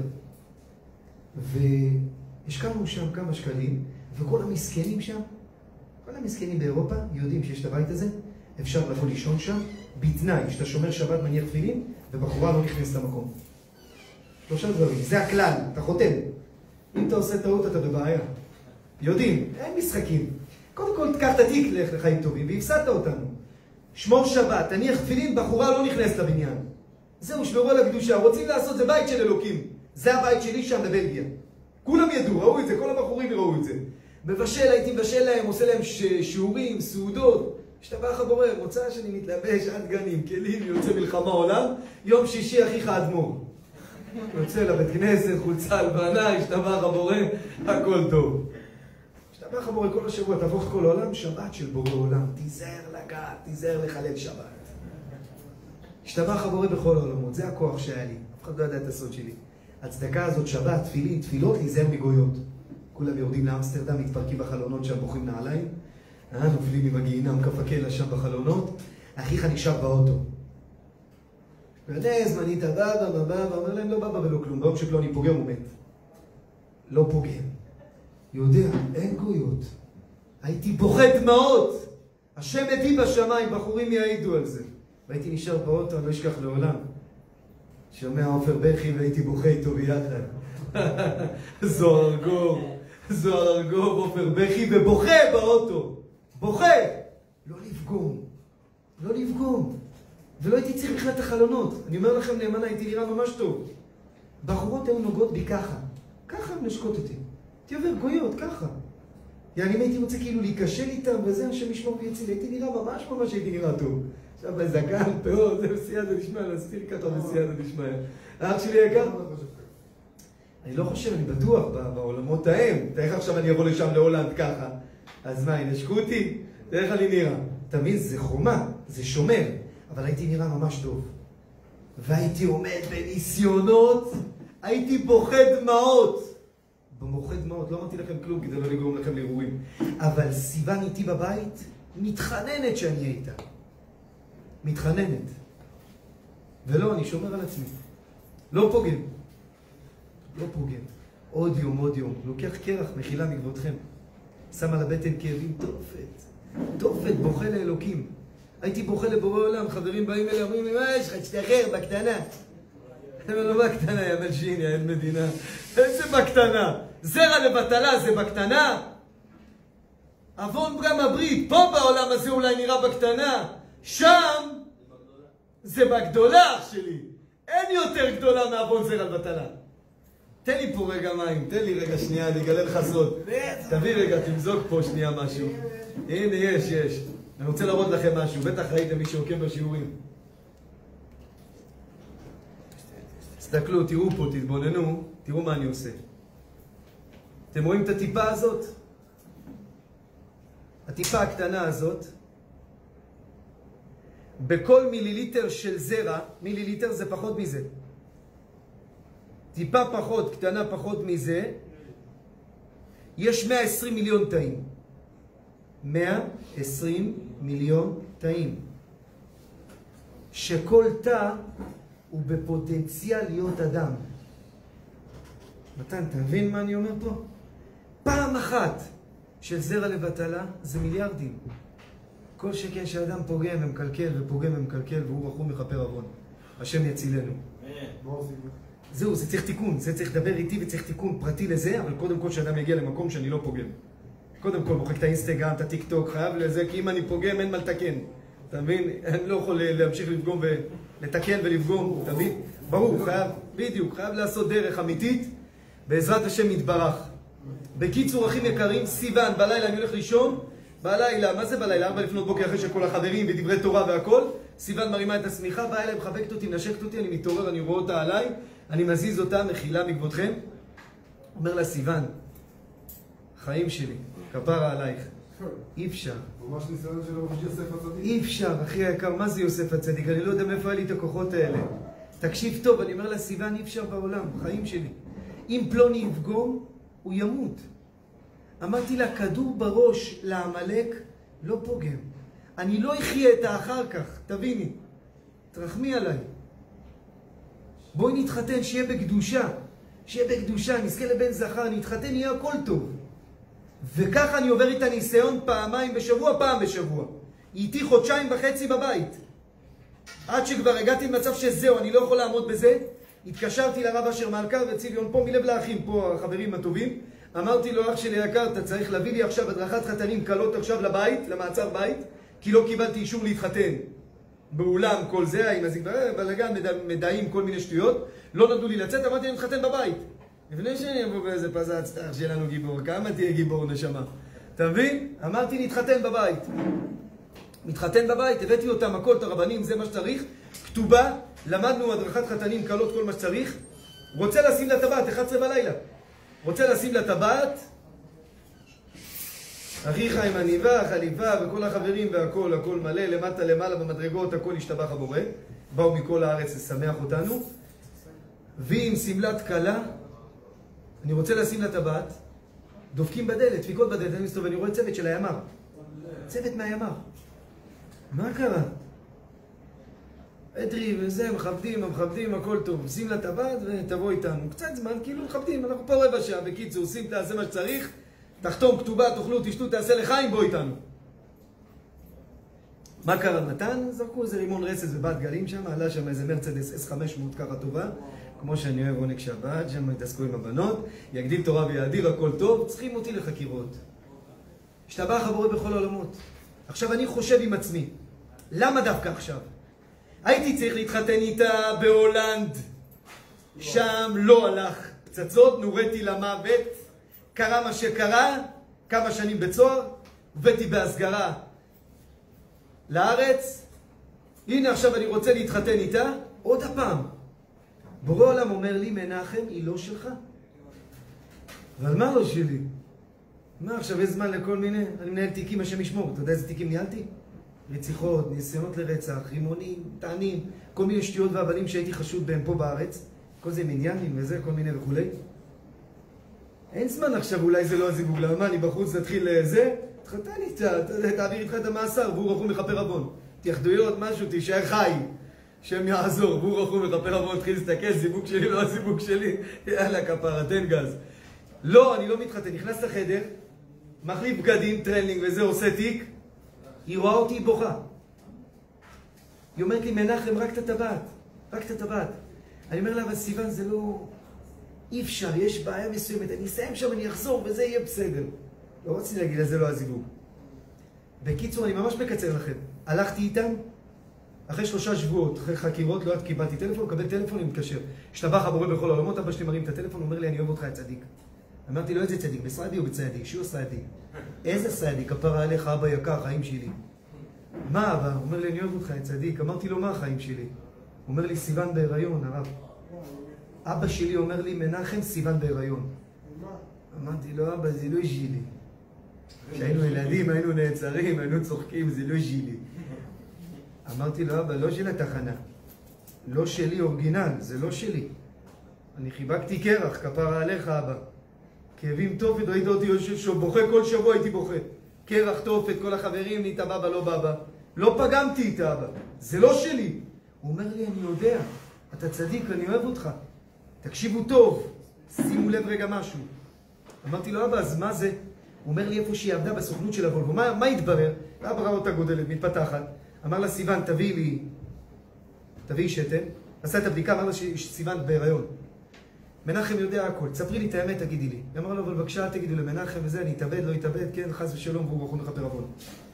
והשקענו שם כמה שקלים, וכל המסכנים שם, כל המסכנים באירופה יודעים שיש את הבית הזה, אפשר לבוא לישון שם, בתנאי שאתה שומר שבת, מניח תפילין, ובחורה לא נכנס למקום. 3 דברים, זה הכלל, אתה חותם. אם אתה עושה טעות, אתה בבעיה. יודעים, אין משחקים. קודם כל, תקח את התיק לחיים טובים, והפסדת אותנו. שמור שבת, תניח תפילין, בחורה לא נכנס לבניין. זהו, שמרו על הקדושה. רוצים לעשות, זה בית של אלוקים. זה הבית שלי שם בבלגיה. כולם ידעו, ראו את זה, כל הבחורים ראו את זה. מבשל, הייתי מבשל להם, עושה להם שיעורים, סעודות. השתבח הבורא, מוצא שאני מתלבש, עד גנים, כלים, יוצא מלחמה עולם, יום שישי אחיך אדמו"ר. יוצא לבית כנסת, חולצה הלבנה, השתבח הבורא, הכל טוב. השתבח הבורא כל השבוע, תהפוך כל העולם, שבת של בורא עולם. תיזהר לגעת, תיזהר לחלל שבת. השתבח הבורא בכל העולמות, זה הכוח שהיה לי. אף אחד לא ידע את הסוד שלי. הצדקה הזאת, שבת, תפילין, תפילות, להיזהר מגויות. כולם יורדים לאמסטרדם, מתפרקים בחלונות שם, בוכים נעליים. נופלים עם הגיהינם כפקלה שם בחלונות. אחיך נשאר באוטו. ועדי זמנית הבא, ואומר להם לא בא ולא כלום. ביום שפלוני פוגם הוא מת. לא פוגם. יודע, אין גויות. הייתי בוכה דמעות. השם עדי בשמיים, בחורים יעידו על זה. והייתי נשאר באוטו, אני לא אשכח לעולם. שומע עופר בכי והייתי בוכה איתו ביחד. זוהר ארגוב, עופר בכי ובוכה באוטו. בוכה! לא לפגום. ולא הייתי צריך בכלל את החלונות. אני אומר לכם נאמנה, הייתי נראה ממש טוב. בחורות היו נוגעות בי ככה. ככה הם נשקות אותי. הייתי עובר גויות, ככה. יעני, הייתי רוצה כאילו להיקשל איתם, וזה השם ישמור ויציל. הייתי נראה ממש הייתי נראה טוב. עכשיו בזקן, פאות, זה בסייעתא דשמיא, להסתיר ככה בסייעתא דשמיא. האח שלי יקר? אני לא חושב, אני בטוח בעולמות ההם. תראה עכשיו אני אבוא לשם להולנד ככה. אז מה, ינשקו אותי? תראה איך אני נראה. תמיד זה חומה, זה שומר. אבל הייתי נראה ממש טוב. והייתי עומד בניסיונות, הייתי בוכה דמעות. במוחה דמעות, לא אמרתי לכם כלום כדי לא לגרום לכם להרהורים. אבל סיוון איתי בבית, מתחננת שאני אהיה איתה. מתחננת. ולא, אני שומר על עצמי. לא פוגם. לא פוגם. עוד יום, עוד יום. לוקח קרח, מחילה מכבודכם. שם על הבטן כאבים תופת. תופת, בוכה לאלוקים. הייתי בוכה לבורא עולם, חברים באים אלה, אומרים לי, מה יש לך? תשתחרר, בקטנה. אני אומר לו, מה קטנה, יא מלשיני, אין מדינה. איזה בקטנה? זרע לבטלה זה בקטנה? אבון ברם הברית, פה בעולם הזה אולי נראה בקטנה. שם זה בגדולה שלי. אין יותר גדולה מאבון זרע לבטלה. תן לי פה רגע מים, תן לי רגע שנייה, אני אגלה לך סוד. תביא רגע, תמזוג פה שנייה משהו. הנה, יש. אני רוצה להראות לכם משהו, בטח ראיתם מי שעוקב בשיעורים. תסתכלו, תראו פה, תתבוננו, תראו מה אני עושה. אתם רואים את הטיפה הזאת? הטיפה הקטנה הזאת, בכל מיליליטר של זרע, מיליליטר זה פחות מזה. טיפה פחות, קטנה פחות מזה, יש 120 מיליון תאים. 120 מיליון תאים. שכל תא הוא בפוטנציאל להיות אדם. מתן, אתה מבין מה אני אומר פה? פעם אחת של זרע לבטלה זה מיליארדים. כל שכן שאדם פוגם ומקלקל ופוגם ומקלקל והוא רחום מכפר עוון. השם יצילנו. זהו, זה צריך תיקון, זה צריך לדבר איתי וצריך תיקון פרטי לזה, אבל קודם כל שאדם יגיע למקום שאני לא פוגם. קודם כל מוחק את האינסטגרם, את הטיק טוק, חייב לזה, כי אם אני פוגם אין מה לתקן. אתה מבין? אני לא יכול להמשיך לפגום ולתקן ולפגום, אתה מבין? ברור, חייב, בדיוק, חייב לעשות דרך אמיתית, בעזרת השם יתברך. בקיצור, אחים יקרים, סיוון, בלילה אני הולך לישון, בלילה, מה זה בלילה? 4 לפנות בוקר אחרי שכל החברים ודברי תורה והכל, סיוון מרימה את השמיכה, באה אליי, מחבקת אותי, מנשקת אותי, אני מתעורר, אני רואה אותה עליי, אני מזיז אותה, מחילה מכבודכם. אומר לה, סיוון, חיים שלי, כפרה עלייך. אי אפשר. ממש ניסיון של רבי יוסף הצדיק. אי אפשר, אחי היקר, מה זה יוסף הצדיק? אני לא יודע מאיפה היה לי את הכוחות האלה. תקשיב טוב, אני אומר לה, סיוון, אי אפשר בעולם, חיים שלי. אם פלוני יפגום, הוא ימות. אמרתי לה, כדור בראש לעמלק לא פוגם. אני לא אחיה את האחר כך, תביני. תרחמי עליי. בואי נתחתן, שיהיה בקדושה. שיהיה בקדושה, נזכה לבן זכר, נתחתן, יהיה הכל טוב. וככה אני עובר איתה ניסיון פעמיים בשבוע, פעם בשבוע. היא איתי 1.5 חודשים בבית. עד שכבר הגעתי למצב שזהו, אני לא יכול לעמוד בזה. התקשרתי לרב אשר מלכה וציליון פה, מלב לאחים, פה החברים הטובים. אמרתי לו, אח שלי יקר, אתה צריך להביא לי עכשיו הדרכת חתנים קלות עכשיו לבית, למעצר בית, כי לא קיבלתי אישור להתחתן. באולם כל זה, עם הזיגבר, בלגן, מדעים, כל מיני שטויות. לא נתנו לי לצאת, אמרתי אני מתחתן בבית. לפני שאני אבוא באיזה פזץ, אח שלנו גיבור, כמה תהיה גיבור נשמה? אתה מבין? אמרתי להתחתן בבית. מתחתן בבית, הבאתי אותם, הכל, את הרבנים, זה מה שצריך. כתובה, למדנו הדרכת חתנים קלות, כל מה שצריך. רוצה לשים לה טבעת, 11 בלילה. רוצה לשים לה טבעת. אחיך עם עניבה, חליפה וכל החברים והכל, הכל מלא, למטה למעלה במדרגות, הכל השתבח הבורא. באו מכל הארץ לשמח אותנו. והיא עם סמלת קלה, אני רוצה לשים לה טבעת, דופקים בדלת, דפיקות בדלת, אני מסתובב, אני רואה צוות של הימ"ר. צוות מהימ"ר. מה קרה? אדרי וזה, מכבדים, הכל טוב. שים לה טבעת ותבוא איתנו. קצת זמן, כאילו מכבדים, אנחנו פה רבע שעה, בקיצור, שים, תעשה מה שצריך, תחתום כתובה, תאכלו, תשתו, תעשה לחיים, בוא איתנו. מה קרה? מתן? זרקו איזה רימון רסס ובת גלים שם, עלה שם איזה מרצדס S500 ככה טובה, כמו שאני אוהב עונג שבת, שם התעסקו עם הבנות, יגדיל תורה ויאדיר, הכל טוב, צריכים אותי לחקירות. השתבח הבורא בכל העולמות. עכשיו אני חושב עם עצמי, למה דווקא עכשיו? הייתי צריך להתחתן איתה בהולנד, שם לא הלך פצצות, נוריתי למוות, קרה מה שקרה, כמה שנים בצוהר, הבאתי בהסגרה לארץ, הנה עכשיו אני רוצה להתחתן איתה, עוד הפעם. בורא עולם אומר לי, מנחם, היא לא שלך. אבל מה לא שלי? מה עכשיו, יש זמן לכל מיני? אני מנהל תיקים, השם ישמור. אתה יודע איזה תיקים ניהלתי? רציחות, ניסיונות לרצח, רימונים, טענים, כל מיני שטויות והבלים שהייתי חשוד בהם פה בארץ. כל זה מניינים וזה, כל מיני וכולי. אין זמן עכשיו, אולי זה לא הזיווג. למה אני בחוץ נתחיל לזה? תחתן איתה, תעביר איתך את המאסר, והוא רחום מכפר עוון. התייחדויות, משהו, תישאר חי. שם יעזור, ברוך הוא מכפר עבור, תתחיל להסתכל, זיווג שלי, לא הזיווג שלי, יאללה כפרה, תן גז. לא, אני לא מתחתן, נכנס לחדר, מחליף בגדים, טרנינג וזה, עושה תיק, היא רואה אותי, היא בוכה. היא אומרת לי, מנחם, רק את הטבעת, רק את הטבעת. אני אומר לה, אבל סיוון, זה לא... אי אפשר, יש בעיה מסוימת, אני אסיים שם, אני אחזור, וזה יהיה בסדר. לא רציתי להגיד, אז זה לא הזיווג. בקיצור, אני ממש מקצר לכם. הלכתי איתם, אחרי 3 שבועות, אחרי חקירות, לא עד קיבלתי טלפון, מקבל טלפון, אני מתקשר. השתבח הבורא בכל העולמות, אבא שלי מרים את הטלפון, הוא אומר לי, אני אוהב אותך, הצדיק. אמרתי לו, איזה צדיק? בסעדי או בצעדי? שהוא סעדי. איזה סעדי? כפרה עליך, אבא יקר, חיים שלי. מה אבא? הוא אומר לי, אני אוהב אותך, הצדיק. אמרתי לו, מה החיים שלי? הוא אומר לי, סיוון בהיריון, הרב. אבא שלי אומר לי, מנחם, סיוון בהיריון. אמרתי לו, אבא, זה לא ז'ילי. כשהיינו ילדים, היינו נעצרים, היינו צוחקים, זה לא ז'ילי. אמרתי לו, אבא, לא של התחנה. לא שלי אורגינל, זה לא שלי. אני חיבקתי קרח, כפרה עליך, אבא. כאבים תופת, ראית אותי בוכה כל שבוע, הייתי בוכה. קרח תופת, כל החברים, נהיית בבא, לא בבא. לא פגמתי איתה, אבא. זה לא שלי. הוא אומר לי, אני יודע, אתה צדיק, אני אוהב אותך. תקשיבו טוב, שימו לב רגע משהו. אמרתי לו, אבא, אז מה זה? הוא אומר לי איפה שהיא עבדה בסוכנות של הוולבו. מה התברר? אבא ראה אותה גודלת, מתפתחת. אמר לה, סיוון, תביאי שתן. עשה את הבדיקה, אמר לה שסיוון בהיריון. מנחם יודע הכל, תספרי לי את האמת, תגידי לי. היא אמרה לו, אבל בבקשה, תגידו למנחם וזה, אני אתאבד, לא אתאבד, כן, חס ושלום, והוא ברוך הוא מכפר עוון.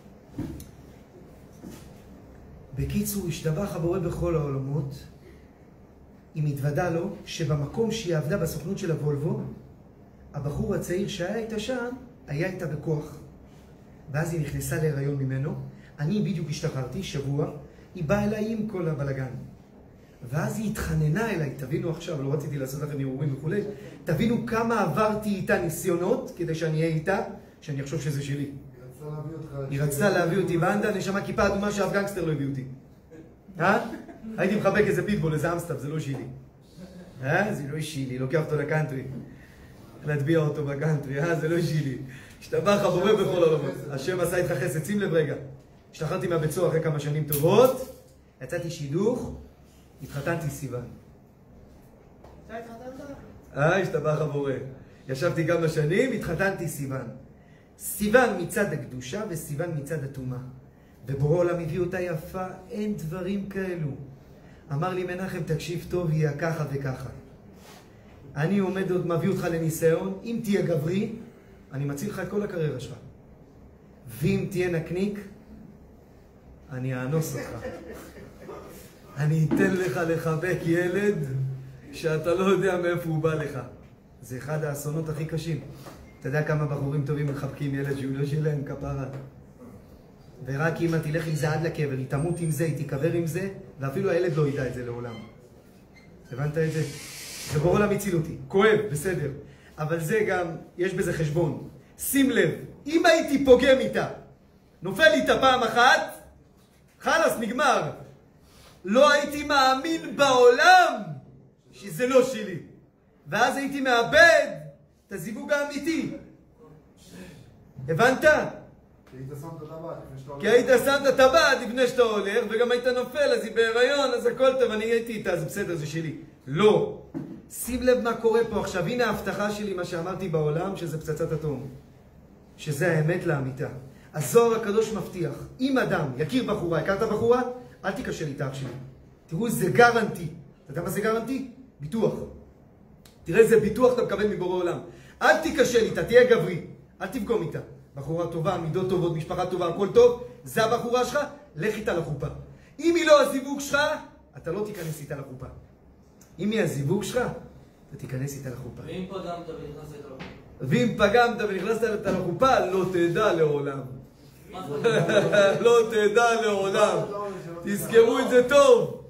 בקיצור, השתבח הבורא בכל העולמות, היא מתוודה לו שבמקום שהיא עבדה בסוכנות של הוולבו, הבחור הצעיר שהיה איתה שם, היה איתה בכוח. ואז היא נכנסה להיריון ממנו, אני בדיוק השתחררתי, שבוע, היא באה אליי עם כל הבלגן. ואז היא התחננה אליי, תבינו עכשיו, לא רציתי לעשות לכם ערעורים וכו', תבינו כמה עברתי איתה ניסיונות, כדי שאני אהיה איתה, שאני אחשוב שזה שלי. היא רצתה להביא אותי באנדה, נשמה כיפה אדומה שאף גנגסטר לא הביא אותי. הייתי מחבק איזה פיטבול, איזה אמסטאפ, זה לא שלי. זה לא שלי, לוקח אותו לקאנטרי. להטביע אותו בקאנטרי, זה לא שלי. השתבח הבורא בכל העולמות. השם עשה איתך חסד, שים לב רגע. השתחררתי מהבית סוהר אחרי כמה שנים טובות, יצאתי שידוך, התחתנתי סיוון. השתבח הבורא. ישבתי כמה שנים, התחתנתי סיוון. סיוון מצד הקדושה וסיוון מצד הטומאה. ובורא עולם הביא אותה יפה, אין דברים כאלו. אמר לי מנחם, תקשיב טוב, יהיה ככה וככה. אני עומד עוד, מביא אותך לניסיון, אם תהיה גברי, אני מציל לך את כל הקריירה שלך. ואם תהיה נקניק, אני אאנוס אותך. אני אתן לך לחבק ילד שאתה לא יודע מאיפה הוא בא לך. זה אחד האסונות הכי קשים. אתה יודע כמה בחורים טובים מחבקים ילד שהוא לא שלהם, כפרה. ורק אמא תלך עם זה עד לקבר, היא תמות עם זה, היא תיקבר עם זה, ואפילו הילד לא ידע את זה לעולם. הבנת את זה? ובורא עולם הציל אותי. כואב, בסדר. אבל זה גם, יש בזה חשבון. שים לב, אם הייתי פוגם איתה, נופל איתה פעם אחת, חלס, נגמר. לא הייתי מאמין בעולם שזה לא שלי. ואז הייתי מאבד את הזיווג האמיתי. הבנת? כי היית שם את הטבעת לפני שאתה הולך, וגם היית נופל, אז היא בהיריון, אז הכל טוב, אני הייתי איתה, זה בסדר, זה שלי. לא. שים לב מה קורה פה עכשיו. הנה ההבטחה שלי, מה שאמרתי בעולם, שזה פצצת אטום. שזה האמת לאמיתה. הזוהר הקדוש מבטיח, אם אדם יכיר בחורה, הכרת בחורה? אל תיקשר איתה אח שלי. תראו, זה גרנטי. אתה יודע מה זה גרנטי? ביטוח. תראה איזה ביטוח אתה מקבל מבורא עולם. אל תיקשר איתה, תהיה גברי. אל תפגום איתה. בחורה טובה, מידות טובות, משפחה טובה, הכל טוב. זה הבחורה שלך, לך איתה לחופה. אם היא לא הזיווג שלך, אתה לא תיכנס איתה לחופה. אם היא הזיווג שלך, אתה תיכנס איתה לחופה. ואם פגמת ונכנסת איתה לחופה? ואם פגמת ונכנסת איתה לחופה, לא תדע לעולם. לא תדע לעולם. תזכרו את זה טוב.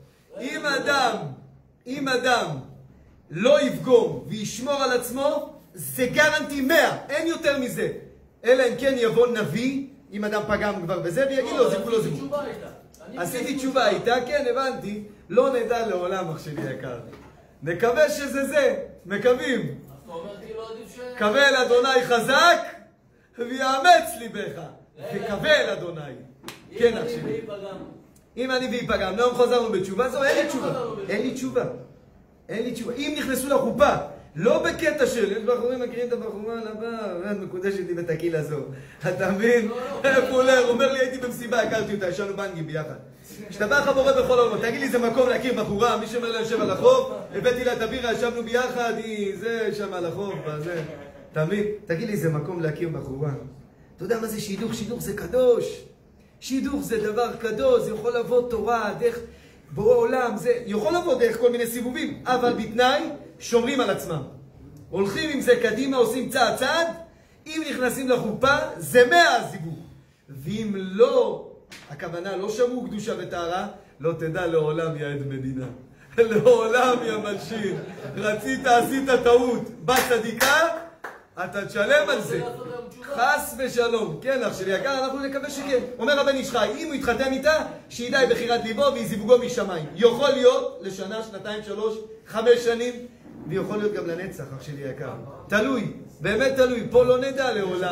אם אדם לא יפגום וישמור על עצמו, זה גרנטי 100, אין יותר מזה. אלא אם כן יבוא נביא, אם אדם פגם כבר בזה, ויגיד לו, זיוו לו זיוו. עשיתי תשובה איתה, כן, הבנתי. לא נדע לעולם, אח שלי יקר. נקווה שזה זה, מקווים. אז אתה אומר כאילו עדיף ש... קווה אל אדוני חזק, ויאמץ ליבך. וקווה אל אדוני. כן, אח שלי. אם אני ואיפגם, לא חזרנו בתשובה, זו אין לי תשובה. אין לי תשובה. אין לי תשובה. אם נכנסו לחופה, לא בקטע של, יש בחורים מכירים את הבחורה לבא, מקודשת לי בתקיל הזו. אתה מבין? איפה הולך? הוא אומר לי, הייתי במסיבה, הכרתי אותה, ישנו בנגי ביחד. כשאתה לך בורא בכל העולמות, תגיד לי, זה מקום להכיר בחורה, מי שאומר לה יושב על החוף, הבאתי לה את הבירה, ישבנו ביחד, זה שם על החוף, וזה. אתה מבין? תגיד לי, זה מקום להכיר בחורה. אתה יודע מה זה שידוך? שידוך זה קדוש. שידוך זה דבר קדוש, זה יכול לבוא תורה, דרך בורא עולם, זה יכול לבוא דרך כל מיני סיבובים, אבל בתנאי שומרים על עצמם. הולכים עם זה קדימה, עושים צעד צעד, אם נכנסים לחופה, זה 100 הזיווג. ואם לא, הכוונה לא שמרו קדושה וטהרה, לא תדע לעולם יא עד מדינה. לעולם יא מלשין. רצית, עשית טעות, בצדיקה, אתה תשלם על זה. חס ושלום. כן, אח שלי יקר, אנחנו נקווה שכן. אומר הבן איש חי, אם הוא יתחתן איתה, שידע בחירת ליבו ויזיווגו משמיים. יכול להיות לשנה, שנתיים, 3, 5 שנים, ויכול להיות גם לנצח, אח שלי יקר. תלוי, באמת תלוי, פה לא נדע לעולם.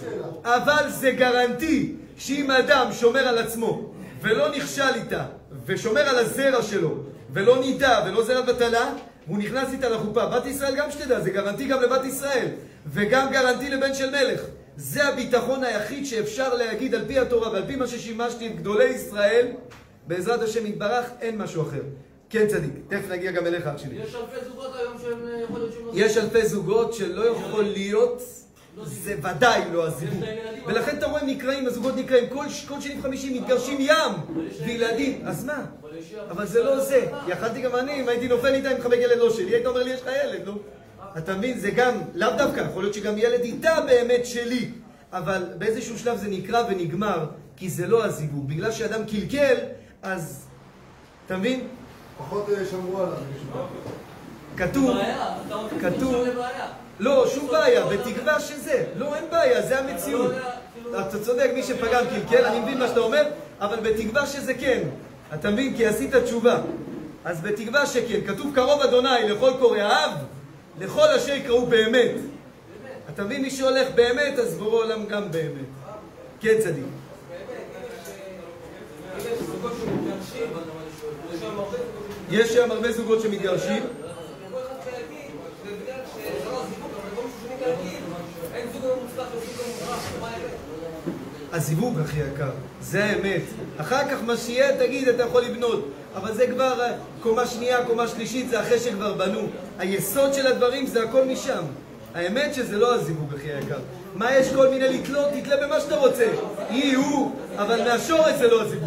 אבל זה גרנטי שאם אדם שומר על עצמו ולא נכשל איתה, ושומר על הזרע שלו, ולא נידה ולא זרע בטלה, והוא נכנס איתה לחופה. בת ישראל גם שתדע, זה גרנטי גם לבת ישראל, וגם גרנטי לבן של מלך. זה הביטחון היחיד שאפשר להגיד על פי התורה ועל פי מה ששימשתי את גדולי ישראל, בעזרת השם יתברך, אין משהו אחר. כן צדיק, תכף נגיע גם אליך אח שלי. יש אלפי זוגות היום שהם יכול להיות שהם... יש אלפי זוגות שלא יכול להיות, זה ודאי לא הזיווג. ולכן אתה רואה הם נקראים, הזוגות נקראים, כל שני וחמישי מתגרשים ים וילדים. אז מה? אבל זה לא זה. יכלתי גם אני, אם הייתי נופל איתה עם חבק ילד לא שלי, היית אומר לי יש לך ילד, לא? אתה מבין, זה גם, לאו דווקא, יכול להיות שגם ילד איתה באמת שלי. אבל באיזשהו שלב זה נקרא ונגמר, כי זה לא הזיווג. בגלל שאדם קלקל, אז, אתה מבין? פחות שמרו עליו. כתוב, לא, שום בעיה, בתקווה שזה, לא, אין בעיה, זה המציאות. אתה צודק, מי שפגם קלקל, אני מבין מה שאתה אומר, אבל בתקווה שזה כן. אתה מבין, כי עשית תשובה. אז בתקווה שכן, כתוב קרוב אדוני לכל קורא אהב, לכל אשר יקראו באמת. אתה מבין, מי שהולך באמת, אז בורא עולם גם באמת. כן צדיק. יש שם הרבה זוגות שמתגרשים. הזיווג הכי יקר, זה האמת. אחר כך מה שיהיה, תגיד, אתה יכול לבנות. אבל זה כבר קומה שנייה, קומה שלישית, זה אחרי שכבר בנו. היסוד של הדברים זה הכל משם. האמת שזה לא הזיווג הכי יקר. מה יש כל מיני לתלות? תתלה במה שאתה רוצה. יהיו, אבל מהשורש זה לא הזיווג.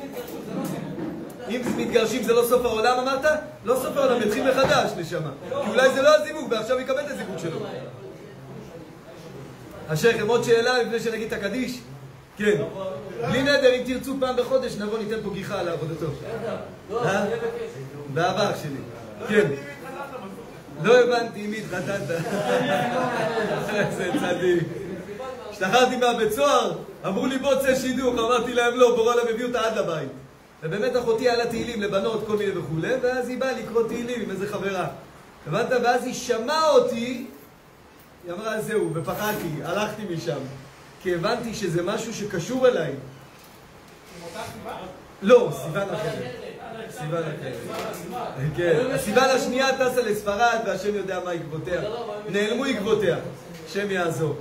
אם מתגרשים זה לא סוף העולם, אמרת? לא סוף העולם, יתחיל מחדש לשמה. כי אולי זה לא הזיווג, ועכשיו יקבל את הזיווג שלו. השייכם, עוד שאלה לפני שנגיד את הקדיש? כן. בלי נדר, אם תרצו פעם בחודש, נבוא ניתן פה גיחה על העבודתו. באהבה שלי. כן. לא הבנתי עם מי התחתנת. איזה צדיק. השתחררתי מהבית סוהר, אמרו לי בוא צא שידוך, אמרתי להם לא, בורא להם הביא אותה עד לבית. ובאמת אחותי עלה תהילים לבנות כל מיני וכו', ואז היא באה לקרוא תהילים עם איזה חברה. הבנת? ואז היא שמעה אותי, היא אמרה זהו, ופחדתי, הלכתי משם. כי הבנתי שזה משהו שקשור אליי. לא, סיוון אחרת. סיוון אחרת. כן, הסיוון השנייה טסה לספרד והשם יודע מה עקבותיה. נעלמו עקבותיה. השם יעזור.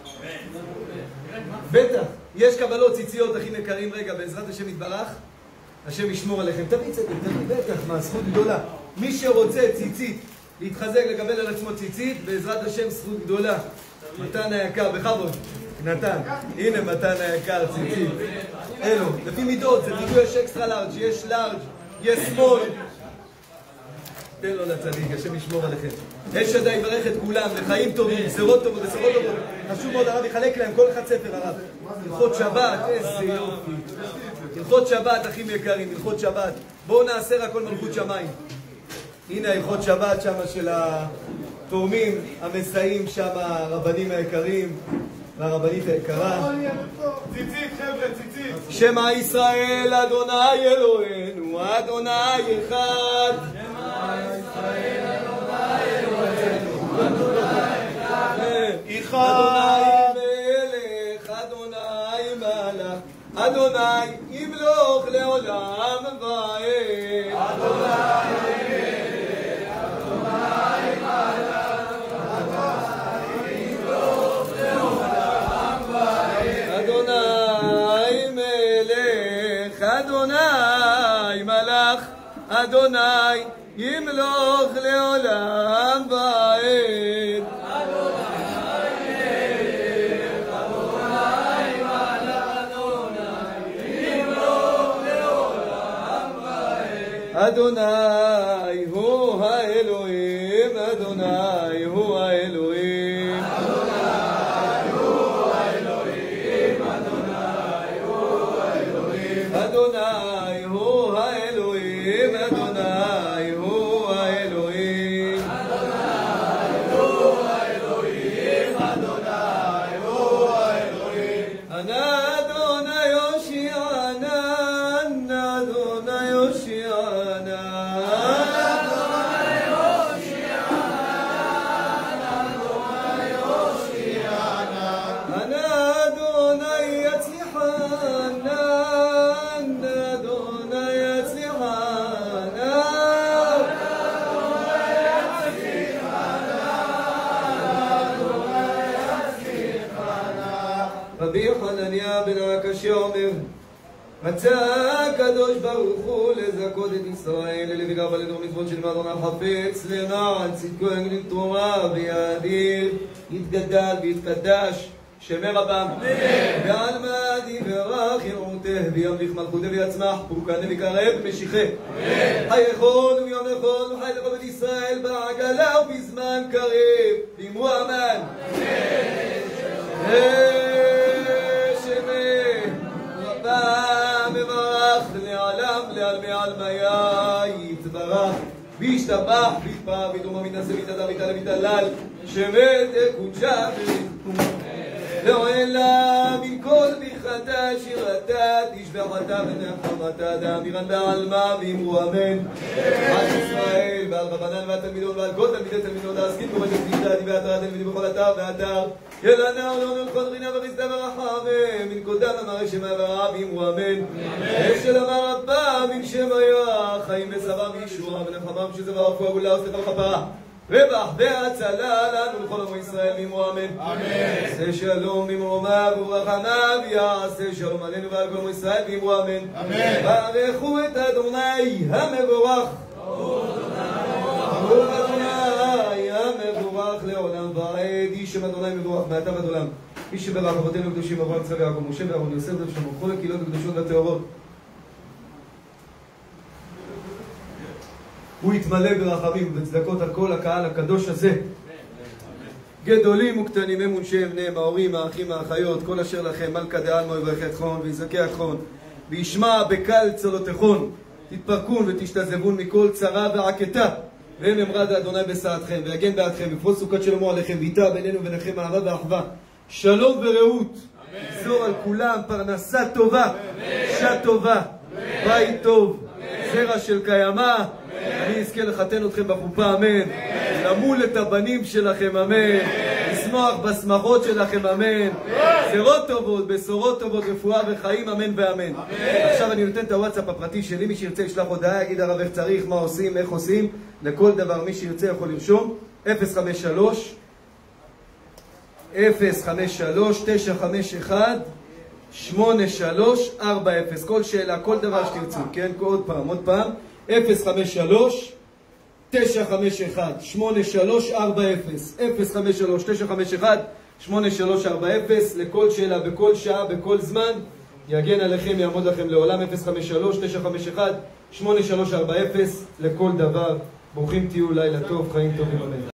בטח, יש קבלות ציציות הכי יקרים רגע, בעזרת השם יתברך. השם ישמור עליכם. תביא צדיק, תביא בטח, מה, זכות גדולה. מי שרוצה ציצית, להתחזק, לקבל על עצמו ציצית, בעזרת השם זכות גדולה. מתן היקר, בכבוד. נתן, הנה מתן היקר, ציצית. אלו, לפי מידות, זה תדעו יש אקסטרה לארג', יש לארג', יש סמול. תן לו לצדיק, השם ישמור עליכם. יש עדיין יברך את כולם, לחיים טובים, גזרות טובות, בשורות טובות. חשוב מאוד, הרב יחלק להם כל אחד ספר, הרב. הלכות שבת, איזה יופי. הלכות שבת, אחים יקרים, הלכות שבת. בואו נעשה רק כל מלכות שמיים. הנה הלכות שבת שם של התורמים, המסייעים שם, הרבנים היקרים, והרבנית היקרה. ציצית, חבר'ה, ציצית. שמע ישראל, אדוני אלוהינו, אדוני אחד. שמע ישראל, אדוני אלוהינו, אדוני אחד. אדוני מלך, אדוני מלך, אדוני ימלוך לעולם ועד. אדוני מלך, אדוני מלך, אדוני ימלוך לעולם ועד. אדוני הוא האלוהים, אדוני הוא האלוהים, אדוני הוא האלוהים, אדוני הוא האלוהים, אדוני הוא האלוהים, אדוני הוא האלוהים, אדוני הוא האלוהים, אדוני הוא האלוהים. אנא אדוני יושיענה, אדוני יושיענה. רבי חנניה בן עקשיא אומר, רצה הקדוש ברוך הוא לזכות את ישראל ללבגר ולדור מצוות של אדון החפץ למען צדקו יגדיל תורה ויאדיר יתגדל ויתקדש שמי רבם ועלמא דיברך יראותך וימליך מלכותך ויצמח פורקנה ויקרב ומשיחה חי יכול ויום יכול וחי לכל בית ישראל בעגלה ובזמן קריב ואמרו אמן. מברך לעלם לעלמי עלמיה יתברך וישתבח ויתפאר ויתרומם ויתנשא ויתהדר ויתעלה ויתהלל שמת קודשה לעולם עם כל ברכתה שירתה תשבחתה ונחמתה דאמירן בעלמה ואמרו אמן. על ישראל ועל רבנן ועל תלמידון ועל כל תלמידי תלמידות העסקים קוראים לתפילה דברי התורה תלמידים בכל אתר ואתר ילנה ולעולם כל רינה וחסדה ורחמים מן קודם אמר שם הרע ואמרו אמן. אשל אמר רבה מן שם היה חיים וסבם וישועה ונחמם שזה ורפואה גאולה וסליחה וכפרה רווח והצלה לנו לכל עמו ישראל ואמרו אמן. עשה שלום ממרומיו וברחמיו יעשה שלום עלינו ועל כל עמו ישראל ואמרו אמן. ברכו את אדוני המבורך, ברוך אדוני המבורך לעולם ועד. איש שם אדוני מבורך מעתה ועד עולם. מי שברך אבותינו הקדושים אברהם יצחק ויעקב משה ואהרון יוסף ושלמה כל הקהילות הקדושות והטהורות הוא יתמלא ברחמים ובצדקות על כל הקהל הקדוש הזה, גדולים וקטנים אמון שם בניהם ההורים האחים האחיות כל אשר לכם מלכה דעלמא יברך אתכם ויזכה אתכם וישמע בקל צלותיכם תתפרקון ותשתעזבון מכל צרה ועקתה והם אמרת אדוני בסעתכם ויגן בעדכם ויפרוס סוכת שלמה עליכם ויטע בינינו וביניכם אהבה ואחווה שלום ורעות יגזור על כולם פרנסה טובה שעה טובה בית טוב זרע של קיימה אני אזכה לחתן אתכם בחופה אמן למול את הבנים שלכם אמן לשמוח בשמחות שלכם אמן זרות טובות בשורות טובות רפואה וחיים אמן ואמן. עכשיו אני נותן את הוואטסאפ הפרטי שלי מי שירצה ישלח הודעה יגיד הרב איך צריך מה עושים איך עושים לכל דבר מי שירצה יכול לרשום 053 8340 כל שאלה כל דבר שתרצו כן עוד פעם 053 951 8340 053 951 8340 לכל שאלה בכל שעה בכל זמן יגן עליכם יעמוד לכם לעולם 053 951 8340 לכל דבר. ברוכים תהיו לילה טוב חיים טובים אמן.